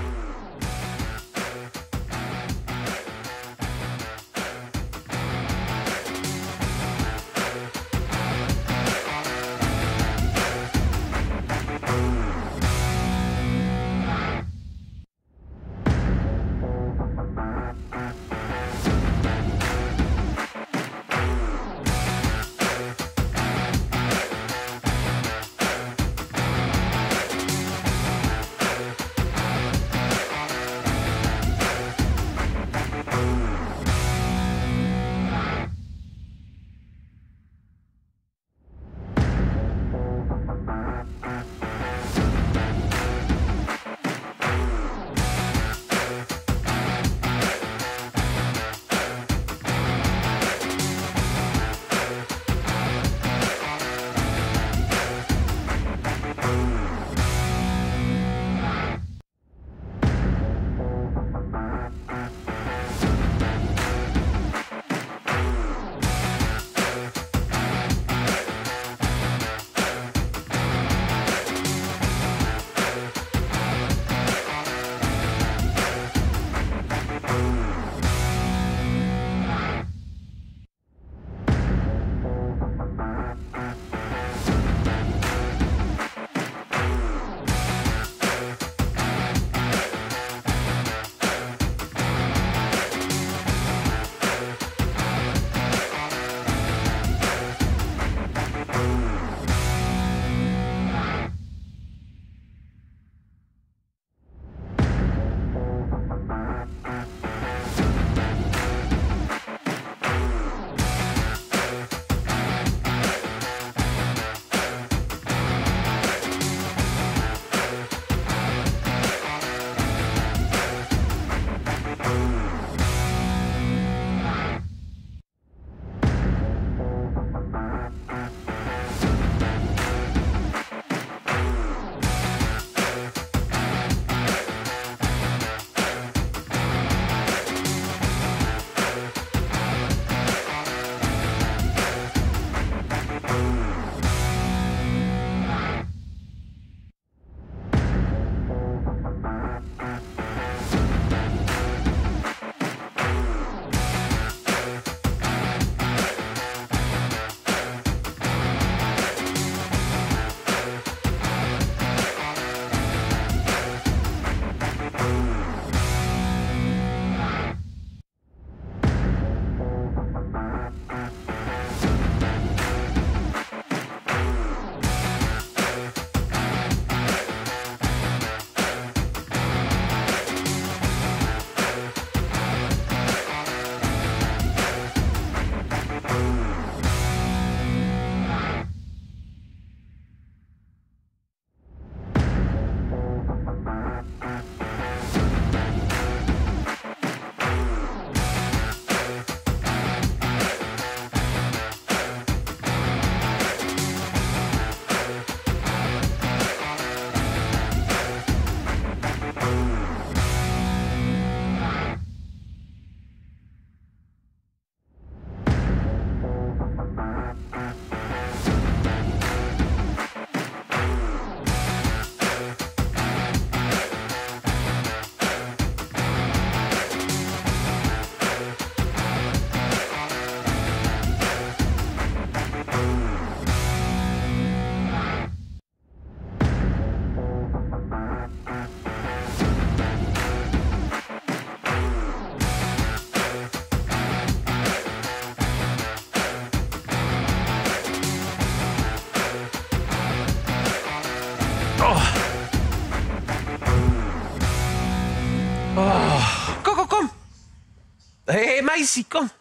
Hé, hey, meisje, kom.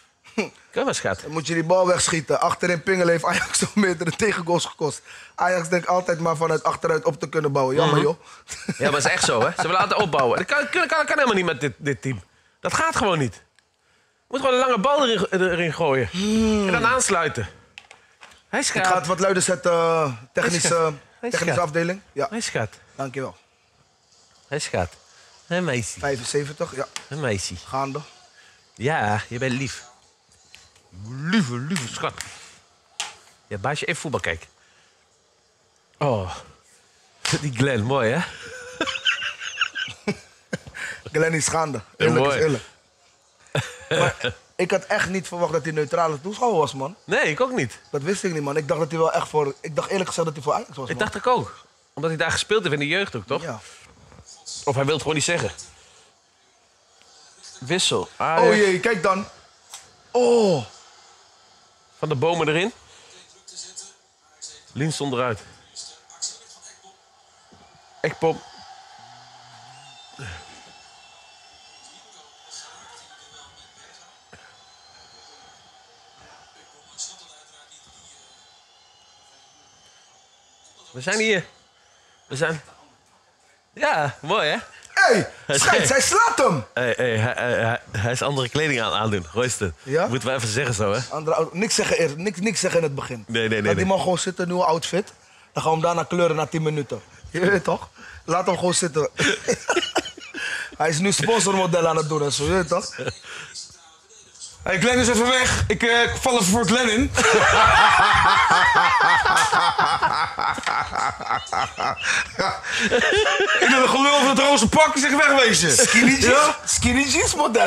Kom maar, schat. Dan moet je die bal wegschieten. Achterin pingelen heeft Ajax zo'n meerdere tegengoals gekost. Ajax denkt altijd maar vanuit achteruit op te kunnen bouwen. Jammer, Mhm. joh. Ja, maar dat is echt zo, hè. Ze willen altijd opbouwen. Dat kan, kan, kan, kan helemaal niet met dit, dit team. Dat gaat gewoon niet. Je moet gewoon een lange bal erin, erin gooien. En dan aansluiten. Hij Ik schat. ga het wat luider zetten. uh, Technische, Hij is technische schat. afdeling. Ja, Hij schat. dankjewel. Hij schat. Hé, meisje. vijfenzeventig, ja. Hé, meisje. Gaande. Ja, je bent lief. Lieve, lieve schat. Ja, baasje, even voetbal kijken. Oh. Die Glenn, mooi hè? Glenn is schande. Ja, Eerlijk mooi. is eerlijk. Maar ik had echt niet verwacht dat hij neutrale toeschouwer was, man. Nee, ik ook niet. Dat wist ik niet, man. Ik dacht dat hij wel echt voor... Ik dacht eerlijk gezegd dat hij voor Ajax was, Ik man. dacht ik ook. Omdat hij daar gespeeld heeft in de jeugd ook, toch? Ja. Of hij wil het gewoon niet zeggen. Wissel. Ah, Oh ja. jee, kijk dan. Oh. Van de bomen erin. Lien stond eruit. Ekpom. We zijn hier. We zijn... Ja, mooi hè? Hé, hey, scheids, hij slaat hem. Hey, hey, hij, hij, hij- hij is andere kleding aan aandoen, Royston. Ja? Moeten we even zeggen zo, hè? Andere, auto- niks, zeggen eerst, niks, niks zeggen in het begin. Nee, nee, nee, Laat die nee. man gewoon zitten, nieuwe outfit. Dan gaan we hem daarna kleuren na tien minuten. Je weet toch? Laat hem gewoon zitten. Hij is nu sponsormodel aan het doen en zo, je weet toch? Hey, Glenn is even weg. Ik eh, val even voor Glenn in. Ik doe een gelul van het roze pak en zeg wegwezen. Skinny jeans, skinny jeans model.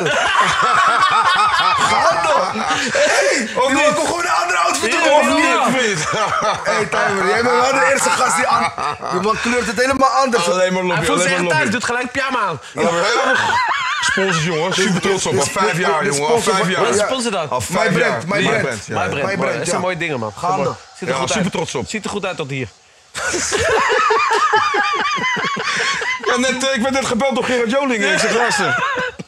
Ga toch? Hey, Of die niet? wil ik gewoon een andere outfit doen. Of of niet? niet, vriend? Hey, Timer, jij bent wel de eerste gast die aan... Die man kleurt het helemaal anders. Alleen maar Hij lobby, voelt zich alleen echt maar thuis, lobby. doet gelijk pyjama aan. Sponsors, jongen. Super trots op. Al vijf jaar, de jongen. Al sponsor vijf van- jaar. Wat is de Ja. sponsor dan? Al My vijf jaar. brand, my My brand. brand, ja. My brand. My Mooi, brand, dat ja. zijn mooie dingen, man. Gaande. Mooi. Ziet er Ja, goed super uit. trots op. Ziet er goed uit tot hier. Ja, net, eh, ik werd net gebeld door Gerard Joling. Ik zeg, luister.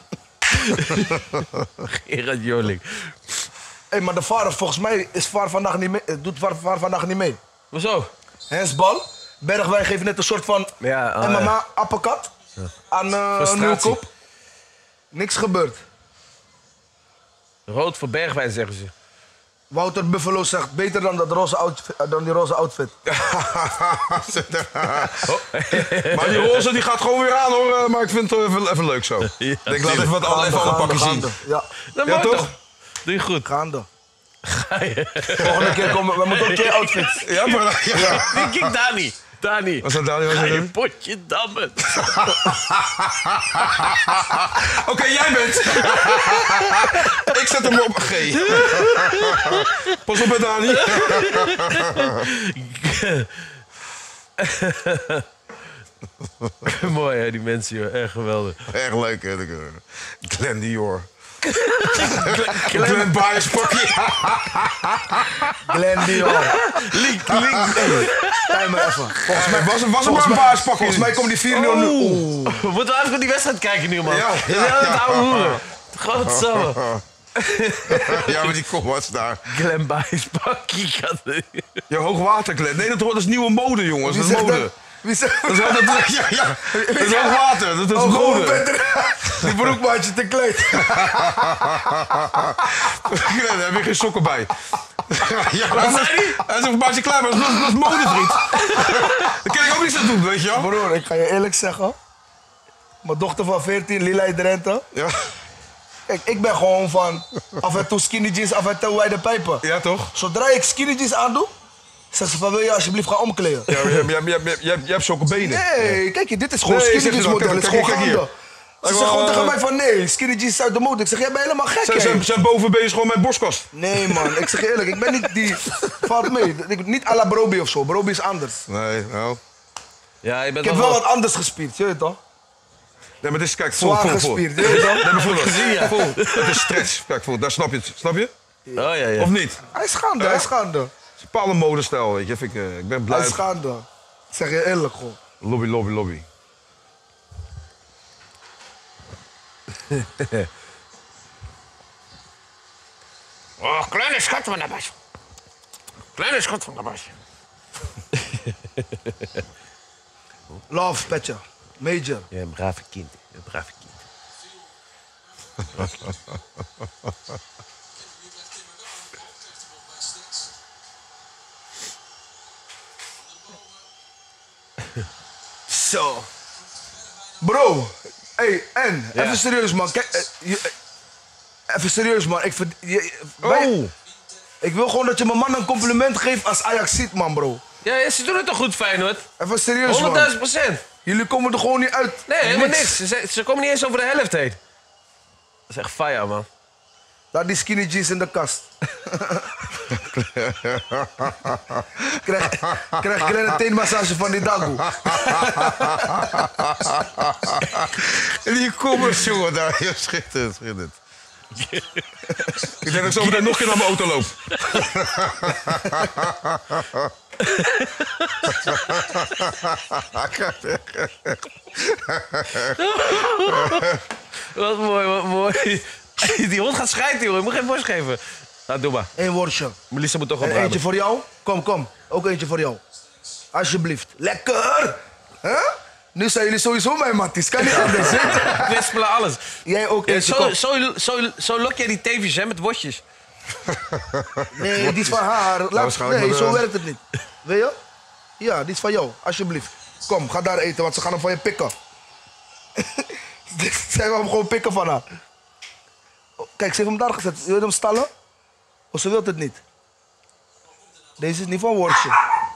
Gerard Joling. Hey, maar de V A R, volgens mij is V A R vandaag niet mee, eh, doet V A R, V A R vandaag niet mee. Hoezo? Hensbal. Bergwijn geeft net een soort van Ja, oh, M M ja. A-uppercut aan uh, Frustratie. Nieuwkoop. Niks gebeurd. Rood voor Bergwijn, zeggen ze. Wouter Buffalo zegt beter dan, dat roze outfit, eh, dan die roze outfit. Maar die roze die gaat gewoon weer aan, hoor. Eh, Maar ik vind het even, even leuk zo. Ja, Ik laat even wat Gaande, even alle gaande, pakken zien. gaande. Ja, Dat Ja, mag toch? toch? Doe je goed. gaande. Volgende keer komen we, we moeten ook twee outfits. Ja, maar... Ja. Denk ik Dani. Dani. Was dat Dani? Was Ga dat je Dani? potje dammen. Oké, jij bent. Ik zet hem op G. Pas op met Dani. Mooi hè, die mensen, joh. Echt geweldig. Erg leuk, hè. de- Glenn Dior. Glenn Bias pakje. Glenn Dior. Link, link. Kijk maar even. Volgens mij, Was, was er maar volgens een mij, baas pakje. volgens mij komt die vier nul nu. Oeh. We moeten even naar die wedstrijd kijken nu, man. Ja, We ja, zijn aan het ja. ouwe hoeren. Godsamme. Ja, maar die komats daar. Glenn Bijes pakkie. Ja, hoogwater, Glenn. Nee, dat, hoort- dat is nieuwe mode, jongens. Wie Dat is zegt mode. dat? Wie zegt Dat is, dat, dat- ja, ja. Dat is hoogwater. Dat is Oh, gewoon mode. beter. Die broekmaatje te klein. Glenn, daar heb je geen sokken bij. Ja, dat is, dat is een maatje klaar, maar dat is, dat is mode, vriend. Dat kan ik ook niet zo doen, weet je wel. Broer, ik ga je eerlijk zeggen. Mijn dochter van veertien, Lila uit Drenthe. Ja, Kijk, ik ben gewoon van af en toe skinny jeans, af en toe wijde pijpen. ja toch? Zodra ik skinny jeans aandoe, zegt ze van wil je alsjeblieft gaan omkleden? Ja, maar je, je, je, je, je, je hebt zulke benen. Nee, kijk je, dit is gewoon Nee, skinny zeg je jeans dan, model. Het is kijk, gewoon kijk, kijk gaande. Ze Kijk, zegt gewoon wel, tegen eh, mij van nee, skinny jeans is uit de mode. Ik zeg, jij bent helemaal gek, Zijn, hè? zijn, zijn bovenbeen is gewoon mijn borstkast. Nee man, ik zeg je eerlijk, ik ben niet die... Valt mee, Ik- niet à la Broby of zo. Broby is anders. Nee, nou. Ja, je bent Ik heb nog wel wat anders gespierd, je weet toch? Nee, maar dit is, kijk, vol, Zwaar vol, vol. gespierd, je weet toch? Nee, maar voel het. gezien, ja. Vol. Het is stretch. Kijk, voel, daar snap je het. Snap je? Oh ja, ja. Of niet? Hij is gaande, Ja? hij is gaande. Het is een bepaalde modestijl, weet je. Vind ik, eh, ik ben Hij blij. is gaande. Ik zeg je eerlijk gewoon. Lobby, lobby, lobby. Oh, kleine schat van de bas. Kleine schat van de bas. Love, petje. Major. Ja, een brave kind. Een brave kind. Zo. Bro. Hey, en, Ja. even serieus man. Kijk, eh, je- eh, even serieus man. Ik verd- je- wij- Oh! Ik wil gewoon dat je mijn man een compliment geeft als Ajax ziet, man, bro. Ja, ja, ze doen het toch goed, Feyenoord? Even serieus, man. honderdduizend procent. Jullie komen er gewoon niet uit. Nee, helemaal niks. Ze, ze- ze komen niet eens over de helft heen. Dat is echt fire, man. Laat die skinny jeans in de kast. krijg, krijg ik een teenmassage van die dagoe. Die kommers, jongen, daar. Ja, schitterend, schitterend. Ik denk dat ik zo meteen nog een keer naar mijn auto loop. Wat mooi, wat mooi. Die hond gaat schijten, jongen. Ik moet geen borst geven. Nou, doe maar. Eén worstje. Melissa moet toch En opruimen. eentje voor jou. Kom, kom. Ook eentje voor jou. Alsjeblieft. Lekker! Huh? Nu zijn jullie sowieso mijn matties. Kan niet anders, hè? Kwispelen, alles. Jij ook Ja, eentje, zo, kom. zo, zo, zo lok jij die teefjes, hè, met worstjes. Nee, die is van haar. Laat, waarschijnlijk nee, met zo de- werkt het niet. Weet je? Ja, die is van jou. Alsjeblieft. Kom, ga daar eten, want ze gaan hem van je pikken. Zij wil hem gewoon pikken van haar. Oh, kijk, ze heeft hem daar gezet. Wil je hem stallen? Of ze wil het niet? Deze is niet van worstje.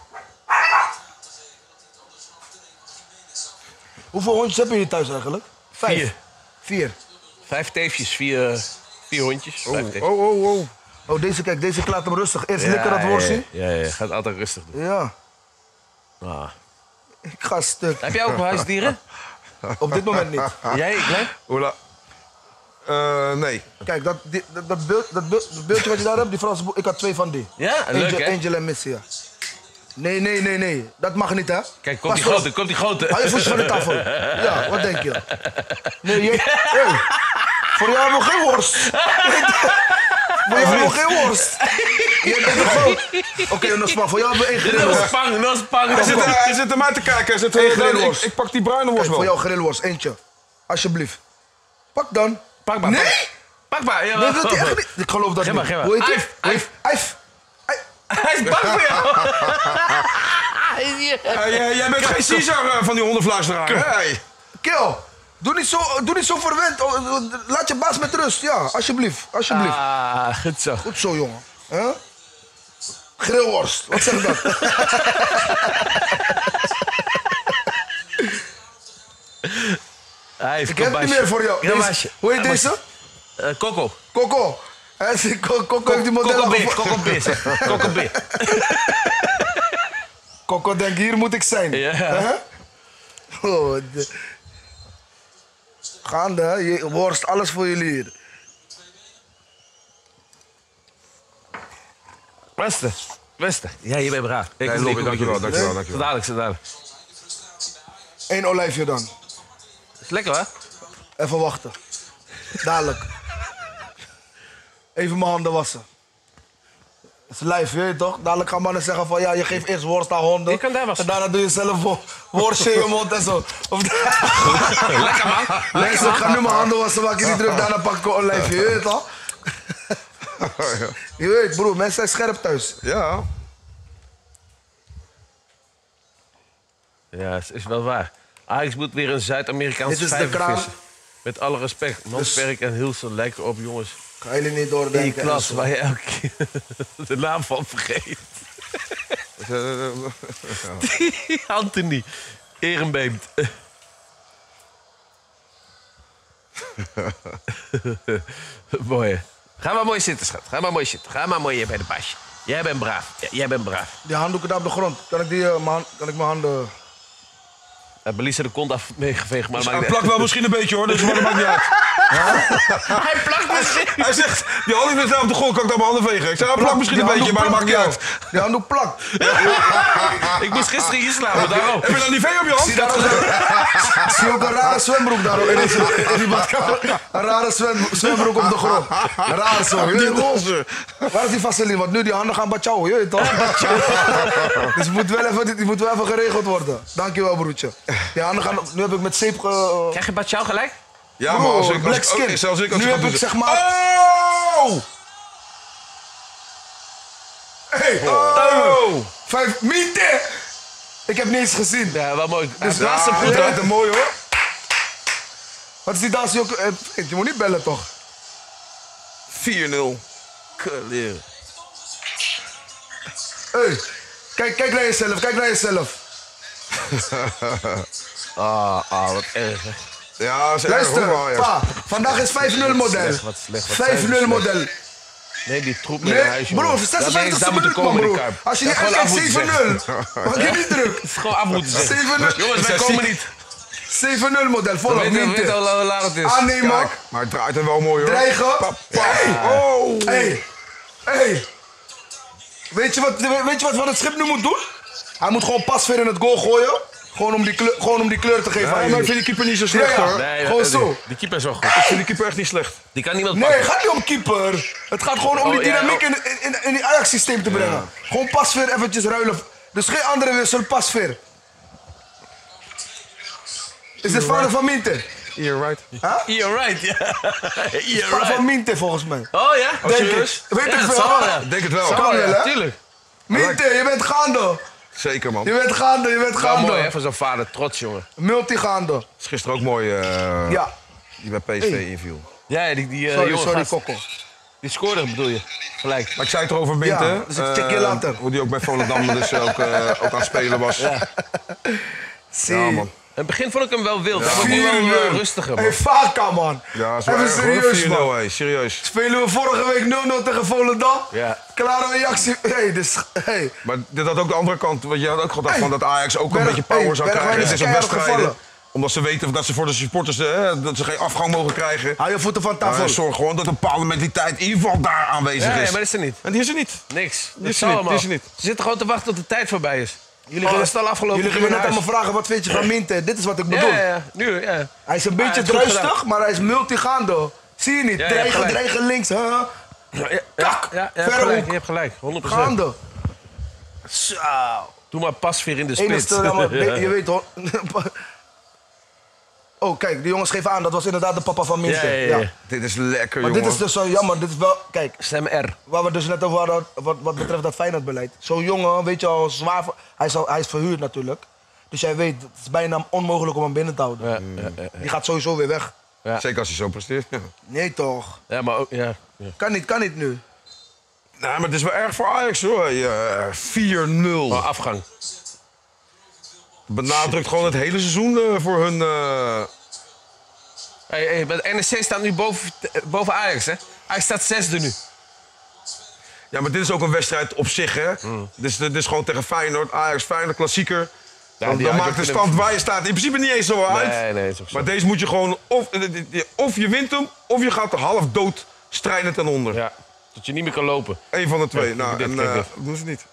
Hoeveel hondjes hebben jullie thuis eigenlijk? Vijf. Vier. Vier. Vijf teefjes, vier, vier hondjes. Vijf teefjes. Oh, oh, oh. Oh, deze, kijk, deze laat hem rustig. Eerst likken dat worstje. Ja, ja, ja, gaat altijd rustig doen. Ja, Ah. ik ga stuk. Heb jij ook huisdieren? Op dit moment niet. Jij, Glenn? Hola. Eh, nee. Kijk, dat, die- dat, dat, beeld, dat, beeld, dat beeldje wat je daar hebt, die Franse boek, ik had twee van die. Ja, leuk, Angel, hè? Angel en Missy, ja. Nee, nee, nee, nee. Dat mag niet, hè? Kijk, komt die Pas op. grote, komt die grote. Hou je voetjes van de tafel. Ja, wat denk je? Nee, je... Hey, voor jou hebben we geen worst. Voor jou hebben we geen worst. Je bent te groot. Oké, okay, Nosman, voor jou hebben we één Dit grillworst. is spang, dat is spang. Hij zit, er- hij zit er mij te kijken. Hij zit, Eén eh, grillworst. ik, ik pak die bruine worst Kijk, wel. voor jou grillworst, eentje. Alsjeblieft. Pak dan. Pak maar. Nee! Pak maar. Ja, Nee, dat hij echt niet. Ik geloof dat Geef niet. maar, geef maar. Hoe heet Eif, hij? Eif. Eif. Hij is bang voor jou. Ja, jij, jij bent geen Caesar eh, van die hondenfluisteraar, hè? Hey. Kill. Doe niet zo, doe niet zo verwend. Oh, oh, Laat je baas met rust. Ja, alsjeblieft. Alsjeblieft. Ah, goed zo. Goed zo, jongen. Huh? Grillworst. Wat zeg dat? Hij heeft Ik heb het niet meer voor jou. Deze- Kabasje. hoe heet deze? Uh, Coco. Coco. Hij zegt, Co- Coco heeft die model Coco al B. gevo- Coco B. zeg. Coco B. Coco denkt, hier moet ik zijn. Ja. Huh? Oh, de... Gaande, hè? Je- worst, alles voor jullie hier. Beste. Beste. Ja, je bent braaf. Ik Nee, moet- Lobby, ik moet- dankjewel, ik moet- dankjewel, Zo dankjewel. dadelijk, zo dadelijk. Eén olijfje dan. Is lekker, hè? Even wachten. Dadelijk. Even mijn handen wassen. Het is lijf, weet je toch? Dadelijk gaan mannen zeggen van ja, je geeft eerst worst aan honden. Je kan daar wassen. En daarna doe je zelf wo- worstje in je mond en zo. Of Lekker, man. Mensen, ik ga nu mijn handen wassen, maak je niet druk. Daarna pak ik een olijfje, je weet toch? Je weet, broer, mensen zijn scherp thuis. Ja. Ja, het is wel waar. Ajax moet weer een Zuid-Amerikaanse Dit is de vijver kraan. vissen. Met alle respect. Mansperk en Hilsen lijken op jongens Ga jullie niet in je doordenken. en klas zo. waar je elke keer de naam van vergeet. Anthony. Ehrenbeemt. Mooi. Hè? Ga maar mooi zitten, schat. Ga maar mooi zitten. Ga maar mooi hier bij de pasje. Jij bent braaf. Ja, jij bent braaf. Die handdoeken daar op de grond. Kan ik, die, eh, mijn hand- kan ik mijn handen... Uh, Belisa de kont af meegeveegd, maar dat Hij maakt plakt wel misschien een beetje hoor, dus maar dat maakt niet uit. Hij plakt misschien. Hij zegt, die handen is daar op de grond, kan ik daar mijn handen vegen. Ik zeg, hij plakt misschien een Die beetje, maar dat handdoek maakt niet plakt, uit. joh. Die handdoek plakt. Ik moest gisteren hier slapen, daarom. Heb je dan die vee op je hand? Zie, daar ook, zie je ook een rare zwembroek daar in, deze, in die badkamer? Een rare zwem, zwembroek op de grond. Raar zo. je Die weet toch? roze. Waar is die vaseline? Want nu die handen gaan batjouwen, je weet toch? Dus het moet wel even, die moet wel even geregeld worden. Dankjewel, broertje. Die handen gaan... Nu heb ik met zeep... ge- Krijg je Batjouw gelijk? Ja, maar als ik, als black ik, skin. ook- zelfs ik als Nu ik heb ga ik doen- zeg maar... Oh! Hey, Oh! vijf minuten! Ik heb niet eens gezien. Ja, wel mooi. Dus Ja, laatste goed, je hè? bent een mooi hoor. Wat is die dans? Ook? Eh, vriend, je moet niet bellen toch? vier nul. Kleren. Hey, kijk, kijk naar jezelf, kijk naar jezelf. Ah, ah, wat erg, hè. Ja, dat is erg, Luister, hoor, Ajax. pa, vandaag is vijf nul model. Slecht, wat slecht, wat vijf nul zijn we model. Nee, die troep mee naar huis, Nee, jongen. bro, Dat zesenvijftigste daar moeten minuut, man, komen, die bro. Kuip. Als je Dat niet gewoon af uitkijkt, moeten zeven zeggen. nul. Maak je niet druk. Het is gewoon af moeten zeggen. zeven nul. Jongens, wij Is dat komen ziek? niet. zeven nul model, We volop, weten, we weten niet. al hoe laat het is. Aannemen. Kijk, maar het draait er wel mooi, hoor. Dreigen. Oh! Hey, hey. Weet je, wat, weet je wat Van het Schip nu moet doen? Hij moet gewoon pasveer in het goal gooien. Gewoon om die kleur, gewoon om die kleur te geven Ja, aan maar ik jullie. vind die keeper niet zo slecht, Ja, ja. hoor. Nee, Gewoon die- zo. Die, die keeper is wel goed. Ik vind die keeper echt niet slecht. Die kan niemand Nee, pakken. het gaat niet om keeper. Het gaat gewoon om die Oh, ja, dynamiek oh. in, in, in, in die Ajax-systeem te brengen. Gewoon pasveer eventjes ruilen. Dus geen andere wissel, pasveer. Is dit fout van Minte? You're right. You're right, ja. You're Fout right. van Minte volgens mij. Oh ja? Denk serieus? ik. Weet Ja, ik dat veel. zal wel, ja. Ik denk het wel. Zal Kan wel, wel, ja, hè? tuurlijk. Minte, je bent gaande. Zeker, man. Je bent gaande, je bent Wel mooi, hè, gaande. van zo'n vader. Trots, jongen. Multigaande. Dat is gisteren ook mooi eh, Ja. die bij P S V Hey. inviel. Ja, ja, die, die eh, Sorry, jonge sorry, gast. Kokko. Die scoorde, bedoel je? Gelijk. Maar ik zei het erover Minte. Ja, dus ik check je eh, later. Hoe die ook bij Volendam dus ook, eh, ook aan het spelen was. Ja, Zie. man. In het begin vond ik hem wel wild. Hij wordt nu vier wel nul. eh, rustiger, man. Hey, Vaka, man. Ja, is wel Even erg, hoor. serieus, vier nul, man. hé. Serieus. Spelen we vorige week nul nul tegen Volendam? Ja. Klare reactie. Hey, dus, hey. Maar dit had ook de andere kant. Want je had ook gedacht Hey. van dat Ajax ook een Berg- beetje power hey, zou Bergwijn krijgen. is Het is op keihard wedstrijden. gevallen. Omdat ze weten dat ze voor de supporters hè, dat ze geen afgang mogen krijgen. Hou je voeten van Maar tafel. zorg gewoon dat een bepaalde mentaliteit in ieder geval daar aanwezig Ja, ja, is. maar dat is er niet. En die is er niet. Niks. Dat is is er niet, allemaal. die is er niet. Ze zitten gewoon te wachten tot de tijd voorbij is. Jullie Oh, gingen- is het al afgelopen? Jullie gingen Gaan net we aan naar me vragen, wat vind je van Minte? Dit is wat ik huis. bedoel. Ja, ja, ja. Nu, ja. Hij is een Ah, beetje het is goed druistig, gedaan. maar hij is multigaande. Zie je niet? Ja, ja, dreigen, gelijk. dreigen links. Huh? Ja, ja, Kak, ja, ja, je hebt verre gelijk, hoek. je hebt gelijk. honderd procent. Gaande. Zo. Doe maar pas weer in de spits. Enigste, dan maar- je weet hoor. Oh, kijk, de jongens geven aan, dat was inderdaad de papa van Minte. Ja, ja, ja. Dit is lekker, Maar jongen. dit is dus zo jammer. Dit is wel, kijk, Stem R. waar we dus net over hadden, wat, wat betreft dat Feyenoordbeleid. Zo'n jongen, weet je al, zwaar, ver- hij is, al, hij is verhuurd natuurlijk. Dus jij weet, het is bijna onmogelijk om hem binnen te houden. Ja, ja, ja, Die gaat sowieso weer weg. ja. Zeker als hij zo presteert. Ja. Nee toch? Ja, maar ook, ja. ja. Kan niet, kan niet nu. Nou, maar het is wel erg voor Ajax hoor. Ja, vier nul. Maar afgang. Benadrukt gewoon het hele seizoen eh, voor hun. eh, Hey, hey, maar de N E C staat nu boven, boven Ajax, hè? Hij staat zesde nu. Ja, maar dit is ook een wedstrijd op zich, hè? Dus dit is gewoon tegen Feyenoord, Ajax, Feyenoord, klassieker. Dan, die dan Ajax maakt de kunnen- stand waar je staat in principe niet eens zo uit. Nee, nee, is ook zo. Maar deze moet je gewoon, of, of je wint hem, of je gaat er half dood strijden ten onder. Ja, dat je niet meer kan lopen. Eén van de twee. Ja, nou, dit, en kijk eh, dit. dat doen ze niet.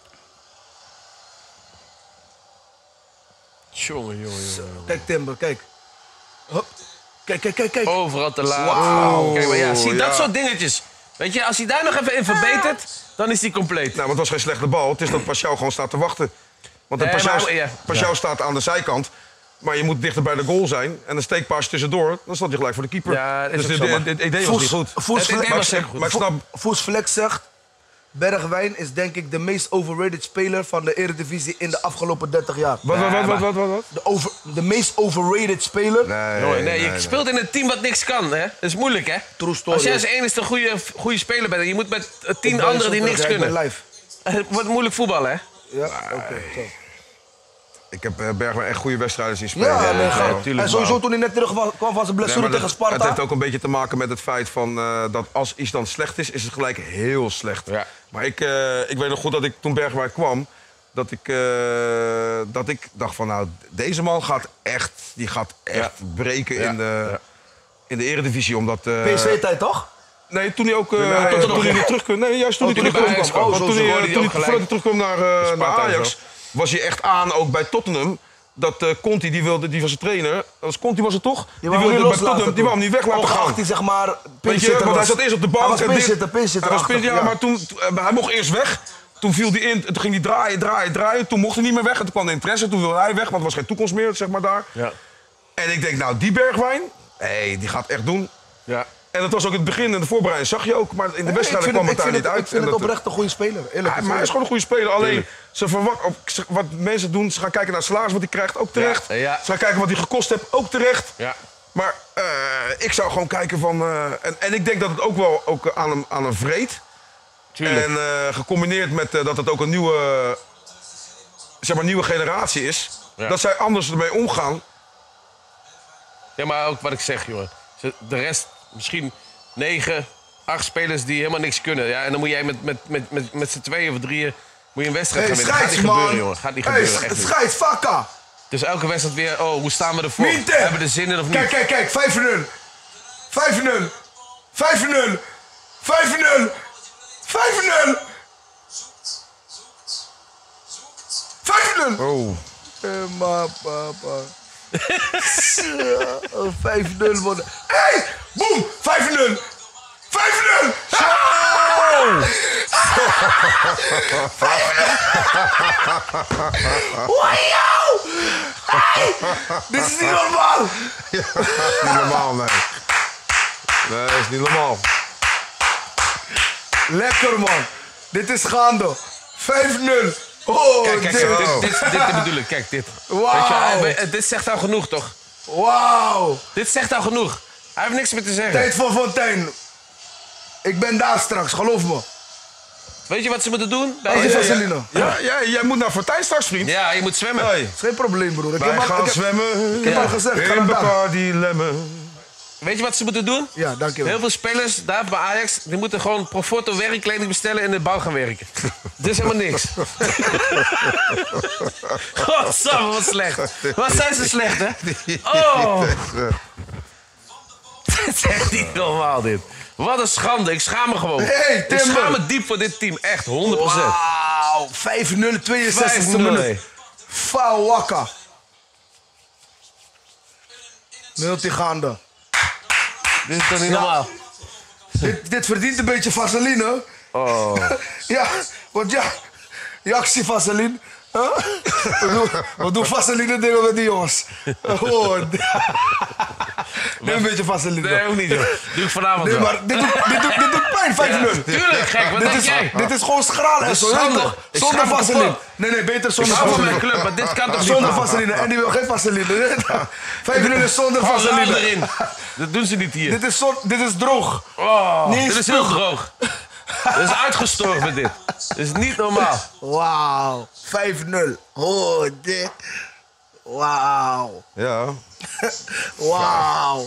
Jongen, jongen, jongen. Kijk Timber, kijk. Hup. Kijk, kijk, kijk, kijk. Overal te laat. Wauw. Kijk, maar ja, zie dat Ja. soort dingetjes. Weet je, als hij daar nog even in verbetert, dan is hij compleet. Nou, want het was geen slechte bal. Het is dat Pashao gewoon staat te wachten. Want de Nee, Pashao, maar- ja. Pashao Ja. staat aan de zijkant. Maar je moet dichter bij de goal zijn. En een steekpaas tussendoor, dan staat je gelijk voor de keeper. Ja, is dus ook dit- zo, maar- dit- dit idee was niet goed. Voes, Het idee maar, was zeker goed. Maar ik snap, Voes Flex zegt, Bergwijn is denk ik de meest overrated speler van de Eredivisie in de afgelopen dertig jaar. wat, wat, wat, wat, wat, wat, wat? De, over, de meest overrated speler. Nee, Jongen, nee, je speelt in een team wat niks kan, hè? Dat is moeilijk, hè? True story. Als jij als enige goede, goede speler bent en je moet met eh, tien Ik ben anderen zo die terug, niks ja, ik ben kunnen. live. Het wordt moeilijk voetballen, hè? Ja, oké. zo. Ik heb uh, Bergwijn echt goede wedstrijden zien spelen. Ja, nee, ja, ga- tuurlijk, En sowieso maar- toen hij net terug was- kwam van zijn Nee, blessure maar tegen dat- Sparta. Het heeft ook een beetje te maken met het feit van, eh, dat als iets dan slecht is, is het gelijk heel slecht. Ja. Maar ik, eh, ik weet nog goed dat ik toen Bergwijn kwam, dat ik, eh, dat ik dacht van nou, deze man gaat echt, die gaat echt breken Ja. in, de, Ja. in de Eredivisie. Omdat, eh, P S V-tijd toch? Nee, toen hij ook uh, Ajax toen nog- hij weer terug kwam. Nee, juist toen Oh, hij toen hij bij terugkwam. Ajax kwam. Want Oh, toen zo, zo hij, hoorde hij toen ook hij, gelijk. voordat hij terugkwam naar, uh, naar Sparta en Ajax, zo. was hij echt aan ook bij Tottenham. Dat uh, Conti, die, wilde, die was de trainer. Dat was Conti was het toch? Die, wou wilde hem bij loslaten Tottenham, die toen. wou hem niet weg laten Ongeacht gaan. hij zeg maar Weet je, pinchitter want hij was. zat eerst op de bank. Hij was en dit- pinchitter, pinchitter. Hij was achtig, pinchitter, ja, maar toen, uh, hij mocht eerst weg. Toen viel hij in, toen ging hij draaien, draaien, draaien. Toen mocht hij niet meer weg en toen kwam de interesse. Toen wilde hij weg, want er was geen toekomst meer, zeg maar, daar. Ja. En ik denk, nou, die Bergwijn, hey, die gaat echt doen. Ja. En dat was ook het begin en de voorbereiding, zag je ook. Maar in de Nee, wedstrijd ik kwam vind het het- daar ik vind niet het- uit. Ik vind En het dat- oprecht een goede speler, eerlijk Ja, maar hij is gewoon een goede speler. Alleen, ze verwak- op- ze- wat mensen doen, ze gaan kijken naar het salaris wat hij krijgt, ook terecht. Ja, ja. Ze gaan kijken wat hij gekost heeft, ook terecht. Ja. Maar eh, ik zou gewoon kijken van... eh, en, en ik denk dat het ook wel ook aan hem, aan hem vreet. Tuurlijk. En uh, gecombineerd met uh, dat het ook een nieuwe, zeg maar, nieuwe generatie is. Ja. Dat zij anders ermee omgaan. Ja, maar ook wat ik zeg, jongen. De rest, misschien negen, acht spelers die helemaal niks kunnen. Ja, en dan moet jij met, met, met, met, met z'n tweeën of drieën moet je een wedstrijd hey, gaan winnen. Gaat niet man. gebeuren, jongen. Gaat niet hey, gebeuren, echt niet. Scheids, fakka! Dus elke wedstrijd weer, oh, hoe staan we ervoor? Minte. Hebben we er zin in of niet? Kijk, kijk, kijk, vijf nul. vijf nul. vijf nul. vijf nul. vijf nul. vijf nul. Oh. Eh, maar, papa. vijf nul worden. Hé! Hey, boem! vijf nul. vijf nul. Zo! Wow! Hey! Dit is niet normaal! Ja, niet normaal, nee. Nee, dat is niet normaal. Lekker, man. Dit is gaande. vijf nul. Oh, kijk, kijk, dit. dit, dit, dit bedoel ik. Kijk, dit. Wauw. Weet je, dit zegt al genoeg, toch? Wauw. Dit zegt al genoeg. Hij heeft niks meer te zeggen. Tijd voor Fontijn. Ik ben daar straks, geloof me. Weet je wat ze moeten doen? Als je ja, vaseline. Ja, ja, jij moet naar Fortuin straks, vriend. Ja, je moet zwemmen. Hey. Is geen probleem, broer. Ik Wij heb al- gaan ik heb- zwemmen. Ik heb Ja. al gezegd, ik ga In naar daar. Bacardi Lemon. Weet je wat ze moeten doen? Ja, dankjewel. Heel veel spelers daar bij Ajax, die moeten gewoon Profoto werkkleding bestellen en in de bouw gaan werken. Dit is helemaal niks. Godsamme, wat slecht. Wat zijn ze slecht, hè? Oh! Dit is echt niet normaal, dit. Wat een schande. Ik schaam me gewoon. Hey, ik Timber. schaam me diep voor dit team. Echt, honderd procent. Wauw, vijf nul, tweeënzestigste minuut. Foul wakka. Multigaande. Dit is toch niet normaal? Dit, dit verdient een beetje vaseline. Oh. Ja, want ja, je actie vaseline. Huh? We doen, we doen vaseline dingen met die jongens. Oh, neem een beetje vaseline. Nee, ook niet, joh. Doe ik vanavond Nee, wel. maar dit doet, dit doet, dit doet pijn, vijf nul. Tuurlijk, gek. Wat Dit denk is, jij? dit is gewoon schraal en Dat is zo. schande. toch? Ik Zonder schaam me vaseline. kapot. Nee, nee, beter Ik zonder hou van mijn vaseline. club, maar dit kan toch niet? Zonder vaseline. En die wil geen vaseline. vijf nul is zonder Gewoon lauw vaseline. erin. Dat doen ze niet hier. Dit is, zon, dit is droog. Oh, Niet dit is heel spuug. droog. Dat is uitgestorven, dit. Dit is niet normaal. Wauw. vijf nul. Oh, dit. Wauw. Ja. Wauw.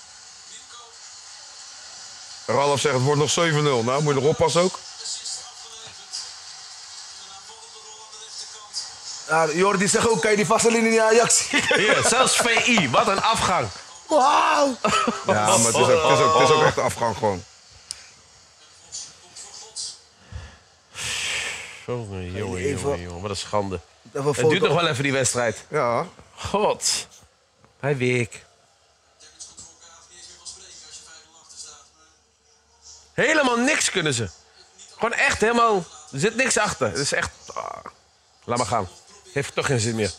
Ralf zegt het wordt nog zeven nul. Nou, moet je nog oppassen ook. Ja, Jordi zegt ook, kan je die vaseline niet Ajax? Hier, zelfs V I. Wat een afgang. Wauw. Ja, maar het is ook, het is ook, het is ook echt de afgang gewoon. Jongen, jongen, Even- jongen, jongen. Wat een schande. Even een Het duurt foto. nog wel even, die wedstrijd. Ja. God. Hij week. Helemaal niks kunnen ze. Gewoon echt helemaal... Er zit niks achter. Het is echt... ah, laat maar gaan. Heeft toch geen zin meer.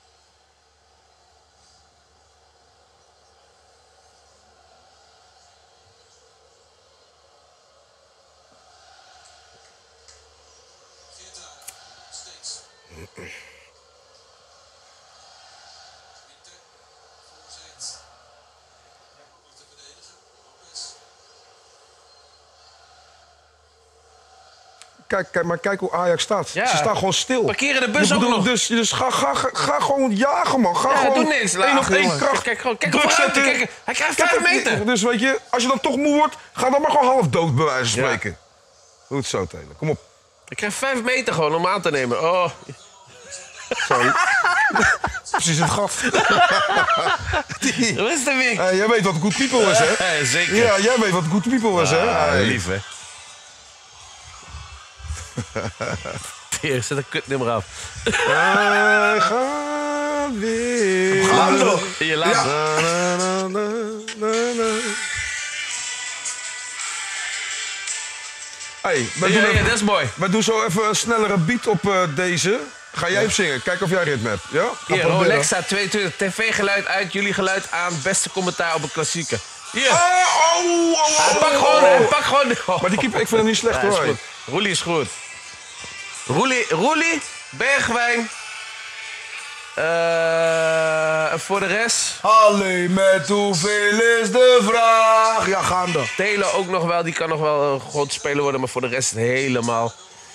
Kijk, kijk, maar kijk hoe Ajax staat. Ja. Ze staan gewoon stil. Parkeren de bus Ik ook bedoel, nog. Dus, dus ga, ga, ga, ga gewoon jagen, man. Ga Ja, gewoon doe niks. één op Ach, één jongen. kracht. Kijk, kijk, kijk druk hoe vooruit, zetten. kijk, hij krijgt Kijk, vijf meter. Dus weet je, als je dan toch moe wordt, ga dan maar gewoon half dood bij wijze van Ja. spreken. Doe het zo, Taylor. Kom op. Ik krijg vijf meter gewoon om aan te nemen. Oh. Zo. Precies het gat. Wat is er weer? Hey, jij weet wat good people is, hè? Ja, zeker. Ja, jij weet wat good people is, hè? Ah, Hey. lief, hè? Teer, zet een kutnummer af. Wij gaan weer. Hallo. In je laatste. Na, na, na, na, na, na. Hey, wij Ja, doen, ja, even, dat is mooi. wij doen zo even een snellere beat op eh, deze. Ga jij hem zingen? Kijk of jij ritme hebt. Ja? Ga Hier, proberen. Rolexa tweeëntwintig. T V-geluid uit, jullie geluid aan. Beste commentaar op een klassieker. Hier. Oh, oh, oh, oh, Hij oh, pakt oh, gewoon, oh. hij pakt gewoon. Oh. Maar die keeper, ik vind hem niet slecht, Ja, is hoor. goed. Roelie is goed. Roelie, Roelie, Bergwijn. Eh, voor de rest... Allee, met hoeveel is de vraag? Ja, gaande. Taylor ook nog wel, die kan nog wel een groot speler worden, maar voor de rest helemaal...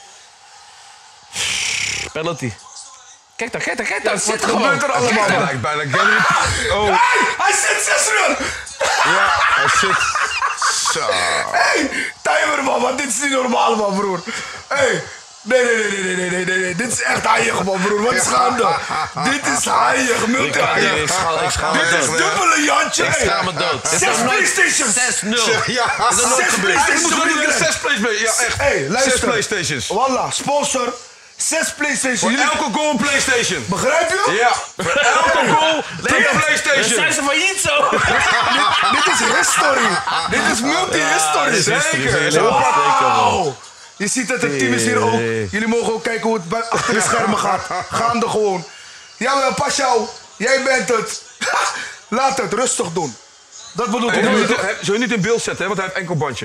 Penalty. Kijk dan, kijk dan, kijk dan. Wat Zit gebeurt gewoon. er allemaal, Hij man? lijkt bijna Gary. Oh, Hey, hij zit zes nul! ja, hij zit... Zo. Hey, timer, man, want dit is niet normaal, man, broer. Hey, nee, nee, nee, nee, nee, nee, nee, nee. Dit is echt haaiig, man, broer. Wat is gaande? Dit is haaiig, Ik, multi ga- haaiig. ik schaam, ik schaam me Dit is dood. dubbele Jantje. Ik schaam me dood. Dit is nog Zes nooit- Playstations. zes nul. Ja, Dat is nog nooit Zes gebeurd. PlayStations. Hij moest wel zes Playstations. Ja, echt. Hey, luister. Zes Playstations. Wallah, sponsor. Zes Playstations. Voor Jullie- elke goal een Playstation. Begrijp je? Ja, voor elke goal drie Dan zijn Playstation. ze failliet zo. Dit is history. Dit is multi-history. dit is history. Zeker. Helemaal zeker, man. Wauw. Je ziet het, het team is hier ook. Jullie mogen ook kijken hoe het bij, achter de schermen gaat. Gaande gewoon. Jawel, Pascal. Jij bent het. Laat het rustig doen. Dat bedoelt Hey, ik. moet je- Zul je niet in beeld zetten, hè, want hij heeft enkel bandje.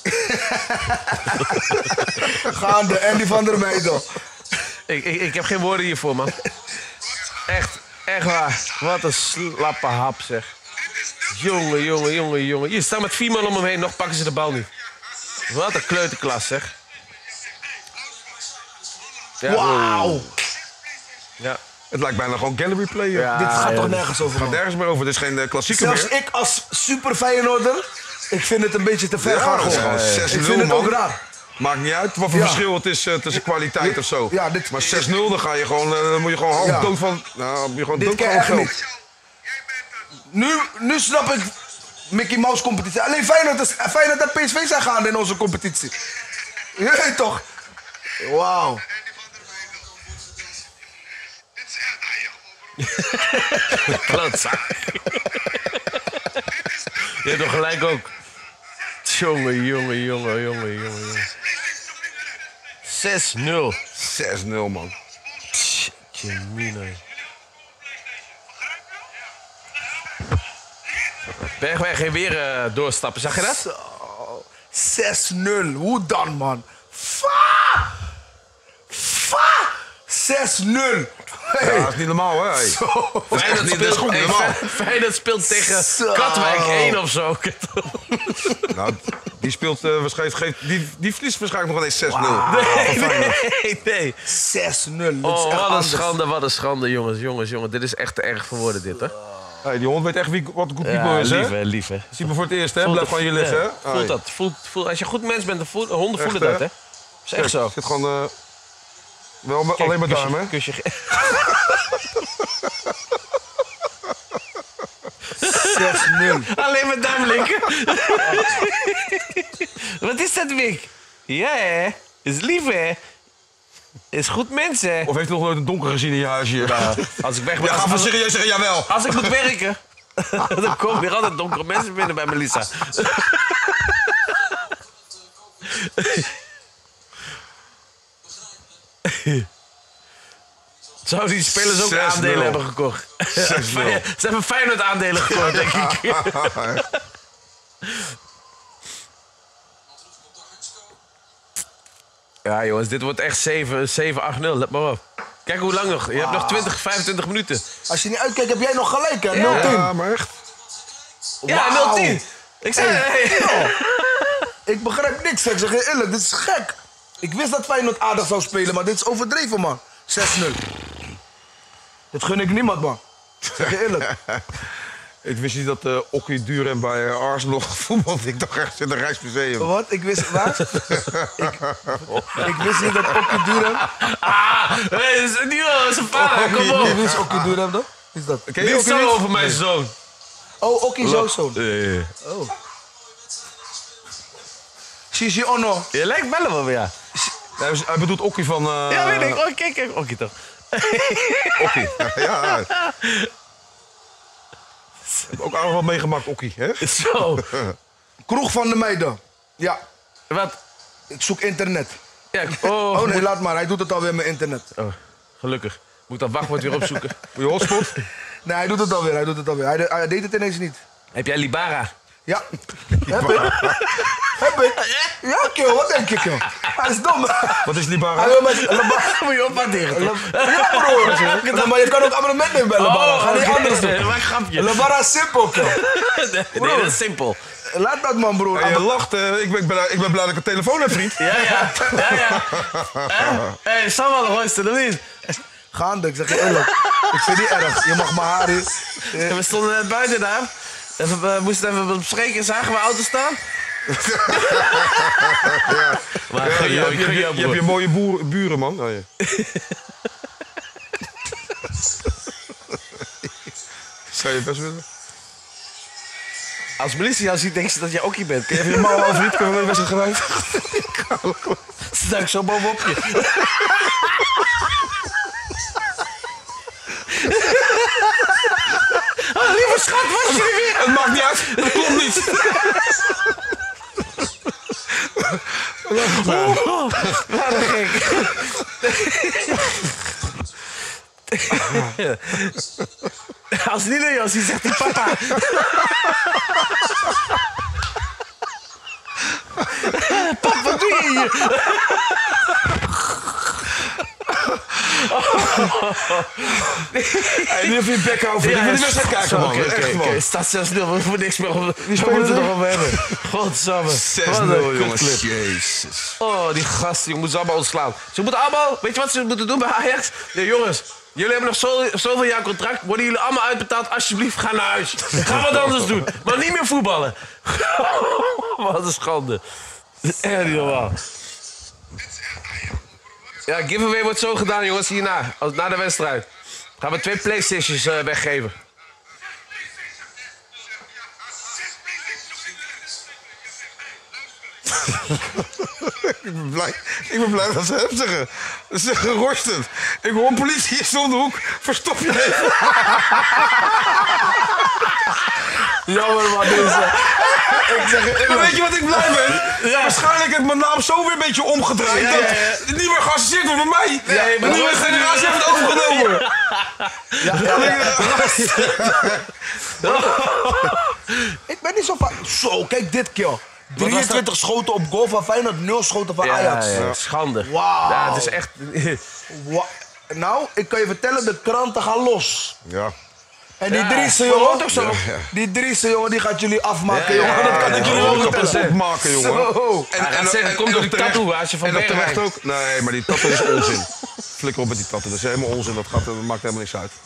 Gaande, Andy van der Meijden. Ik, ik, ik heb geen woorden hiervoor, man. Echt, echt waar. Wat een slappe hap, zeg. Jongen, jongen, jongen, jongen. Je staat met vier man om hem heen, nog pakken ze de bal niet. Wat een kleuterklas, zeg. Ja, Wauw. Ja. Het lijkt bijna gewoon gallery player. Ja, Dit gaat ja, toch dit- nergens over, Het gaat man. nergens meer over. Dit is geen uh, klassieker Zelfs meer. ik als super Feyenoorder, ik vind het een beetje te ver Ja, gaan dat is gewoon. gewoon zes nul, Ik vind het man. ook raar. Maakt niet uit wat voor Ja. verschil het is uh, tussen kwaliteit of zo. Ja, dit- maar zes nul, dan ga je gewoon, uh, dan moet je gewoon half Ja. dood van. Nou, dan moet je gewoon Dit dood kan van echt geld. niet. Nu, nu snap ik Mickey Mouse competitie. Alleen Feyenoord, is, Feyenoord en P S V zijn gaande in onze competitie. Je weet toch? Wauw. Klootzak. Je hebt toch gelijk ook. Jongen, jongen, jongen, jongen, jongen, jongen. zes nul. zes nul, man. Jemine. Bergwijn ging weer uh, doorstappen, zag je dat? Zo. zes nul. Hoe dan, man? Fa! Fa! zes nul. Hey. Ja, dat is niet normaal, hè? Hey. Zo. Dat is echt niet, dat is gewoon niet hey, normaal. Fey- Feyenoord speelt tegen Zo. Katwijk één of zo. Nou, die speelt uh, waarschijnlijk, geeft- die, die verliest waarschijnlijk nog eens zes nul. Nee, nee, nee. zes nul. Dit is Oh, echt wat een anders. schande, wat een schande, jongens, jongens, jongens. Dit is echt te erg voor woorden, dit, hè? Hey, die hond weet echt wie, wat good people Ja, is, hè? lief, hè, lief, hè. Zie me voor het eerst, hè? Voelt Blijf het- van je liggen, ja, hè? Voelt Hey. dat. Voelt, voelt, als je een goed mens bent, dan voelt, honden Echt, voelen dat, hè? hè? is echt zo. Zit gewoon... Uh, wel met- Kijk, alleen met kusje- duim, hè? Kusje. zes nul. Alleen met duim linken. Wat is dat, Mick? Ja, hè? Is lief, hè? Is goed mens, hè? Of heeft hij nog nooit een donker gezien in je huis hier? Nou, als ik weg ben... Ja, ga als, van als, serieus zeggen, jawel. als ik moet werken... dan komen weer altijd donkere mensen binnen bij Melissa. Zou die spelers ook zes nul. aandelen hebben gekocht? zes nul. Ze hebben Feyenoord aandelen gekocht, denk ik. Ja, jongens, dit wordt echt zeven acht nul. Let maar op. Kijk hoe lang nog. Je hebt nog twintig, vijfentwintig minuten. Als je niet uitkijkt, heb jij nog gelijk, hè? nul tien. Ja, maar echt. Ja, Wauw. nul tien. Ik zei... Hey. Ik begrijp niks, hè. Ik zeg je eerlijk, dit is gek. Ik wist dat Feyenoord aardig zou spelen, maar dit is overdreven, man. zes nul. Dit gun ik niemand, man. Ik zeg je eerlijk. Ik wist niet dat uh, Okkie Duren bij uh, Arsenal voetbal. Ik dacht echt in een Rijksmuseum. Wat? Ik wist... Waar? ik, ik wist niet dat Okkie Durham... Ah, nee, dat is niet wel zijn vader. Kom op. Wie is Okkie Durham dan? Wie is dat? Ken je Niet Okkie zo niet? over mijn zoon. Oh, Okkie jouw zoon. Eh, Oh. Shishi Ono. Je lijkt bellen wel weer. Hij is- Hij bedoelt Okkie van... Uh, Ja, weet ik. Oh, kijk, kijk. Oké, toch. Okkie. Ja, ja. Heb ook aardig wat meegemaakt, Okkie, hè? Zo. Kroeg van de meiden. Ja, Wat? ik zoek internet. Ja, oh, Oh nee, laat maar. Hij doet het alweer met internet. oh, gelukkig. Moet dat wachtwoord weer opzoeken. Moet je hotspot? Nee, hij doet het alweer. Hij doet het alweer. Hij, de- hij deed het ineens niet. Heb jij Libara? Ja. Heb ik? Heb ik? Ja, kill. Wat denk je, kill? Hij is dom. Wat is die bar? Hij wil met... Leba- Moet je opwaarderen. Le- Ja, broer. Ja, maar je kan ook abonnement nemen bij Lebara. Ga niet oké. anders doen. Wat een grapje. Lebara is simpel, joh. Nee, nee, dat is simpel. Laat dat man, broer. Ja, je lacht, eh, ik, ben, ik, ben, ik ben blij dat ik een telefoon heb, vriend. Ja, ja. Ja, ja. Hé, hey, Samuel, luister, of niet? Gaande, ik zeg je eerlijk. Ik vind het niet erg. Je mag mijn haar hier. We stonden net buiten daar. Even, we moesten even bespreken. Zagen we auto staan? Maar Ja, gun je, jou, hebt- ik gun je, jou, je hebt je broer. mooie boer, buren, man. Oh, ja. Zou je het best willen? Als militie jou ziet, denkt ze dat je okkie bent. Kun je Heb je normaal over niet kunnen we best gewijd? Ze duikt zo bovenop je. Oh, lieve schat, was je weer? Het maakt niet uit, dat klopt niet. Oh, wat een gek. Als niet naar jou ziet, zegt hij papa. Papa, wat doe je hier? Hey, nu heb je je bek over. Ik wil die wedstrijd kijken, Zo, man. Oké, Echt, oké, man. oké. Staat zes nul, we hoeven niks meer over. We spelen moeten er? nog over hebben. Godsamme. zes Wat een nul, jongens. kutclip. Jezus. Oh, die gasten, je moet ze allemaal ontslaan. Ze moeten allemaal, weet je wat ze moeten doen bij Ajax? Nee, jongens, jullie hebben nog zo, zoveel jaar contract. Worden jullie allemaal uitbetaald? Alsjeblieft, ga naar huis. Ga wat anders doen. Maar niet meer voetballen. Wat een schande. Echt niet normaal. Ja, giveaway wordt zo gedaan, jongens, hierna. Als, na de wedstrijd. Gaan we twee Playstations uh, weggeven. Ik ben blij, ik ben blij dat ze hem zeggen. Ze zeggen rostend. Ik hoor een politie is om de hoek. Verstop je even. Jammer, man, deze. Ik zeg je Maar eerlijk. weet je wat ik blij ben? Waarschijnlijk heeft mijn naam zo weer een beetje omgedraaid. Ja, dat ja, ja. het niet meer geassocieerd wordt met mij. Nee, maar de nieuwe dat- generatie heeft het overgenomen. Ja, ja, ja. Ik ben niet zo van... Zo, kijk dit, kill. drieëntwintig schoten op goal van Feyenoord, nul schoten van Ajax. Ja, ja, schande. Wauw. Ja, het is echt... Wa- Nou, ik kan je vertellen, de kranten gaan los. Ja. En die Ja, Driese maar hoort jongen, ook zo. die Driese jongen, die gaat jullie afmaken, Ja, jongen. ja, Dat kan ja, ik ja, jullie ja, wel ja, vertellen. Opmaken, jongen. Zo. Hij gaat zeggen, het komt door die terecht- tatoeage van En dat Bergwijn. terecht ook. Nee, maar die tattoo is onzin. Flikker op met die tattoo. Dat is helemaal onzin. Dat, gaat, dat maakt helemaal niks uit.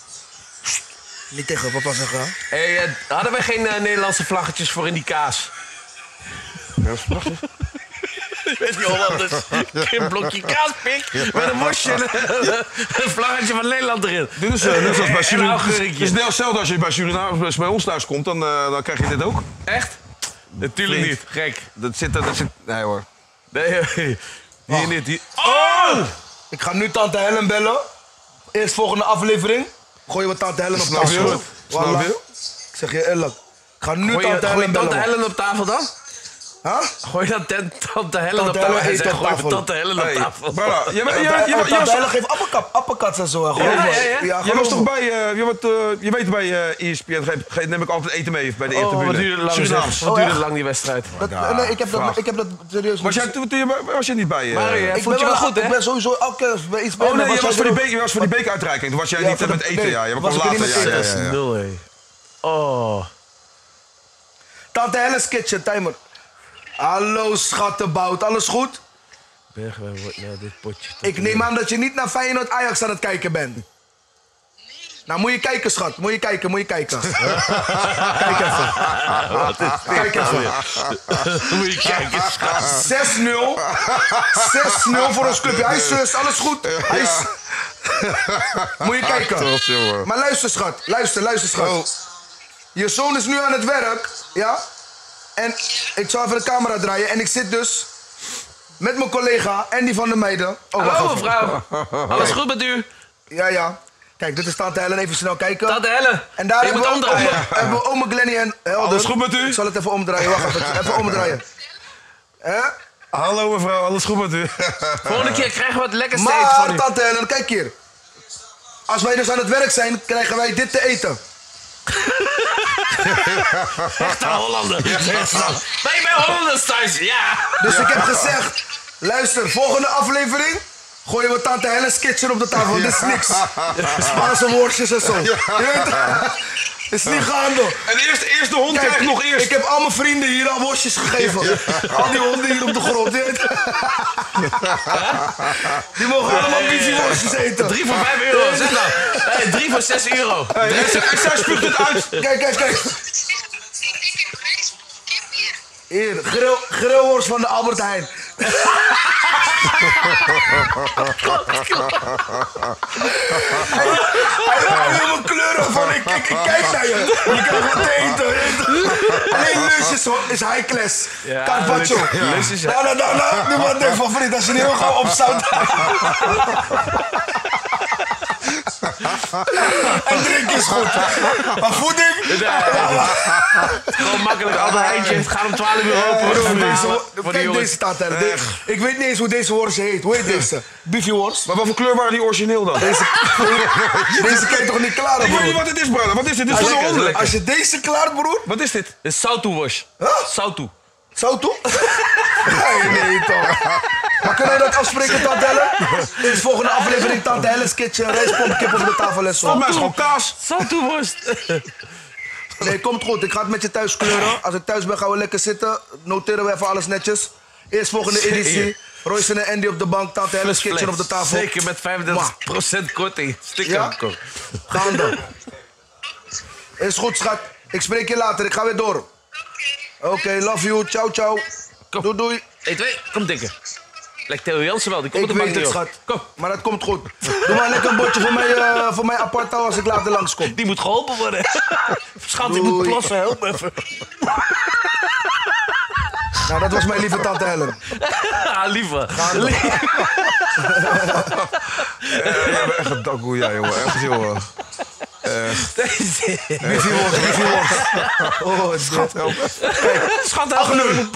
Niet tegen papa zeggen, hè? Hey, eh, hadden wij geen eh, Nederlandse vlaggetjes voor in die kaas? Ja, dat is prachtig. Je weet die Hollanders. Een blokje kaaspik met een mosje en een, een vlaggetje van Nederland erin. Dit is eh, net zoals bij En een Suriname. augurkje. Het is net hetzelfde als je bij Suriname als je bij ons thuis komt. Dan, eh, dan krijg je dit ook. Echt? Natuurlijk Vriend. niet. Gek. Dat zit, dat zit... Nee hoor. Nee, nee. Hier niet. Hier. Oh! Ik ga nu tante Helen bellen. Eerst volgende aflevering. Gooi we tante Helen op Snap tafel. je? Snap Voilà. je? Ik zeg je eerlijk. Ik ga nu Gooi je, tante gooi je Helen tante bellen. Helen op tafel dan? Huh? Gooi je dan ten- tante Helen Tante op tafel? Helen Hij eet zegt, op gooi je tafel. tante Helen op Hey, tafel. brada, je, je, je, Tante, je, je, tante was, Helen geeft appelkap, appelkats en zo. hè. Geloof Ja, me. ja, ja. je geloof was toch me. bij... eh, je, wat, eh, je weet bij eh, E S P N, ge- ge- neem ik altijd eten mee bij de Oh, wat Eertribune. duurde lang, Surinaams. zeg. Wat Oh, duurde echt? lang die wedstrijd? Dat, Ja, nee, ik heb dat, vraag. ik heb dat serieus Was, niet- jij, toen, toen je, was je niet bij... eh, Mario, jij Ik voelt ben je wel goed, Ik hè? ben sowieso elke keer bij iets Oh nee, was je jij was, voor er die ook- beek, je was voor die beekuitreiking. Toen was jij Ja, niet voor eh, de- met eten. nee, Ja, je was kwam ik er later. niet Ja, met ja, eten. ja, ja. nul, hé. Oh. Tante Helen's Kitchen, timer. Hallo schattenbout, alles goed? Bergwijn wordt naar dit potje. Ik neem aan dat je niet naar Feyenoord Ajax aan het kijken bent. Nou, moet je kijken, schat. Moet je kijken, moet je kijken. Kijk even. Kijk even. Moet je kijken, schat. zes nul. zes nul voor ons clubje. Hij is zus, alles goed. Hij is... Moet je kijken. Trots, jongen. Maar luister, schat. Luister, luister, schat. Je zoon is nu aan het werk, ja? En ik zal even de camera draaien. En ik zit dus met mijn collega en die van de meiden. Oh, wacht Hallo, even. mevrouw. Alles goed met u? Ja, ja. Kijk, dit is Tante Helen. Even snel kijken. Tante Helen. En daar je hebben moet we, omdraaien. oma, hebben we oma Glennie en Helder. Alles goed met u? Ik zal het even omdraaien. Wacht even. Even omdraaien. Hè? Hallo mevrouw, alles goed met u? Volgende keer krijgen we wat lekkers te eten Maar, van u. Tante Helen, kijk hier. Als wij dus aan het werk zijn, krijgen wij dit te eten. Echte Hollander. Ben je bij Hollanders thuis? Ja. Dus ik heb gezegd, luister, volgende aflevering gooien we tante Helles kitchen op de tafel. Dit is niks. Spaanse worstjes en zo. Je weet het is niet gaande. En eerst, eerst de hond Kijk, krijgt nog eerst. Ik heb al mijn vrienden hier al worstjes gegeven. Al die honden hier op de grond. je weet het. Die mogen allemaal biefieworstjes eten. Drie voor vijf euro, zeg nou. Hey, drie voor zes euro. Hey, en zij- en zij spuugt het uit. Kijk, kijk, kijk. Hier, grill, grillworst van de Albert Heijn. Hij, hij wil me kleuren van ik, ik, ik kijk naar je. Je krijgt wat te eten. Alleen lusjes is high class. Ja, Carpaccio. lusjes, ja. Lusjes, ja. Nou, nou, nou, nou. Nu wat denk van vriend, als je niet heel gauw opstaat. En drink is goed. Maar voeding? Gewoon makkelijk, altijd eindje. Het gaat om twaalf uur open. Bro, Voor die- deze, voor die kijk jongens. deze tante. De- Ik weet niet eens hoe deze worst heet. Hoe heet deze? Biffieworst? Maar wat voor kleur waren die origineel dan? Deze, deze kan je toch niet klaren, Ik weet niet broer? wat het is, brother. Wat is dit? Dit is Als voor de je, honden. als je deze klaart, broer. Wat is dit? Dit is Sautu-worst. Huh? Sautu. Zo toe? Nee, nee, toch. Maar kunnen we dat afspreken, Tante Helle? In de volgende aflevering, Tante Helle's Kitchen, rijstpomp, kip op de tafel en zo. Volgens mij is het gewoon kaas. Sautu-worst. Nee, komt goed. Ik ga het met je thuis kleuren. Als ik thuis ben, gaan we lekker zitten. Noteren we even alles netjes. Eerst volgende editie. Royce en Andy op de bank, Tante Helle's Kitchen op de tafel. Zeker met vijfendertig procent korting. Sticker. Ja? Gaande. Is goed, schat. Ik spreek je later. Ik ga weer door. Oké, okay, love you. Ciao, ciao. Kom. Doei, doei. één, twee, kom dikker. Lijkt Theo Jansen wel, die komt Ik op de bank weet het, niet op. schat. Kom, Maar dat komt goed. Doe maar lekker een bordje voor mij, uh, voor mij apart houden als ik later langskom. die moet geholpen worden. Schat, die moet Doei. plassen, help me even. Nou, dat was mijn lieve tante Helen. Ah, lieve. Gaande. Ja, jij bent echt een dakkoe, ja, jongen. Echt, jongen. Wifi wordt, wifi wordt. Oh, schat. Schat, help me.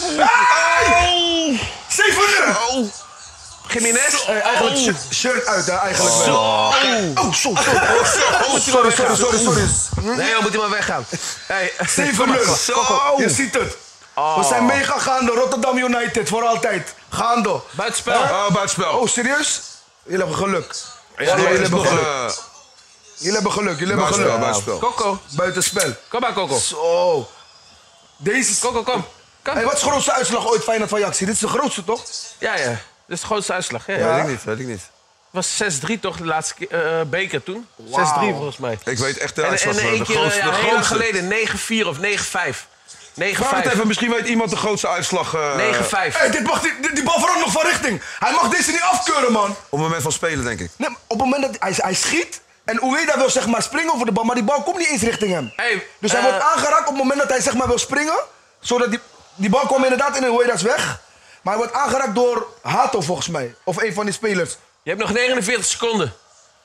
zeven euro! Jiménez? Hey, eigenlijk sh- shirt uit, hè, eigenlijk wel. Zo. Oh, zo, zo. Sorry, sorry, sorry, sorry. Nee, joh, moet hij maar weggaan. Hey. zeven euro. Zo. Je ziet het. We zijn mega gaande. Rotterdam United, voor altijd. Gaande. Buitenspel. Oh, buitenspel. Oh, serieus? Jullie hebben geluk. Ja, jullie, dit is hebben nog geluk. een uh, jullie hebben geluk. Jullie hebben buitenspel, geluk. buitenspel. Coco. Buitenspel. Kom maar, Coco. Zo. Deze is... Coco, kom. Kom. Hey, wat is de grootste uitslag ooit Feyenoord van Ajax? Dit is de grootste, toch? Ja, ja. Dit is de grootste uitslag. Ja. Weet ik niet, weet ik niet. Het was zes drie toch, de laatste keer, uh, beker toen? zes drie volgens mij. Ik weet echt de En, uitslag. en van één de keer, grootste. ja, de heel lang grootste. geleden, negen vier of negen vijf. negen Vraag het vijf. even, misschien weet iemand de grootste uitslag. uh, negen vijf. Hey, dit mag, die, die, die bal verandert nog van richting. Hij mag deze niet afkeuren, man. Op het moment van spelen, denk ik. Nee, maar op het moment dat hij, hij schiet... En Ueda wil zeg maar springen over de bal, maar die bal komt niet eens richting hem. Hey, Dus hij eh, wordt aangeraakt op het moment dat hij zeg maar wil springen. Zodat die, die bal komt inderdaad in en Ueda's weg. Maar hij wordt aangeraakt door Hato volgens mij. Of een van die spelers. Je hebt nog negenenveertig seconden.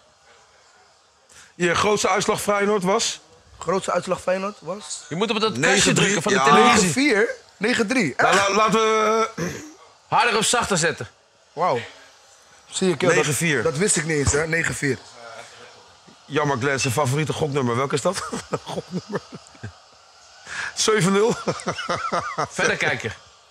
Je grootste uitslag Feyenoord was? Grootste uitslag Feyenoord was? Je moet op dat negen kastje drie. drukken van de Ja. televisie. negen vier, negen drie. Nou, la- laten we... Harder of zachter zetten. Wauw. Zie je, Kel, negen dat, vier. dat wist ik niet eens, hè? negen vier. Jammer, Glenn, zijn favoriete goknummer. Welk is dat? Goknummer. zeven nul. Verder kijken.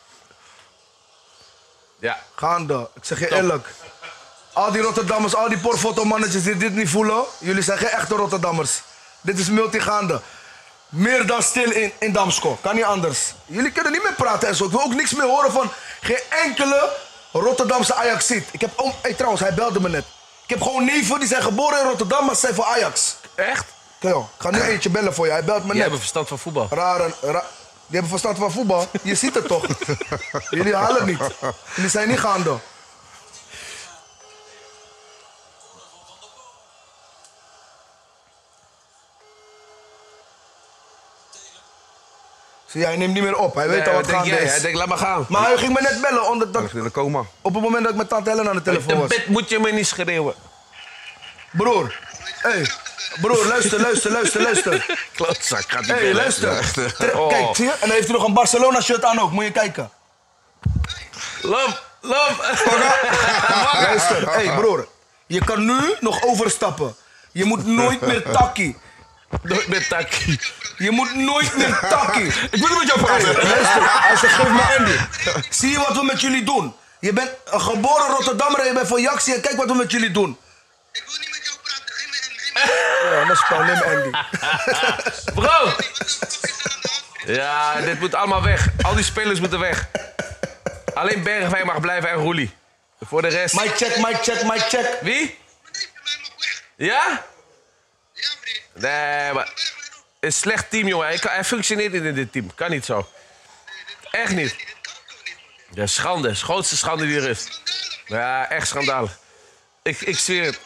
Ja. Gaande. Ik zeg je eerlijk. Al die Rotterdammers, al die porfotomannetjes die dit niet voelen, jullie zijn geen echte Rotterdammers. Dit is multigaande. Meer dan stil in, in Damsko. Kan niet anders. Jullie kunnen niet meer praten en zo. Ik wil ook niks meer horen van geen enkele Rotterdamse Ajaxiet. Ik heb oom, hey, trouwens, hij belde me net. Ik heb gewoon neven die zijn geboren in Rotterdam, maar ze zijn voor Ajax. Echt? Kijk, joh, ik ga nu eentje bellen voor je. Hij belt me Jij net. hebt verstand van voetbal. Rare, ra die hebben verstand van voetbal. Je ziet het toch? Jullie halen het niet. Jullie zijn niet gaande. Zie je, hij neemt niet meer op. Hij weet Nee, al wat wat denk gaande jij? is. Hij denkt, laat maar gaan. Maar hij ging me net bellen omdat dat, Ik in de coma. op het moment dat ik met tante Helen aan de telefoon De was. bed moet je me niet schreeuwen. Broer, hey, broer, luister, luister, luister, luister. Klootzak, gaat Hé, hey, luister. Tre- Oh. Kijk, zie je? En dan heeft hij nog een Barcelona shirt aan ook. Moet je kijken. Lam, lam. Luister, hé hey, broer. Je kan nu nog overstappen. Je moet nooit meer takkie. Nooit meer takkie. Je moet nooit meer takkie. Ik wil niet met jou praten. Hey, luister, hij zegt, geef me Andy. Zie je wat we met jullie doen? Je bent een geboren Rotterdammer en je bent van Jaxi en kijk wat we met jullie doen. Ik wil niet met jou praten. Geef me en Ja, dat is Paul, neem Andy. Bro! Ja, dit moet allemaal weg. Al die spelers moeten weg. Alleen Bergwijn mag blijven en Roelie. Voor de rest... Mic check, mic check, mic check. Wie? Ja? Ja, vriend. Nee, maar... Een slecht team, jongen. Hij, kan, hij functioneert niet in dit team. Kan niet zo. Echt niet. Dit kan toch niet, man? Ja, schande. Het grootste schande die er is. Ja, echt schandalig. Ik, ik zweer het.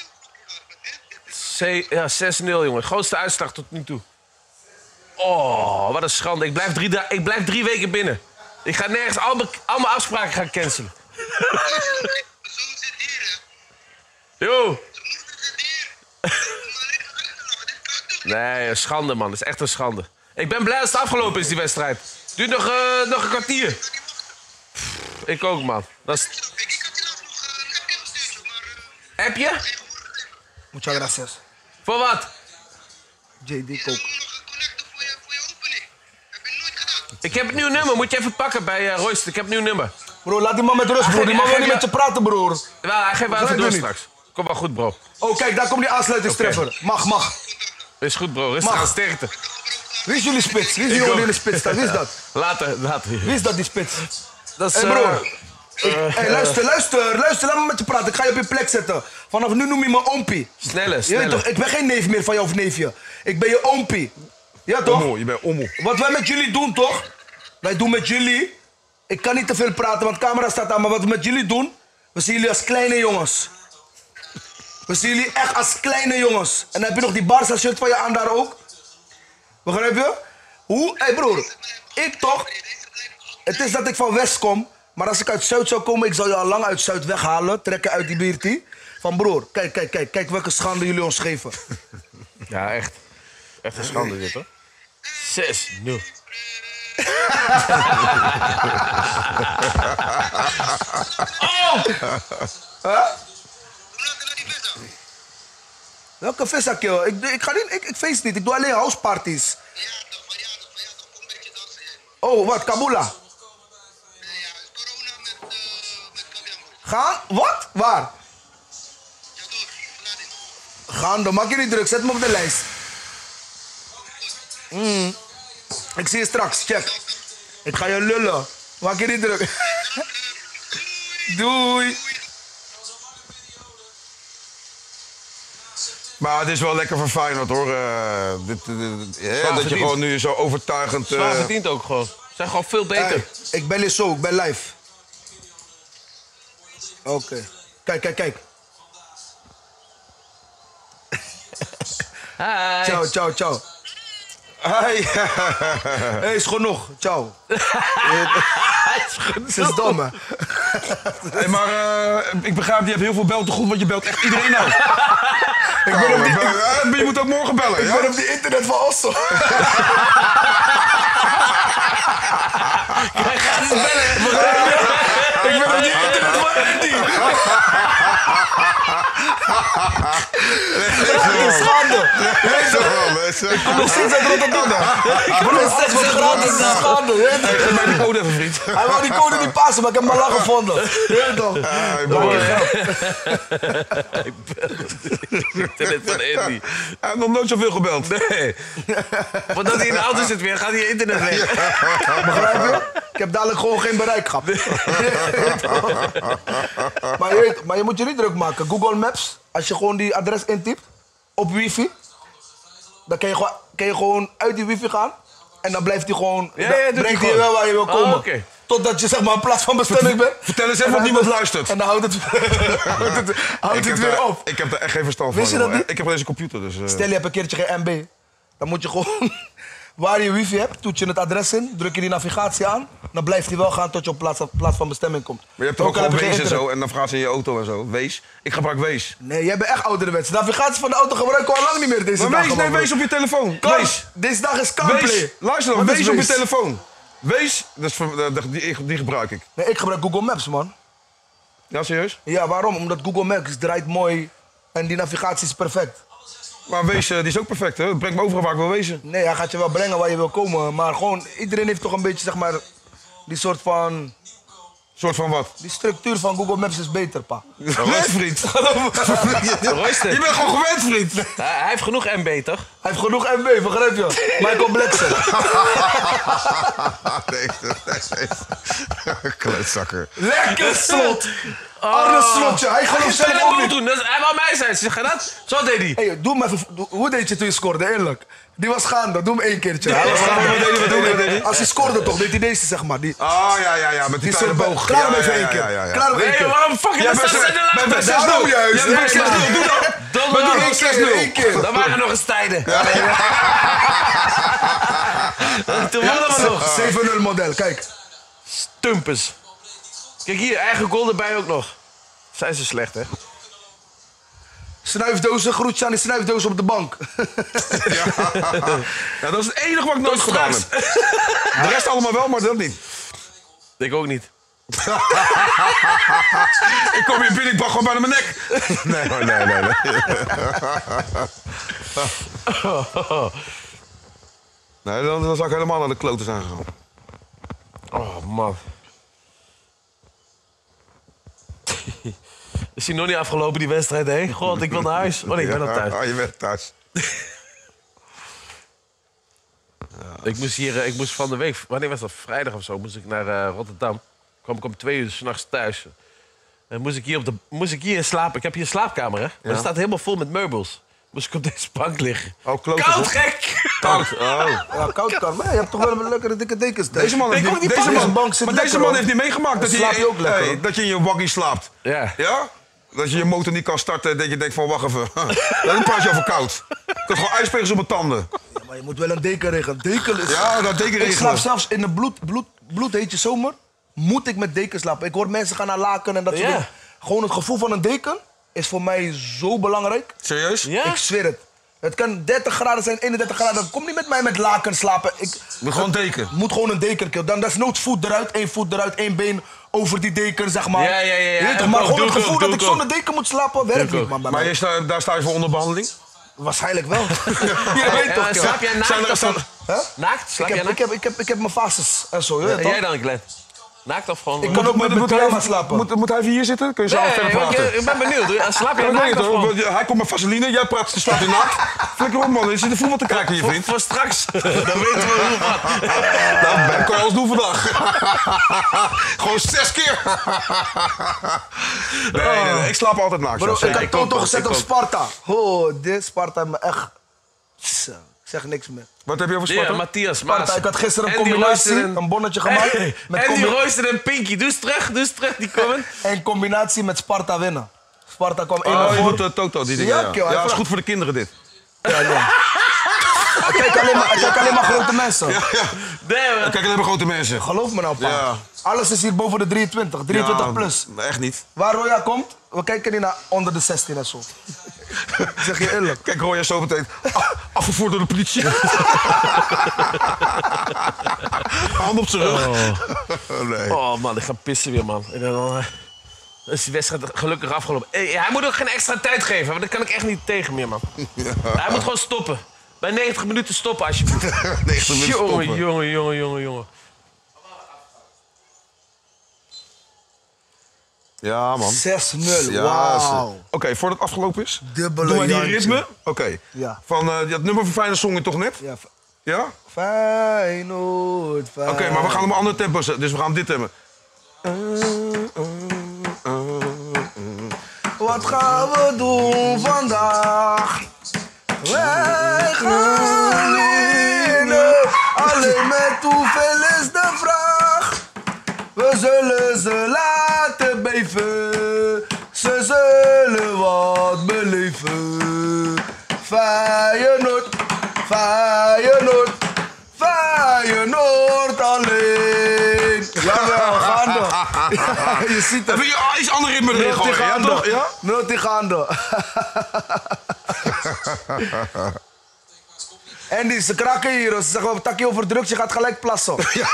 C- ja, zes nul, jongen. Grootste uitslag tot nu toe. Oh, wat een schande. Ik blijf drie, da- ik blijf drie weken binnen. Ik ga nergens... Al mijn, al mijn afspraken gaan cancelen. Mijn zoon zit hier, hè. Yo. Mijn moeder zit hier. Maar ik ga uitlachen. Dit kan toch niet? Nee, een schande, man. Dat is echt een schande. Ik ben blij dat het afgelopen is, die wedstrijd. Duurt nog, eh, nog een kwartier. Pff, ik ook, man. Dat is... Kijk, ik had je laatst nog een appje gestuurd, joh, maar... eh, Heb je? Muchas gracias. Voor wat? J D Ik Coke. moet nog een connector voor je, voor je opening. Heb je nooit gedaan. Ik heb het nieuw nummer. Moet je even pakken bij uh, Royce. Ik heb het nieuw nummer. Bro, laat die man met rust, bro. Die man wil niet met je praten, broer. Wel, hij geeft wel even Begrijp door je niet? straks. Kom wel goed, bro. Oh, kijk, daar komt die aansluitingstreffer. Mag, mag. Is goed, bro. Rustig Mag. aan sterkte. Wie is jullie spits? Wie is die Ik jongen ook. die in de spits staat? Wie is dat? Later, later. Wie is dat, die spits? Dat is... Hé, eh, broer. Ik- hey, luister, luister, luister. Laat me met je praten. Ik ga je op je plek zetten. Vanaf nu noem je me oompie. Snelle, Je weet snelle. toch, ik ben geen neef meer van jou of neefje. Ik ben je oompie. Ja, toch? Ommo, je bent ommo. Wat wij met jullie doen, toch? Wij doen met jullie... Ik kan niet te veel praten, want de camera staat aan. Maar wat we met jullie doen... We zien jullie als kleine jongens. We zien jullie echt als kleine jongens. En dan heb je nog die Barca-shirt van je aan daar ook. Begrijp je? Hoe? Hé, hey, broer. Ik toch... Het is dat ik van West kom. Maar als ik uit Zuid zou komen, ik zou je al lang uit Zuid weghalen. Trekken uit die biertie. Van broer, kijk, kijk, kijk. Kijk welke schande jullie ons geven. Ja, echt. Echt een schande dit, hoor. zes nul. Oh! Huh? Hoe laat er die vis aan? Welke viszak, joh? Ik, ik ga niet... Ik, ik feest niet. Ik doe alleen houseparties. Ja, toch, maar ja, toch, maar ja, toch. Kom een beetje dansen, jij, man. Oh, wat? Kabula? Nee, ja, is corona met, eh met Kabiambo. Gaan? Wat? Waar? Ja, door. Laat in. Gaan, dan maak je niet druk. Zet me op de lijst. Mm. Ik zie je straks. Check. Ik ga je lullen. Maak je niet druk. Doei. Maar het is wel lekker voor Feyenoord, hoor. Eh, dit, dit- dit- ja, Zwaar dat je verdiend. gewoon nu zo overtuigend... eh, Zwaar verdient ook gewoon. Ze zijn gewoon veel beter. Hey, ik ben hier zo. Ik ben live. Oké. Kijk, kijk, kijk. Hi. Ciao, ciao, ciao. Hey. Hé, is genoeg. Ciao. Hij is goed. Ze is dom, hè. Hey, maar eh, ik begrijp, je hebt heel veel bel te goed, want je belt echt iedereen uit. Ik ben op die, Ja, maar je moet ook morgen bellen, ik ja? ben op die internet van Osso. Hij gaat eens bellen. Ik ben op die internet van Andy. Gratis schande. Ik kom nog steeds uit Rotterdam. Ik ben nog steeds wat gratis schande. je weet toch? Geef mij die code even, vriend. Hij wou die code niet passen, maar ik heb hem al lang gevonden. Je weet toch? Hey, Dank boy. je, grap. Internet van Andy. Hij heeft nog nooit zoveel gebeld. Nee. Voordat hij in de auto zit weer, gaat hij internet weg. Begrijp je? Ik heb dadelijk gewoon geen bereik gehad. maar, je weet, maar je moet je niet druk maken. Google Maps, als je gewoon die adres intypt op wifi, dan kan je gewoon, kan je gewoon uit die wifi gaan. En dan blijft hij gewoon, Ja, dan ja, doet hij brengt hij je gewoon. wel waar je wil Oh, komen. oké. Totdat je zeg maar een plaats van bestemming bent. Vertel eens even of niemand luistert. En dan houdt het, houdt het, houdt Ik het heb weer daar- op. Ik heb er echt geen verstand Wist van. je dat jongen. niet? Ik heb deze computer, dus... eh, Stel je hebt een keertje geen M B. Dan moet je gewoon, waar je wifi hebt, toets je het adres in, druk je die navigatie aan. Dan blijft hij wel gaan tot je op plaats, plaats van bestemming komt. Maar je hebt toch ook al heb gewoon je geen Waze en internet. zo, en navigatie in je auto en zo. Wees. Ik gebruik Wees. Nee, jij bent echt ouderwets. Navigatie van de auto gebruiken we al lang niet meer deze Maar dagen. Wees, nee, man, bro. Wees op je telefoon. Kan- Wees. Deze dag is Wees. CarPlay. Luister dan, Wat is Wees op je Wees? telefoon. Wees, dat is, voor- dat- dat- die, die gebruik ik. Nee, ik gebruik Google Maps, man. Ja, serieus? Ja, waarom? Omdat Google Maps draait mooi en die navigatie is perfect. Maar Wees, eh, die is ook perfect, hè? Het brengt me overal waar ik wil wezen. Nee, hij gaat je wel brengen waar je wil komen. Maar gewoon, iedereen heeft toch een beetje, zeg maar, die soort van... Soort van wat? Die structuur van Google Maps is beter, pa. Nee, vriend. Royster. Je bent gewoon gewend, vriend. Hij, hij heeft genoeg M B, toch? Hij heeft genoeg M B, begrijp je? Michael Blackson. Deze, deze. Klootzakker. Lekker slot. Arne slotje, hij gelooft zelf zelf ook ook niet. doen. Dat is- Hij wou mij zijn. Zeg je dat? Zo deed hij. Hey, doe hem even, doe- hoe deed je toen je scoorde, eerlijk? Die was gaande, doe hem één keertje. Hij was Wat gaande. deed hij, wat deed hij, wat deed hij? Als hij scoorde toch, deed hij deze, zeg maar. Die, Oh, ja, ja, ja, met die die kleine soort- boog. Klaar hem Ja, even ja, één ja, keer. ja, ja. Klaar hem één Nee, keer. waarom fucking Ja, dat met staat zes- in de met- met laag? zes nul juist. Ja, Met zes nul, doe dat. Donder Maar doe ook ook zes nul. Eén keer. Dat waren nog eens tijden. Toen hadden we nog. zeven nul model, kijk. Stumpers. Kijk hier, eigen goal erbij ook nog. Zijn ze slecht, hè? Snuifdozen, groetje aan die snuifdoos op de bank. Ja. Ja, dat is het enige wat ik nooit gedaan heb. De rest allemaal wel, maar dat niet. Ik ook niet. Ik kom hier binnen, ik bak gewoon bijna mijn nek. Nee, hoor, nee, nee, nee. Nee, dan, dan zou ik helemaal naar de kloten zijn gegaan. Oh, man. Is die nog niet afgelopen, die wedstrijd, hè? God, ik wil naar huis. Oh nee, ik ben al thuis. Oh, je bent thuis. Ik moest hier, eh, ik moest van de week, wanneer was dat? Vrijdag of zo, moest ik naar eh, Rotterdam. Kwam ik om twee uur s'nachts thuis. En moest ik, hier op de, moest ik hier slapen. Ik heb hier een slaapkamer, hè? Maar Ja. het staat helemaal vol met meubels. Moest ik op deze bank liggen. Oh, kloten. Koud, zeg. gek! Koud. Oh. Ja, koud kan. Maar je hebt toch wel een lekkere dikke dekens thuis. Deze man heeft Ik niet, ook niet deze pakken. man, bank zit maar lekker, deze man hoor. heeft niet meegemaakt dat Dan je, slaap je ook lekker, hey, hoor. dat je in je waggie slaapt. Ja. Ja? Dat je je motor niet kan starten en dat je denkt van wacht even. Dan praat je over koud. Ik heb gewoon ijspegels op mijn tanden. Ja, maar je moet wel een deken regelen. Deken is... Ja, dat deken Ik regelen. slaap zelfs in de bloed, bloed, bloedhete zomer. Moet ik met deken slapen. Ik hoor mensen gaan naar laken en dat soort Ja. dingen. Gewoon het gevoel van een deken is voor mij zo belangrijk. Serieus? Ja? Ik zweer het. Het kan dertig graden zijn, eenendertig graden. Kom niet met mij met laken slapen. Ik Moet gewoon deken. moet gewoon een deken killen. Dan desnoods voet eruit, één voet eruit, één been over die deken, zeg maar. Ja, ja, ja, ja. Je weet toch, Ik maar ook, gewoon doe het ik gevoel ook, dat doe ik ik zonder ook. deken moet slapen, werkt ik niet, ook. man. Bij Maar mij. je sta, daar sta je voor onderbehandeling? Waarschijnlijk wel. Je En, weet toch, en kill. slaap jij naakt Zijn er- of zijn- Huh? Naakt? Ik Slaap jij heb, naakt? ik, heb, ik, heb, ik heb mijn fases en zo, je weet En toch? jij dan, Glenn? Naakt of gewoon... Ik kan ook met mijn pyjama slapen. Moet, moet hij even hier zitten? Kun je zo Nee, verder ik, praten? ik ben benieuwd. Slaap jij Ja, naakt nee, of toch? gewoon... Want Hij komt met vaseline, jij praat, staat in naakt. Flikker op man, je zit de voetbal te kijken, je Voor, vriend. voor straks. Dan weten we hoe wat. Nou, Ben kan je alles doen vandaag. Gewoon zes keer. Nee, nee, nee, ik slaap altijd naakt. Bro, ja, ik zeker. had Toto ook, gezet ik op ook. Sparta. Oh, dit Sparta heeft me echt... Zo, ik zeg niks meer. Wat heb je over Ja, Sparta? Matthias Sparta, Maas. ik had gisteren een Andy combinatie, Royster en- een bonnetje gemaakt. Hey, met Andy combi- Royster en Pinky. Doe eens terug, doe eens terug, die comment. En combinatie met Sparta winnen. Sparta kwam één Oh, nul je voor. doet uh, Toto, die dingen. Ja, Ja, kill, hij ja, is vraagt- goed voor de kinderen dit. Ja, nee. Ik kijk alleen maar, ik kijk alleen maar grote mensen. Ja, ja. Nee, man. Kijk, alleen maar grote mensen. Geloof me nou, pa. Ja. Alles is hier boven de drieëntwintig, drieëntwintig Ja, plus. Echt niet. Waar Roya komt, we kijken niet naar onder de zestien en zo. Ik zeg je eerlijk. Kijk, Roy is zo meteen af- afgevoerd door de politie. Hand op zijn rug. Nee. Oh man, ik ga pissen weer, man. En dan eh, is die wedstrijd gelukkig afgelopen. Eh, hij moet ook geen extra tijd geven, want dat kan ik echt niet tegen meer, man. Hij moet gewoon stoppen. Bij negentig minuten stoppen, alsjeblieft. negentig minuten Jongen, stoppen. jongen, jongen, jongen, jongen. Ja, man. zes nul, Ja, wauw. ze- Oké, voordat het afgelopen is. Dubbele Doe maar die jantje. ritme. Oké. Ja. Van uh, dat nummer van Feyenoord zong je toch net? Ja, f- Ja? Feyenoord, Feyenoord. Oké, maar we gaan hem een ander tempo zetten. Dus we gaan dit hebben. Wat gaan we doen vandaag? Wij gaan winnen. Alleen met hoeveel is de vraag? We zullen ze laten beven. Ze zullen wat beleven. Feyenoord, Feyenoord, Feyenoord alleen. Jawel, gaande. Ja, je ziet het. Even je iets ander ritme erin gooien. Ja, toch? Ja? Multigaande. Andy, ze kraken hier. Ze zeggen, we takje over drugs, je gaat gelijk plassen.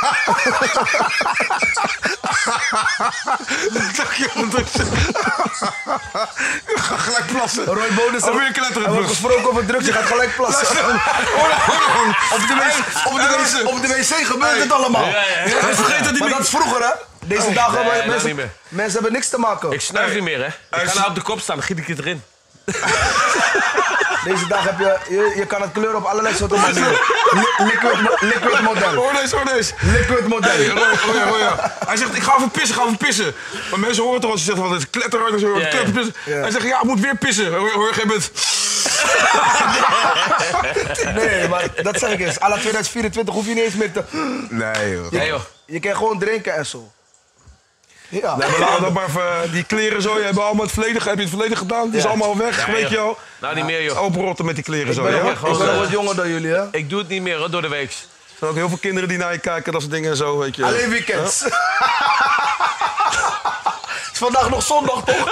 Takje over drugs. Je gaat gelijk plassen. Roy Bonus. Alweer kletteren, Er wordt Brus. gesproken over drugs, je gaat gelijk plassen. Op de wc- op de wc- op de wc gebeurt het allemaal. Ja, ja, ja. Hij vergeet dat niet meer. Dat is vroeger, hè? Deze dagen Nee, hebben nou mensen, niet meer. mensen hebben niks te maken. Ik snuif niet meer, hè. Ik Hij ga is- nou op de kop staan, dan giet ik het erin. Deze dag heb je, je, je kan het kleuren op allerlei soorten manieren. Li- Liquid, mo- liquid model. Hoor deze, hoor deze. Liquid model. Hey, Roy, Roy, Roy, ja. Hij zegt, ik ga even pissen, ik ga even pissen. Maar mensen horen toch als je zegt, van, het is kletterhard en zo, Ja, ja. kletter pissen. Ja. Hij zegt, ja, ik moet weer pissen. Hoor, hoor, je bent... Nee, maar dat zeg ik eens. À la tweeduizend vierentwintig hoef je niet eens meer te... Nee, joh. Nee, joh. Je kan gewoon drinken en zo. Ja. Nee, maar laten we maar even, die kleren zo, je hebt allemaal het verleden, heb je het verleden gedaan, die is Ja. allemaal weg, Ja, weet joh. je wel. Nou, niet meer, joh. Openrotten met die kleren Ik zo, ben, ja. nog, gewoon, ik ben nog eh, wat jonger dan jullie, hè? Ik doe het niet meer, hoor, door de week. Er zijn ook heel veel kinderen die naar je kijken, dat soort dingen en zo, weet je. Alleen weekends. Het is vandaag nog zondag, toch?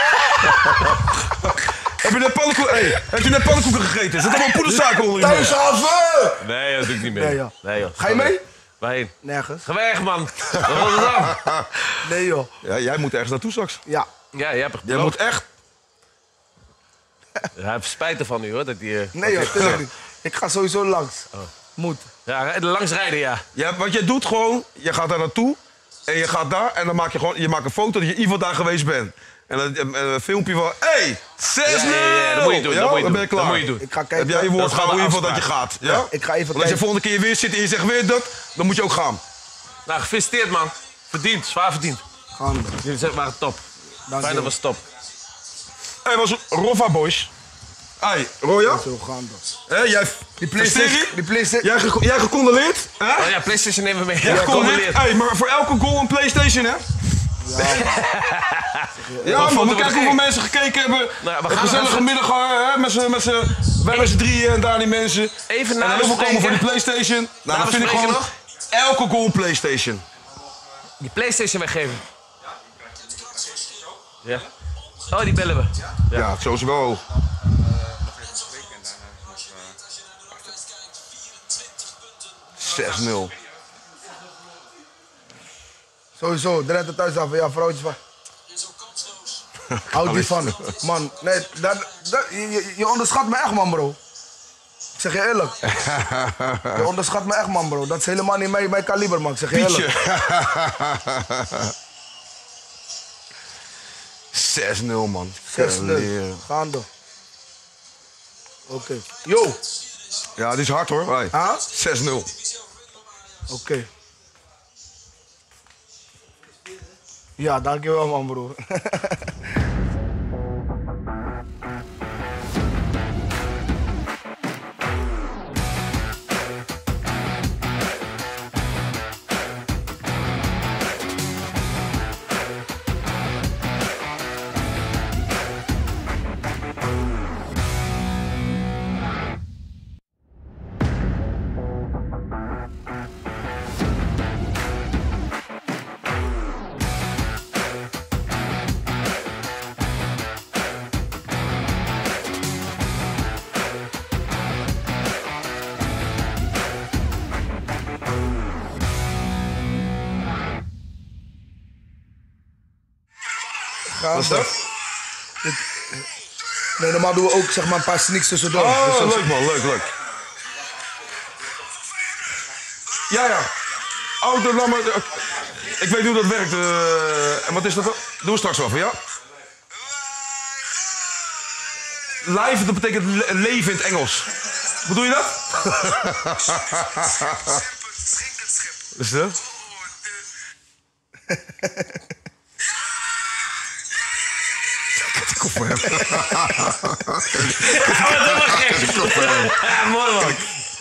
Heb je net pannenkoeken, hey, heb je net pannenkoeken gegeten? Er zit allemaal poedersuiker onder je neus. Thuishaven! Nee, dat doe ik niet meer. Nee, joh. Nee, joh. Ga je mee? Waarheen? Nergens. Ga weg, man. Naar Rotterdam. Nee, joh. Ja, jij moet ergens naartoe straks. Ja. Ja, jij hebt het Jij moet echt... Hij heeft spijt ervan nu, hoor. Dat die, eh, Nee, joh. Tuurlijk niet. Ik ga sowieso langs. Moet. Ja, langs rijden, ja. Ja, wat jij doet gewoon, je gaat daar naartoe en je gaat daar en dan maak je gewoon, je maakt een foto dat je in ieder geval daar geweest bent. En dan een, een filmpje van, hé, hey, zes nul! Ja, ja, ja, dat moet je doen, Ja, dat moet je dan doen. ben je klaar. Dat moet je doen. Ik ga Heb kijken. jij je woord Dat is gehouden in ieder gewoon geval dat je gaat? Ja? Ik ga even Want als je kijken. volgende keer weer zit en je zegt weer dat, dan moet je ook gaan. Nou, gefeliciteerd, man. Verdiend, zwaar verdiend. Gaan. Jullie zijn waren top. Dank Fijn je. dat was top. Hé, hey, was Roffa Boys. Hé, hey, Roya, Zo gaan we. hè, jij... Die PlayStation. Die PlayStation. Jij, ge jij gecondoleerd? Hè? Oh ja, PlayStation nemen we mee. Jij Ja, gecondoleerd? Hé, maar voor elke goal een PlayStation, hè? Ja, man, foto we kijken hoeveel mensen gekeken hebben. Nou, we een gaan gezellige even- middag, hè, met z'n, met z'n, wij met z'n drieën en daar die mensen. Even En heel veel nabespreken. komen voor die PlayStation. Nou, dan vind ik Nabespreken gewoon elke goal een PlayStation. Die PlayStation weggeven. Ja. Oh, die bellen we. Ja, zo is het wel hoog. zes nul. Sowieso. Drenthe thuishaven. Ja, vrouwtjes van. Houd die van. Man, nee, dat, dat, je, je- je onderschat me echt, man, bro. Ik zeg je eerlijk. Je onderschat me echt, man, bro. Dat is helemaal niet mijn, mijn kaliber, man. Ik zeg je Pietje. eerlijk. zes nul, man. zes nul. Gaande. Oké. Yo. Ja, die is hard hoor. Hey. Huh? zes nul. Oké. Ja, dankjewel, man, broer. Wat is dat? Nee, normaal doen we ook zeg maar, een paar sneaks tussendoor. Dus Oh, dat- leuk man, leuk, leuk. Ja, ja. Oh, de, nou, maar, de- ik weet hoe dat werkt. eh, en wat is dat? dan? Doen we straks wel even, ja? Live, dat betekent le- leven in het Engels. Bedoel je dat? Wat is dat? Ik voor hem. Ja, mooi, man.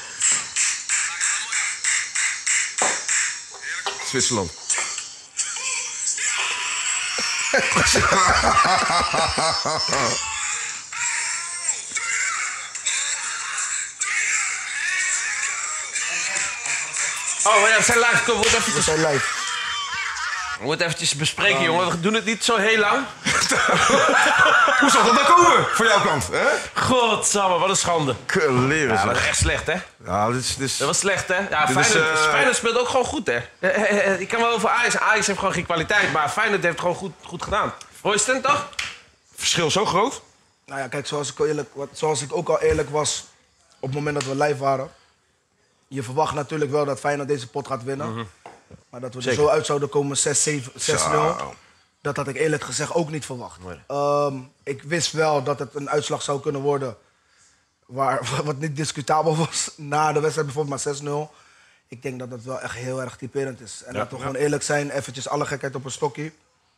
Zwitserland. Oh, ja, we zijn live. Kom, we moeten We eventjes, zijn live. we moeten eventjes bespreken, jongen. We doen het niet zo heel lang. Hoe zal dat nou komen, van jouw kant? Hè? Godsamme, wat een schande. Leren Ja, dat zeg. was echt slecht, hè? Ja, dit is... Dit is... Dat was slecht, hè? Ja, Dit is, Feyenoord, eh, Feyenoord speelt ook gewoon goed, hè? Eh, eh, eh, Ik kan wel over Ajax. Ajax heeft gewoon geen kwaliteit, maar Feyenoord heeft het gewoon goed, goed gedaan. Royston, toch? Verschil zo groot? Nou ja, kijk, zoals ik, al eerlijk, wat- zoals ik ook al eerlijk was op het moment dat we live waren. Je verwacht natuurlijk wel dat Feyenoord deze pot gaat winnen. Maar dat we er zo uit zouden komen zes zeven, zes nul. Zo. Dat had ik eerlijk gezegd ook niet verwacht. Ehm, ik wist wel dat het een uitslag zou kunnen worden waar, wat niet discutabel was na de wedstrijd, bijvoorbeeld maar zes nul. Ik denk dat dat wel echt heel erg typerend is. En Ja, dat we ja. gewoon eerlijk zijn, eventjes alle gekheid op een stokje.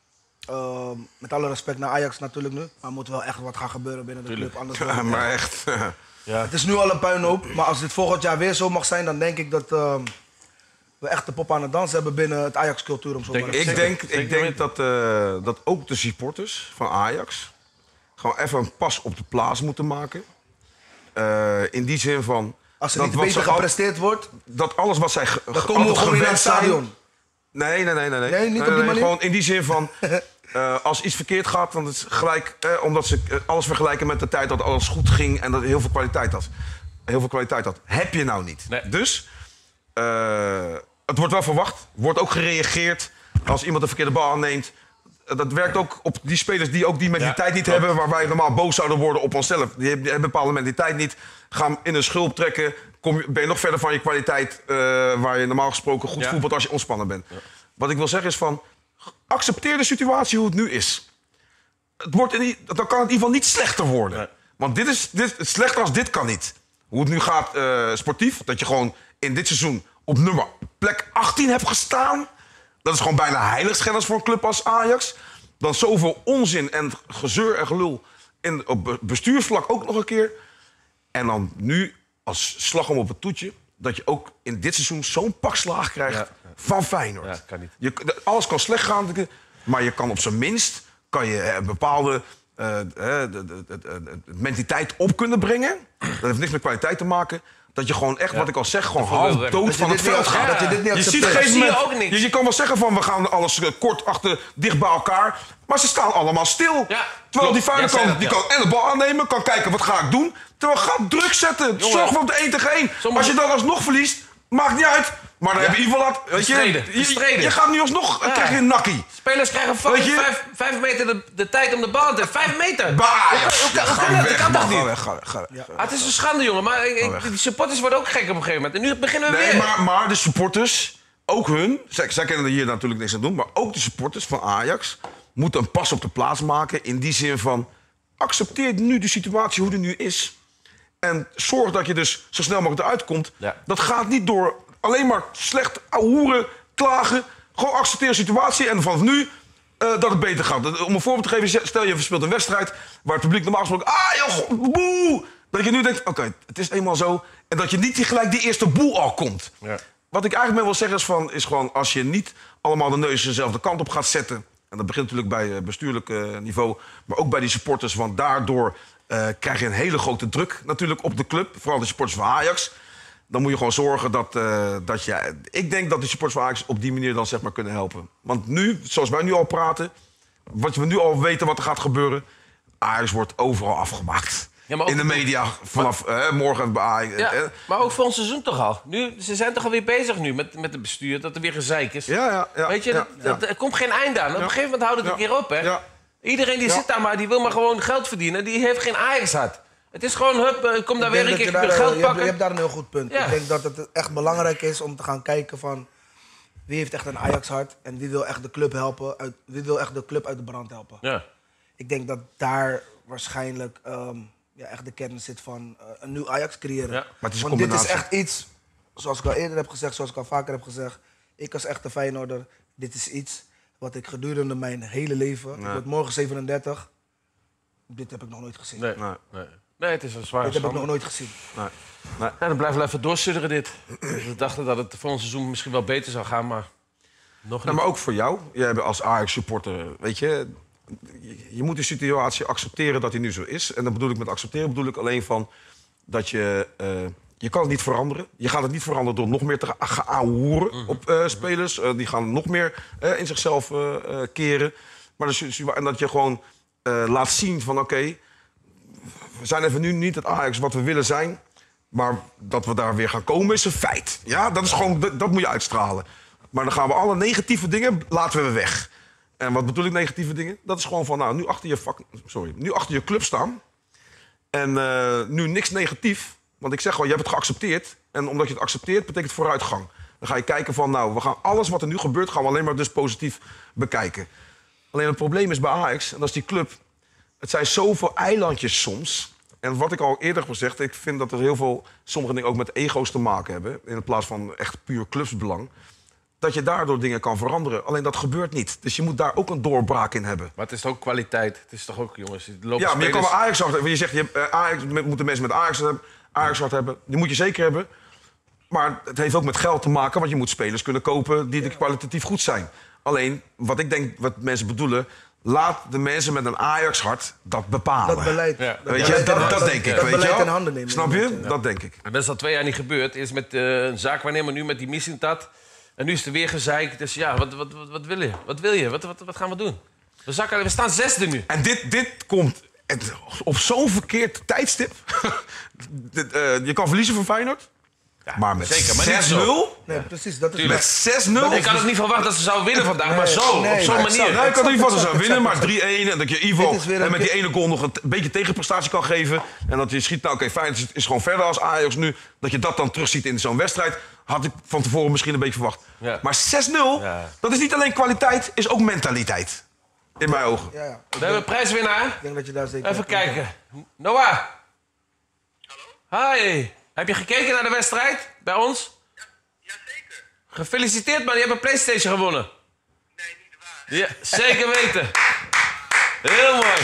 Ehm, met alle respect naar Ajax natuurlijk nu. Maar er moet wel echt wat gaan gebeuren binnen de club. Anders wordt Ja, het maar echt- echt... Het is nu al een puinhoop, maar als dit volgend jaar weer zo mag zijn, dan denk ik dat ehm, we echt de pop aan het dansen hebben binnen het Ajax-cultuur. Om zo Denk maar ik. te Ik zeggen. denk, Zeker ik denk weten. dat, eh, dat ook de supporters van Ajax gewoon even een pas op de plaats moeten maken. Eh, in die zin van... Als er dat niet wat beter ze al- gepresteerd wordt, dat alles wat zij ge- dan komen we altijd gewoon weer naar het gewend zijn- stadion. Nee, nee, nee, nee. nee. Nee, niet op die manier? Gewoon in die zin van... eh, als iets verkeerd gaat, dan is het gelijk... Eh, omdat ze eh, alles vergelijken met de tijd dat alles goed ging... en dat het heel veel kwaliteit had. Heel veel kwaliteit had. Heb je nou niet. Nee. Dus... eh, het wordt wel verwacht. Wordt ook gereageerd als iemand een verkeerde bal aanneemt. Eh, Dat werkt ook op die spelers die ook die mentaliteit niet klopt. hebben... waar wij normaal boos zouden worden op onszelf. Die hebben, die hebben een bepaalde mentaliteit niet. Gaan in een schulp trekken. Kom, je- ben je nog verder van je kwaliteit... eh, waar je normaal gesproken goed Ja. voetbalt als je ontspannen bent. Wat ik wil zeggen is van... accepteer de situatie hoe het nu is. Het wordt in, i- dan kan het in ieder geval niet slechter worden. Nee. Want dit is, dit, slechter als dit kan niet. Hoe het nu gaat eh, sportief, dat je gewoon in dit seizoen op nummer plek achttien hebt gestaan. Dat is gewoon bijna heiligschennis voor een club als Ajax. Dan zoveel onzin en gezeur en gelul in, op be- bestuursvlak ook nog een keer. En dan nu als slag om op het toetje... dat je ook in dit seizoen zo'n pak slaag krijgt Ja. van Feyenoord. Ja, kan niet. Je, de- alles kan slecht gaan, maar je kan op zijn minst kan je eh, bepaalde eh, eh, de, de, de, de- de mentaliteit op kunnen brengen. Dat heeft niks met kwaliteit te maken. Dat je gewoon echt, wat ik al zeg, gewoon Dat vond ik half wel dood Dat je van het dit niet veld ac- gaat. dat je dit niet Je ziet op accepteert. een zie gegeven je moment, ook niks. je, je kan wel zeggen van we gaan alles eh, kort achter, dicht bij elkaar. Maar ze staan allemaal stil. Ja, Terwijl klopt. die Feyenoord Ja, kan, zei die dat, kan en de bal aannemen, kan kijken wat ga ik doen. Terwijl ga druk zetten. Zorg voor op de één tegen één. Sommige- Als je dan alsnog verliest, maakt niet uit. Maar dan heb je in ieder geval laat, weet je, Gestreden, je, gestreden. je gaat nu alsnog, dan Ja. krijg je een nakkie. Spelers krijgen fucking Weet je? vijf, vijf meter de, de tijd om de bal te hebben. Vijf meter! Bah, Hoe ja, kan- hoe kan- hoe ga kan dat? Dat weg, kan man, toch ga niet? weg, ga weg, ga weg. Ah, het is een schande, jongen. Maar ik- ik- die supporters worden ook gek op een gegeven moment. En nu beginnen we Nee, weer. maar, maar de supporters, ook hun, zij, zij kunnen er hier natuurlijk niks aan doen, maar ook de supporters van Ajax moeten een pas op de plaats maken in die zin van accepteer nu de situatie hoe die nu is en zorg dat je dus zo snel mogelijk eruit komt. Ja. Dat gaat niet door alleen maar slecht ahoeren, klagen, gewoon accepteer de situatie en vanaf nu eh, dat het beter gaat. Om een voorbeeld te geven, stel je verspeelt een wedstrijd waar het publiek normaal gesproken ah joh, boe, dat je nu denkt oké, het is eenmaal zo en dat je niet die- gelijk die eerste boel al komt. Ja. Wat ik eigenlijk mee wil zeggen is, van, is gewoon... als je niet allemaal de neus dezelfde kant op gaat zetten... en dat begint natuurlijk bij eh, bestuurlijk eh, niveau... maar ook bij die supporters, want daardoor eh, krijg je een hele grote druk natuurlijk op de club. Vooral de supporters van Ajax. Dan moet je gewoon zorgen dat, eh, dat je... Ik denk dat de supporters van Ajax op die manier dan zeg maar kunnen helpen. Want nu, zoals wij nu al praten... wat we nu al weten wat er gaat gebeuren... Ajax wordt overal afgemaakt. Ja, maar ook- in de media, vanaf eh, morgen bij Ajax. Ja, eh, maar ook voor ons seizoen toch al. Nu, ze zijn toch alweer bezig nu met, met het bestuur, dat er weer gezeik is. Ja, ja, ja, Weet je, ja, dat, ja. dat- er komt geen einde aan. Op een gegeven moment houdt het Ja. een keer op, hè. Ja. Iedereen die Ja. zit daar maar, die wil maar gewoon geld verdienen. Die heeft geen Ajax-hart. Het is gewoon, hup, eh, kom daar Ik weer denk een dat je keer daar, geld eh, je, hebt, pakken. je hebt daar een heel goed punt. Ja. Ik denk dat het echt belangrijk is om te gaan kijken van... wie heeft echt een Ajax-hart en wie wil echt de club helpen, uit, wie wil echt de club uit de brand helpen. Ja. Ik denk dat daar waarschijnlijk ehm, ja, echt de kern zit van eh, een nieuw Ajax creëren. Ja. Maar het is een Want dit is combinatie. echt iets, zoals ik al eerder heb gezegd, zoals ik al vaker heb gezegd... ik als echte Feyenoorder, dit is iets wat ik gedurende mijn hele leven... ik word morgen zevenendertig, dit heb ik nog nooit gezien. Nee. Nee. Nee. nee, het is een zware Dit heb ik schande. nog nooit gezien. Nee. Nee. Ja, dan blijven we even doorsudderen dit. We dachten dat het voor ons seizoen misschien wel beter zou gaan, maar nog niet. Nou, maar ook voor jou. Jij bent als Ajax-supporter, weet je... je- Je moet de situatie accepteren dat die nu zo is. En dan bedoel ik met accepteren bedoel ik alleen van... dat je... eh, je kan het niet veranderen. Je gaat het niet veranderen door nog meer te ga- gaan ahoeren op eh, spelers. Eh, die gaan nog meer eh, in zichzelf eh, eh, keren. Maar dus, en dat je gewoon uh, laat zien van oké, okay, we zijn even nu niet het Ajax wat we willen zijn. Maar dat we daar weer gaan komen is een feit. Ja, dat is gewoon, dat, dat moet je uitstralen. Maar dan gaan we alle negatieve dingen, laten we weg. En wat bedoel ik negatieve dingen? Dat is gewoon van, nou, nu achter je, vak, sorry, nu achter je club staan. En uh, nu niks negatief. Want ik zeg gewoon, je hebt het geaccepteerd. En omdat je het accepteert, betekent vooruitgang. Dan ga je kijken van, nou, we gaan alles wat er nu gebeurt, gaan we alleen maar dus positief bekijken. Alleen het probleem is bij Ajax, en dat is die club. Het zijn zoveel eilandjes soms. En wat ik al eerder heb gezegd, ik vind dat er heel veel, sommige dingen ook met ego's te maken hebben. In plaats van echt puur clubsbelang. Dat je daardoor dingen kan veranderen. Alleen dat gebeurt niet. Dus je moet daar ook een doorbraak in hebben. Maar het is toch ook kwaliteit? Het is toch ook, jongens... Ja, maar spelers... je kan wel Ajax hart hebben. Je zegt, je hebt, Ajax, moeten mensen met Ajax hebben, Ajax hart hebben. Die moet je zeker hebben. Maar het heeft ook met geld te maken. Want je moet spelers kunnen kopen die kwalitatief goed zijn. Alleen, wat ik denk, wat mensen bedoelen... Laat de mensen met een Ajax-hart dat bepalen. Dat beleid. Ja. Weet je, dat, dat, dat denk ik. Dat weet beleid je in handen nemen. Snap je? Ja. Dat denk ik. En dat is al twee jaar niet gebeurd. Eerst met uh, een zaakwaarnemer, nu met die Mislintat. En nu is er weer gezeik. Dus ja, wat, wat, wat, wat wil je? Wat wil je? Wat, wat, wat gaan we doen? We, zakken, we staan zesde nu. En dit, dit komt het, op zo'n verkeerd tijdstip. dit, uh, je kan verliezen van Feyenoord. Ja, maar met zes nul? Nee, precies. Dat is met zes nul? Ik had het niet verwacht dat ze zouden winnen vandaag, nee, maar zo, nee, op zo'n nee, manier. Nou, ik had het niet verwacht dat ze zouden winnen, maar drie-een. En dat je Ivo en met die keer... ene goal nog een beetje tegenprestatie kan geven. En dat je schiet, nou oké, okay, Feyenoord is gewoon verder als Ajax nu. Dat je dat dan terugziet in zo'n wedstrijd, had ik van tevoren misschien een beetje verwacht. Ja. Maar zes nul, ja. Dat is niet alleen kwaliteit, is ook mentaliteit. In mijn ogen. Ja, ja. We hebben een prijswinnaar. Ik denk dat je daar zeker... Even kijken. Noah. Hallo. Hi. Heb je gekeken naar de wedstrijd bij ons? Ja, jazeker. Gefeliciteerd man, je hebt een PlayStation gewonnen. Nee, niet waar. Ja, zeker weten. Heel mooi.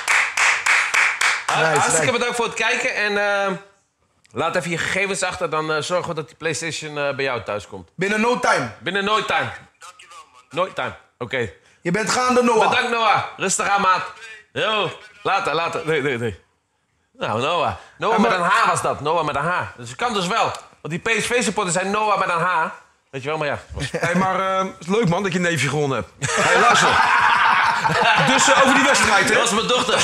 Nice, Hartstikke nice. Bedankt voor het kijken. En uh, laat even je gegevens achter. Dan uh, zorgen we dat die PlayStation uh, bij jou thuis komt. Binnen no time. Binnen no time. Dankjewel man. No time. Oké. Okay. Je bent gaande, Noah. Bedankt Noah. Rustig aan maat. Yo. Later, later. Nee, nee, nee. Nou, Noah. Noah met een H was dat. Noah met een H. Dus het kan dus wel. Want die P S V-supporters zijn Noah met een H. Weet je wel, maar ja. Hé, hey, maar uh, het is leuk man dat je neefje gewonnen hebt. Hé, hey, luister. Dus uh, over die wedstrijd, hè? Dat was mijn dochter.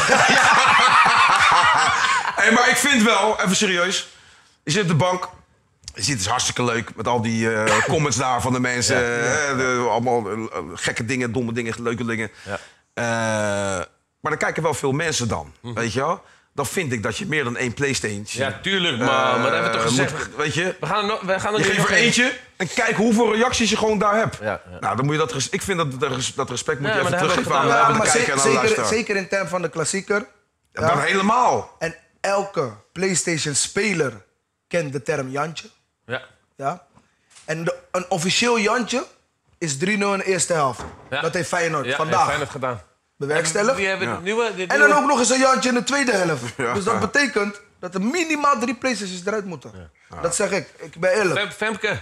Hé, hey, maar ik vind wel, even serieus. Je zit op de bank. Je ziet het is hartstikke leuk met al die uh, comments daar van de mensen. Ja, ja. Uh, de, allemaal uh, gekke dingen, domme dingen, leuke dingen. Ja. Uh, maar dan kijken wel veel mensen dan, mm-hmm. Weet je wel? Dan vind ik dat je meer dan één PlayStation... Ja, tuurlijk, man. Uh, maar dat hebben we toch gezegd. Moet, weet je? We gaan er, no, we gaan er je geeft er eentje en kijk hoeveel reacties je gewoon daar hebt. Ja, ja. Nou, dan moet je dat... Ik vind dat dat respect moet ja, je even teruggeven aan, ja, aan de kijker kijker en aan de luisteraar. Zeker in termen van de klassieker. Ja, dan ja. helemaal. En elke PlayStation-speler kent de term Jantje. Ja. Ja. En de, een officieel Jantje is drie nul in de eerste helft. Ja. Dat heeft Feyenoord ja, vandaag. heeft Feyenoord gedaan. Bewerkstelligd. Die hebben ja. nieuwe, die en dan ook nog eens een Jantje in de tweede helft. Ja. Dus dat betekent dat er minimaal drie PlayStations eruit moeten. Ja. Ja. Dat zeg ik. Ik ben eerlijk. Fem, Femke.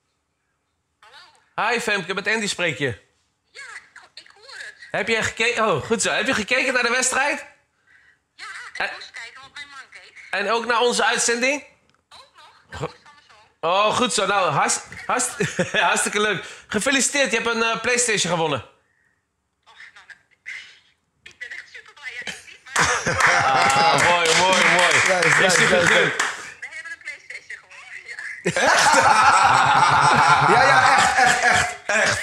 Hallo. Hi Femke, met Andy spreek je. Ja, ik hoor het. Heb je gekeken? Oh, goed zo. Heb je gekeken naar de wedstrijd? Ja, ik en... moest kijken wat mijn man keek. En ook naar onze uitzending? Ook nog? Dat is Oh, goed zo. Nou, hartst, hartst, hartstikke leuk. Gefeliciteerd, je hebt een uh, PlayStation gewonnen. Och, nou, nou, ik ben echt super blij. Ja, ik zie het maar. Ah, mooi, mooi, mooi. Ja, is, is super leuk. We hebben een PlayStation gewonnen. Ja. Echt? Ja, ja, echt, echt, echt. Echt.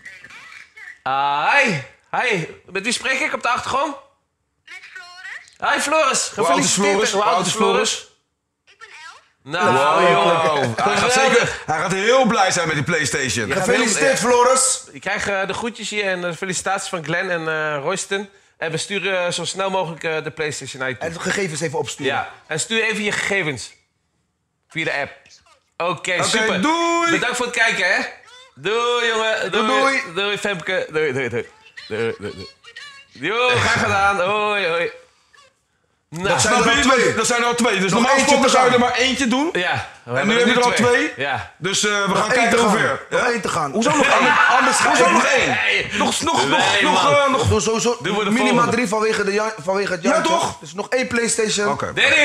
Ah, hi. Hi. Met wie spreek ik op de achtergrond? Met Floris. Hi, Floris. Hoe oud is Floris? Hoe oud is Floris? Nou, wow, wow. Hij, gaat zeker, hij gaat heel blij zijn met die PlayStation. Gefeliciteerd, Floris. Ik krijg uh, de groetjes hier en de felicitaties van Glenn en uh, Royston. En we sturen uh, zo snel mogelijk uh, de PlayStation naar je toe. En de gegevens even opsturen. Ja, en stuur even je gegevens. Via de app. Oké, okay, okay, super. Doei. Bedankt voor het kijken, hè. Doei, jongen. Doei, doei. Doei, Femke. Doei, doei, doei. Doei, doei, doei. Jo, graag gedaan. Hoi, hoi. Nou, dat, zijn er al twee. dat zijn er al twee. Dus nog normaal gesproken zou je er maar eentje doen. Ja. En nu heb je er al twee. twee. Ja. Dus uh, we nog gaan kijken hoe ver. Nog één te gaan. Hoezo nog één? Anders gaan we nog één. Nee. Nog, nog, nee, nog, nog, uh, nog. Doe sowieso Doe minimaal drie vanwege, de, vanwege het Jantje. Ja, toch? Dus nog één PlayStation. Oké. Okay. Danny!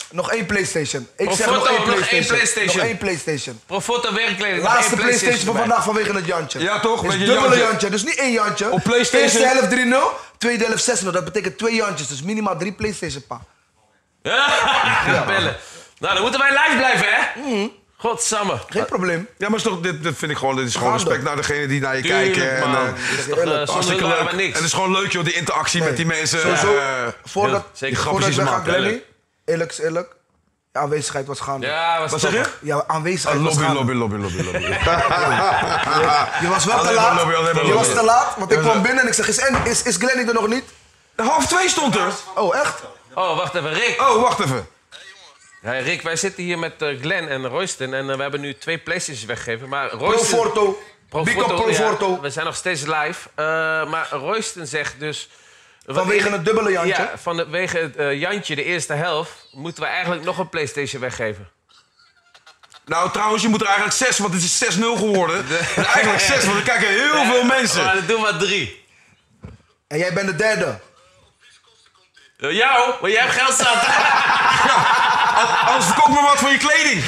Nog één PlayStation. Ik Profoto, zeg nog één nog één PlayStation. PlayStation. Nog één PlayStation. Profoto werkkleding. nog Laatste één PlayStation van erbij. vandaag vanwege het Jantje. Ja, toch? Is Beetje dubbele Jantje. Jantje. Dus niet één Jantje. Op PlayStation- Eerste helft drie nul, tweede helft zes nul. Dat betekent twee Jantjes. Dus minimaal drie PlayStation pa. Ja, bellen. Nou, dan moeten wij live blijven, hè? Mhm. Godsamme. Geen probleem. Ja, maar is toch, dit, dit vind ik gewoon, dit is gewoon Gaande. respect naar degene die naar je Tuurlijk, kijken. En, man. eh, Dit is toch, eerlijk, eh, zonder hartstikke hun leuk. waren we niks. En het is gewoon leuk, joh, die interactie Nee. met die mensen. Sowieso. eh, Voordat, zeker. voordat grapjes we gaan, maken. Glenny. Eerlijk is eerlijk. Je aanwezigheid was gaande. Ja, was Wat zeg je? top. Jouw aanwezigheid Ah, was lobby, gaande. lobby, lobby, lobby, lobby. Je was wel te Alleen maar laat. lobby, alleen maar Je was lobby. te laat, want ik Ja, kwam ja. binnen en ik zeg, is, en- is, is Glenny er nog niet? Half twee stond er. Oh, echt? Oh, wacht even. Rick. Oh, wacht even. Hey, Rick, wij zitten hier met eh, Glenn en Royston. En eh, we hebben nu twee PlayStations weggegeven. Maar Pro Royston... Forto. Big up Pro ja, Forto. we zijn nog steeds live. Uh, maar Royston zegt dus... Vanwege het dubbele Jantje. Ja, vanwege het uh, Jantje, de eerste helft... moeten we eigenlijk nog een PlayStation weggeven. Nou, trouwens, je moet er eigenlijk zes, want het is zes nul geworden. En eigenlijk zes, want er kijken heel veel mensen. Maar dan doen we drie. En jij bent de derde. Uh, jou, maar jij hebt geld zat. Anders verkoop me wat voor je kleding.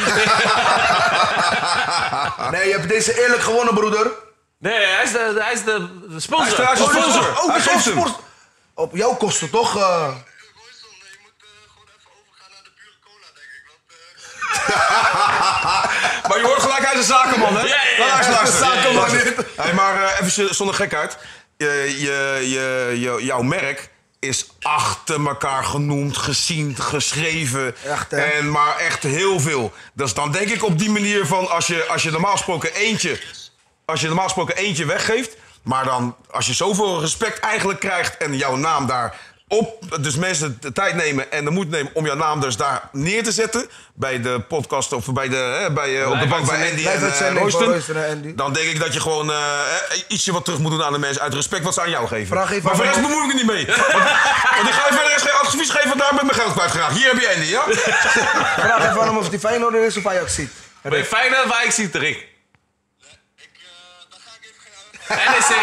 Nee, je hebt deze eerlijk gewonnen, broeder. Nee, hij is de, hij is de, de sponsor. Hij is de Oh, dus sponsor. ook- ook Hij zo'n geeft hem. sport- Op jouw kosten, toch? eh? Royston, je moet eh, gewoon even overgaan naar de pure cola, denk ik. Want, eh, Maar je hoort gelijk, hij is een zakenman, hè? Ja, ja, ja. Luister, luister. Zakenman. Luister. Hey, maar uh, even zonder gekheid. Je, je, je, je, jouw merk is achter elkaar genoemd, gezien, geschreven. Echt, hè? En maar echt heel veel. Dus dan denk ik op die manier van, als je, als je normaal gesproken eentje... Als je normaal gesproken eentje weggeeft... Maar dan, als je zoveel respect eigenlijk krijgt en jouw naam daar op... Dus mensen de tijd nemen en de moed nemen om jouw naam dus daar neer te zetten... Bij de podcast of bij de, hè, bij, uh, op de bank bij Andy en uh, Live-uitzending van Royston... Royston en Andy. Dan denk ik dat je gewoon uh, ietsje wat terug moet doen aan de mensen... uit respect wat ze aan jou geven. Vraag even maar voor de aan rest bemoei ik er niet mee. Want, want ik ga je verder eens geen advies geven... daar ben ik mijn geld kwijtgeraakt. Hier heb je Andy, ja? Vraag even aan hem of hij Feyenoorder is of Ajax ziet. Ben je fijn dat wij ik zie het, Rick? ik, eh, daar ga ik even geen uit. N E C.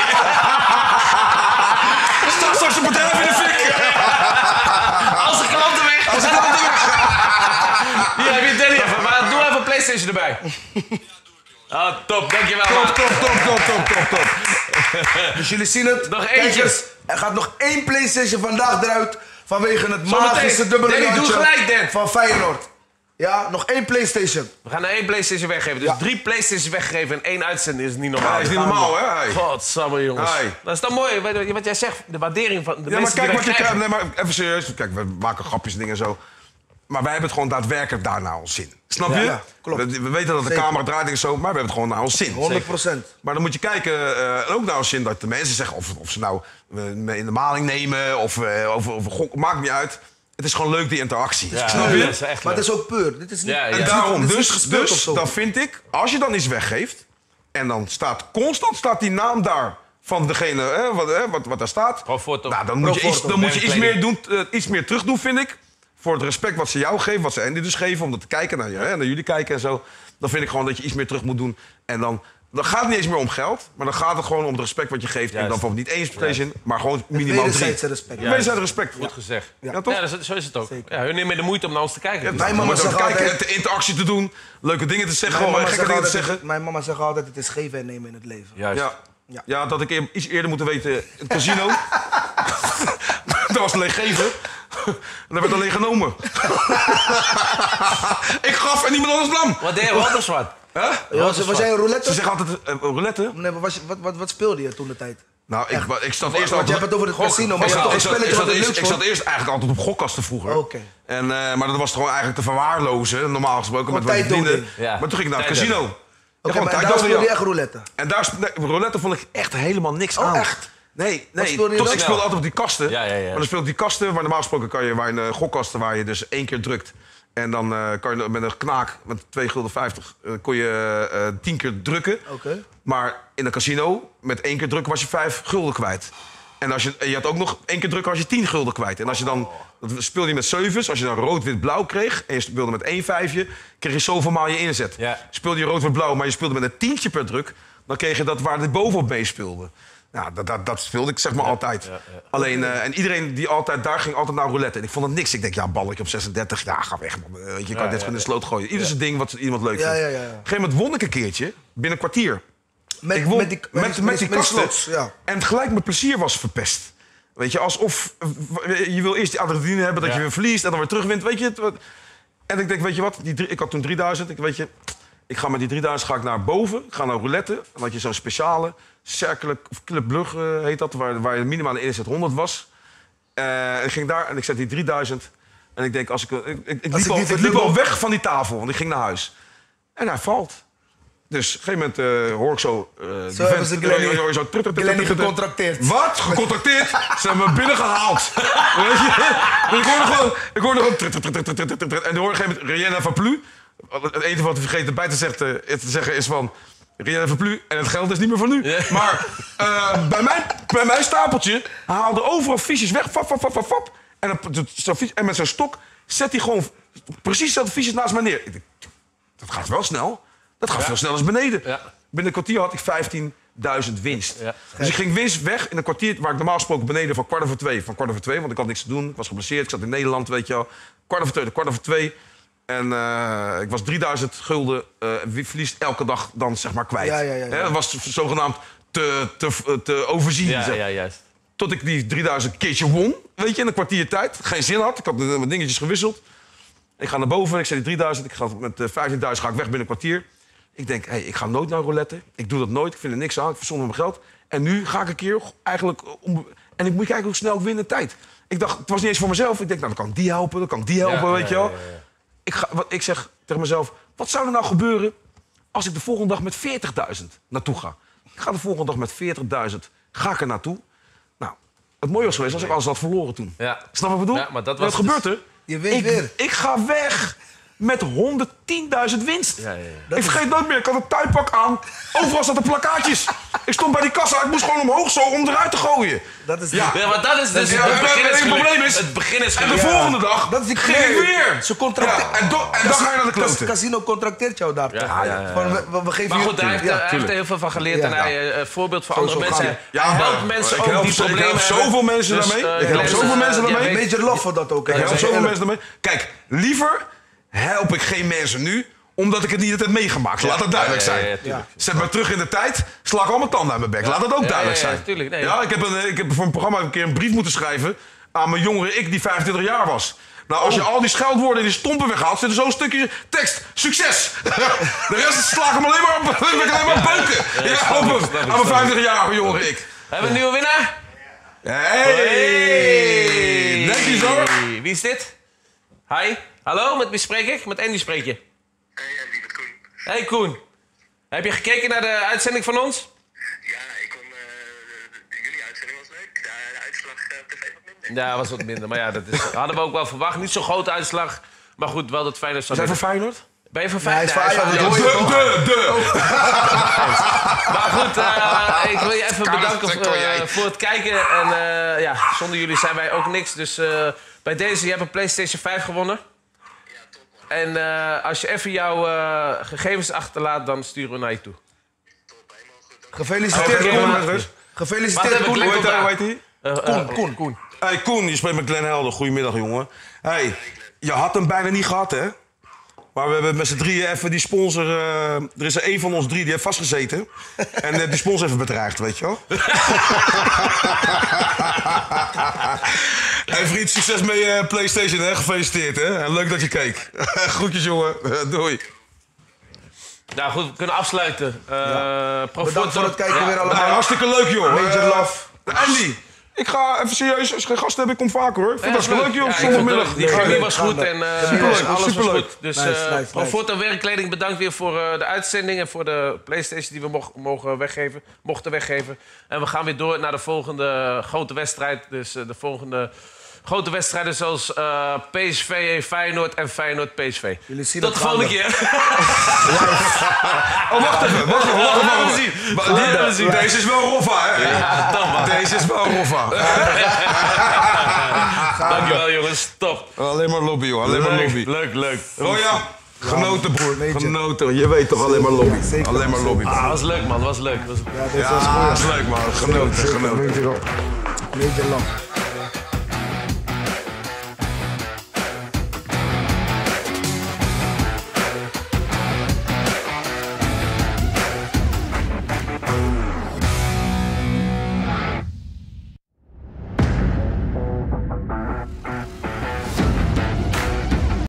Straks straks een bedrijf in de fik. Als de klanten weg. Als de klanten weg. Hier heb je Danny even. Maar doe even een PlayStation erbij. Ah, top. Dankjewel, man. Top, top, top, top, top, top, top. Dus jullie zien het. Nog eentje. Kijkers, er gaat nog één PlayStation vandaag eruit. Vanwege het Zometeen. magische dubbele Danny, doe Jantje gelijk, Dan. van Feyenoord. Ja, nog één PlayStation. We gaan er één PlayStation weggeven. Dus Ja. drie PlayStations weggegeven en één uitzending is niet normaal. Ja, is niet normaal, hè? Hey. Godsamme, jongens. Hey. Dat is dan mooi. Weet je wat jij zegt, de waardering van de Ja, maar mensen kijk die wat wij je krijgt. krijgen. Nee, maar even serieus. Kijk, we maken grapjes en dingen en zo. Maar wij hebben het gewoon daadwerkelijk daar naar ons zin. Snap je? Ja, ja, klopt. We, we weten dat de Zeker. camera draait en zo, maar we hebben het gewoon naar ons zin. honderd procent. Maar dan moet je kijken, eh, ook naar ons zin, dat de mensen zeggen of, of ze nou eh, me in de maling nemen of, eh, of, of gok, maakt niet uit. Het is gewoon leuk, die interactie. Ja, Snap je? dat is echt Maar leuk. het is ook puur. Dit is niet, Ja, ja. dit En is daarom, niet- dit is dus, niet gespeeld of dus zo. dan vind ik, als je dan iets weggeeft... en dan staat constant staat die naam daar van degene hè, wat, hè, wat, wat daar staat... Profoto. Nou, dan moet je, iets, Profoto, dan moet je iets, meer werkkleding. doen, uh, iets meer terug doen, vind ik. Voor het respect wat ze jou geven, wat ze Andy dus geven... om dat te kijken naar, je, hè, naar jullie kijken en zo. Dan vind ik gewoon dat je iets meer terug moet doen. En dan, dan gaat het niet eens meer om geld... maar dan gaat het gewoon om het respect wat je geeft. En dan Juist. bijvoorbeeld niet één PlayStation, maar gewoon minimaal drie. Wederzijdse respect. Ja. Wederzijds respect. Goed gezegd. Ja, Ja, toch? dat is- zo is het ook. Ja, hun nemen de moeite om naar ons te kijken. Ja, Dus- Mijn dan mama moet je ook zegt kijken, altijd- de interactie te doen, leuke dingen te zeggen, Mijn gewoon mama, gekke zegt dingen te altijd, zeggen. mijn mama zegt altijd, het is geven en nemen in het leven. Juist. Ja. Ja. Ja, dat ik eer- iets eerder moeten weten in het casino. Dat was alleen geven. En dat werd alleen genomen. Ik gaf en niemand anders nam. Wat deed je? Wat is wat? Hè? Was, was jij een roulette? Ze zeggen altijd uh, roulette. Nee, maar was je- wat, wat, wat speelde je toen de tijd? Nou, ik, wa- ik zat Want eerst je altijd... hebt het over het Gok. casino, maar ik je zat, hebt toch ik een zat, ik spelletje zat, wat het eerst, leukst ik zat eerst eigenlijk altijd op gokkasten vroeger. Oké. En, uh, maar dat was gewoon eigenlijk te verwaarlozen, normaal gesproken, met Gewoon mijn vrienden. tijddoding. Ja, Maar toen ging ik naar het tijddoding. casino. Oké, Ja, gewoon maar daar tijddoding, speelde je ja. echt roulette. En daar, sp- nee, roulette vond ik echt helemaal niks aan. echt? Nee, nee. speelde je Tot, dan? ik speelde altijd op die kasten. Ja, ja, ja. Maar dan speelde die kasten, waar normaal gesproken kan je, waar een gokkasten waar je dus één keer drukt. En dan uh, kan je met een knaak, met twee gulden vijftig, uh, kon je uh, tien keer drukken. Oké. Maar in een casino, met één keer drukken was je vijf gulden kwijt. En als je, en je had ook nog één keer drukken was je tien gulden kwijt. En als je dan, dan speelde je met zevens, als je dan rood, wit, blauw kreeg... en je speelde met één vijfje, kreeg je zoveel maal je inzet. Ja. Speelde je rood, wit, blauw, maar je speelde met een tientje per druk... dan kreeg je dat waar het bovenop meespeelde. Nou, dat, dat, dat speelde ik zeg maar altijd. ja, ja. Alleen, uh, en iedereen die altijd, daar ging altijd naar roulette. En ik vond het niks. Ik denk, ja, balletje op zesendertig, ja, ga weg man. Uh, je kan Ja, dit ja, in de ja. sloot gooien. Ieder zijn ding wat iemand leuk Ja, vindt. ja, ja, ja. Op een gegeven moment won ik een keertje, binnen een kwartier. Met, ik won met die, met, met die kasten. slots, ja. En gelijk mijn plezier was verpest. Weet je, alsof je wil eerst die adrenaline hebben, dat Ja. je weer verliest en dan weer terugwint. Weet je, het, wat- en ik denk, weet je wat, die drie, ik had toen drieduizend. Ik weet je, ik ga met die drieduizend ga ik naar boven. Ik ga naar roulette. Dan had je zo'n speciale cirkel of Club Brugge uh, heet dat, waar, waar de minimale inzet honderd was. Uh, ik ging daar en ik zet die drieduizend. En ik denk, als ik, ik, ik, ik Als liep, ik al, niet ik het liep al lukt- weg van die tafel, want ik ging naar huis. En hij valt. Dus op een gegeven moment uh, hoor ik zo... Uh, die Zo hebben vent- ze Glenny- hoor je- hoor je zo trut, trut, trut, Glenny trut, trut. gecontracteerd. Wat? Gecontracteerd? Ze hebben me binnengehaald. Weet je? Ik hoorde gewoon... Ik hoorde gewoon... trut, trut, trut, trut, trut, trut, trut. En dan hoor ik op een gegeven moment Rihanna van Plu. Het enige wat ik vergeten bij te zeggen, te zeggen is van... Rihanna van Plu en het geld is niet meer van nu. Ja. Maar uh, bij, mijn, bij mijn stapeltje haalde overal fiches weg. Fap, fap, fap, fap, fap. En, dan, zo fiche- en met zijn stok zet hij gewoon precies dezelfde fiches naast mij neer. Ik denk, dat gaat wel snel. Dat gaat Ja. veel sneller als beneden. Ja. Binnen een kwartier had ik vijftienduizend winst. Ja. Dus ik ging winst weg in een kwartier waar ik normaal gesproken beneden van kwart over twee. Van kwart over twee, want ik had niks te doen. Ik was geblesseerd, ik zat in Nederland, weet je wel. Kwart over twee, de kwart over twee. En uh, ik was drieduizend gulden. Uh, wie verliest elke dag dan zeg maar kwijt. Ja, ja, ja, ja. Hè, dat was zogenaamd te, te, te overzien. Ja, zeg. ja, juist. Tot ik die drieduizend keertje won, weet je, in een kwartier tijd. Geen zin had, ik had mijn dingetjes gewisseld. Ik ga naar boven, ik zet die drieduizend, ik ga met uh, vijftienduizend ga ik weg binnen een kwartier. Ik denk, hey, ik ga nooit naar roulette. Ik doe dat nooit, ik vind er niks aan, ik verzonder mijn geld. En nu ga ik een keer eigenlijk... Om, en ik moet kijken hoe snel ik win in tijd. Ik dacht, het was niet eens voor mezelf. Ik denk, nou, dan kan ik die helpen, dan kan ik die helpen, Ja, weet ja, je wel. ja, ja, ja. Ik, ga, wat, ik zeg tegen mezelf, wat zou er nou gebeuren als ik de volgende dag met veertigduizend naartoe ga? Ik ga de volgende dag met veertigduizend, ga ik er naartoe. Nou, het mooie was geweest als ik alles had verloren toen. Ja. Snap je wat ik bedoel? Ja, maar dat En was wat gebeurt dus- er? Je wint ik, weer. Ik ga weg met honderdtienduizend winst. Ja, ja, ja. Ik vergeet nooit meer, ik had een tuinpak aan. Overal zaten plakkaatjes. Ik stond bij die kassa, ik moest gewoon omhoog zo om eruit te gooien. Dat is Ja. Ja, maar dat is dus Ja, het het beginnersgeluk. probleem is- Het beginnersgeluk. En de volgende dag Dat is die ging ik weer. Ze contracteert. Ja, en, do- en dan ga je naar de kloten. Casino contracteert jou daar. Ja, toch? ja, ja, ja. Van, we, we- we geven Maar je- goed, hij heeft, Ja, hij heeft tuurlijk. er heel veel van geleerd Ja. en hij uh, voorbeeld voor Zo, andere zo mensen. gaan Hij Ja, helpt maar mensen ik ook help die zo- ik problemen help hebben. zoveel mensen Dus, daarmee. uh, Ik help Glenn, zoveel uh, mensen ja, daarmee. weet- Major love voor dat ook. hè. Ik help Ja, zoveel ja. mensen ermee. Kijk, liever help ik geen mensen nu, omdat ik het niet heb meegemaakt. Laat het duidelijk Ja, ja, ja, zijn. ja, tuurlijk. Zet me terug in de tijd, sla ik al mijn tanden uit mijn bek. Laat dat ook Ja, duidelijk ja, ja, zijn. tuurlijk, nee. Ja, ik, heb een, ik heb voor een programma een keer een brief moeten schrijven aan mijn jongere ik die vijfentwintig jaar was. Nou, als je Oh. al die scheldwoorden en die stompen weghaalt, zit er zo'n stukje tekst. Succes! De rest sla ik hem alleen maar op, ben ik alleen maar beuken. Ja, snap op ik, hem. snap ik, Aan snap mijn ik. vijfentwintig-jarige jongere ik. Hebben we een nieuwe winnaar? Hey! Netjes hoor. Hey, wie is dit? Hi. Hallo, met wie spreek ik? Met Andy spreek je. Hey Andy, met Koen. Hey Koen. Heb je gekeken naar de uitzending van ons? Ja, ik kon, eh, jullie uitzending was leuk. De, de uitslag eh, op tv wat minder. Ja, was wat minder. Maar ja, dat is, hadden we ook wel verwacht. Niet zo'n grote uitslag. Maar goed, wel dat Feyenoord zou Zijn voor winnen. Feyenoord? Ben je van Ja, hij is Feyenoord? van Nee, Ajax, hij is dat van- hoor je De, toch? de, de. Maar goed, eh, ik wil je even Kan bedanken het, kan voor, jij. eh, voor het kijken. En eh, ja, zonder jullie zijn wij ook niks. Dus eh, bij deze, je hebt een PlayStation vijf gewonnen. Ja, top man. En eh, als je even jouw eh, gegevens achterlaat, dan sturen we naar je toe. Top, helemaal goed. Dank. Gefeliciteerd, Oké, Koen. maar- Wacht Gefeliciteerd, even, Koen. Glenn. Hoe heet hij? Hoe heet hij? Eh, eh, Koen, Koen. Koen. Hey Koen, je spreekt met Glenn Helder. Goedemiddag, jongen. Hey, je had hem bijna niet gehad, hè? Maar we hebben met z'n drieën even die sponsor... eh, er is er één van ons drie die heeft vastgezeten. En eh, die sponsor even bedreigd, weet je wel? Hey vriend, succes met je PlayStation, hè? Gefeliciteerd, hè? En leuk dat je keek. Groetjes, jongen. Doei. Nou goed, we kunnen afsluiten. Uh, Bedankt voor het kijken weer Hey, allemaal. hartstikke leuk, joh. Major Eh, love. Andy, ik ga even serieus. Als je geen gasten hebt, ik kom vaker, hoor. Ik vind dat leuk, joh. Ja, ik vond Zondagmiddag. het- die chemie was goed Gaande. en uh, Superleuk, alles was superleuk. goed. Dus Nice, eh nice, nice. Proforto Werkkleding, bedankt weer voor eh, de uitzending en voor de PlayStation die we mogen, mogen weggeven, mochten weggeven. En we gaan weer door naar de volgende grote wedstrijd. Dus eh, de volgende grote wedstrijden zoals eh, P S V Feyenoord en Feyenoord P S V. Jullie zien Tot het de volgende gaande. keer. Oh, wacht even. Wacht even, wacht even. Gaan we wacht zien. even. Maar die hebben we zien. Deze is wel Roffa, hè? Ja, dan maar. Deze is wel Roffa. Dankjewel jongens, top. Alleen maar lobby, joh. Alleen maar Leuk, lobby. leuk, leuk. Roya, Genoten, broer. Weet je. Genoten. Je weet toch, alleen maar lobby. Zeker. Alleen maar lobby. Ah, was leuk man, was leuk. Was... Ja, dit Ja, was dat goed. is leuk, man. Genoten, genoten. Weet je wel. Weet je lang.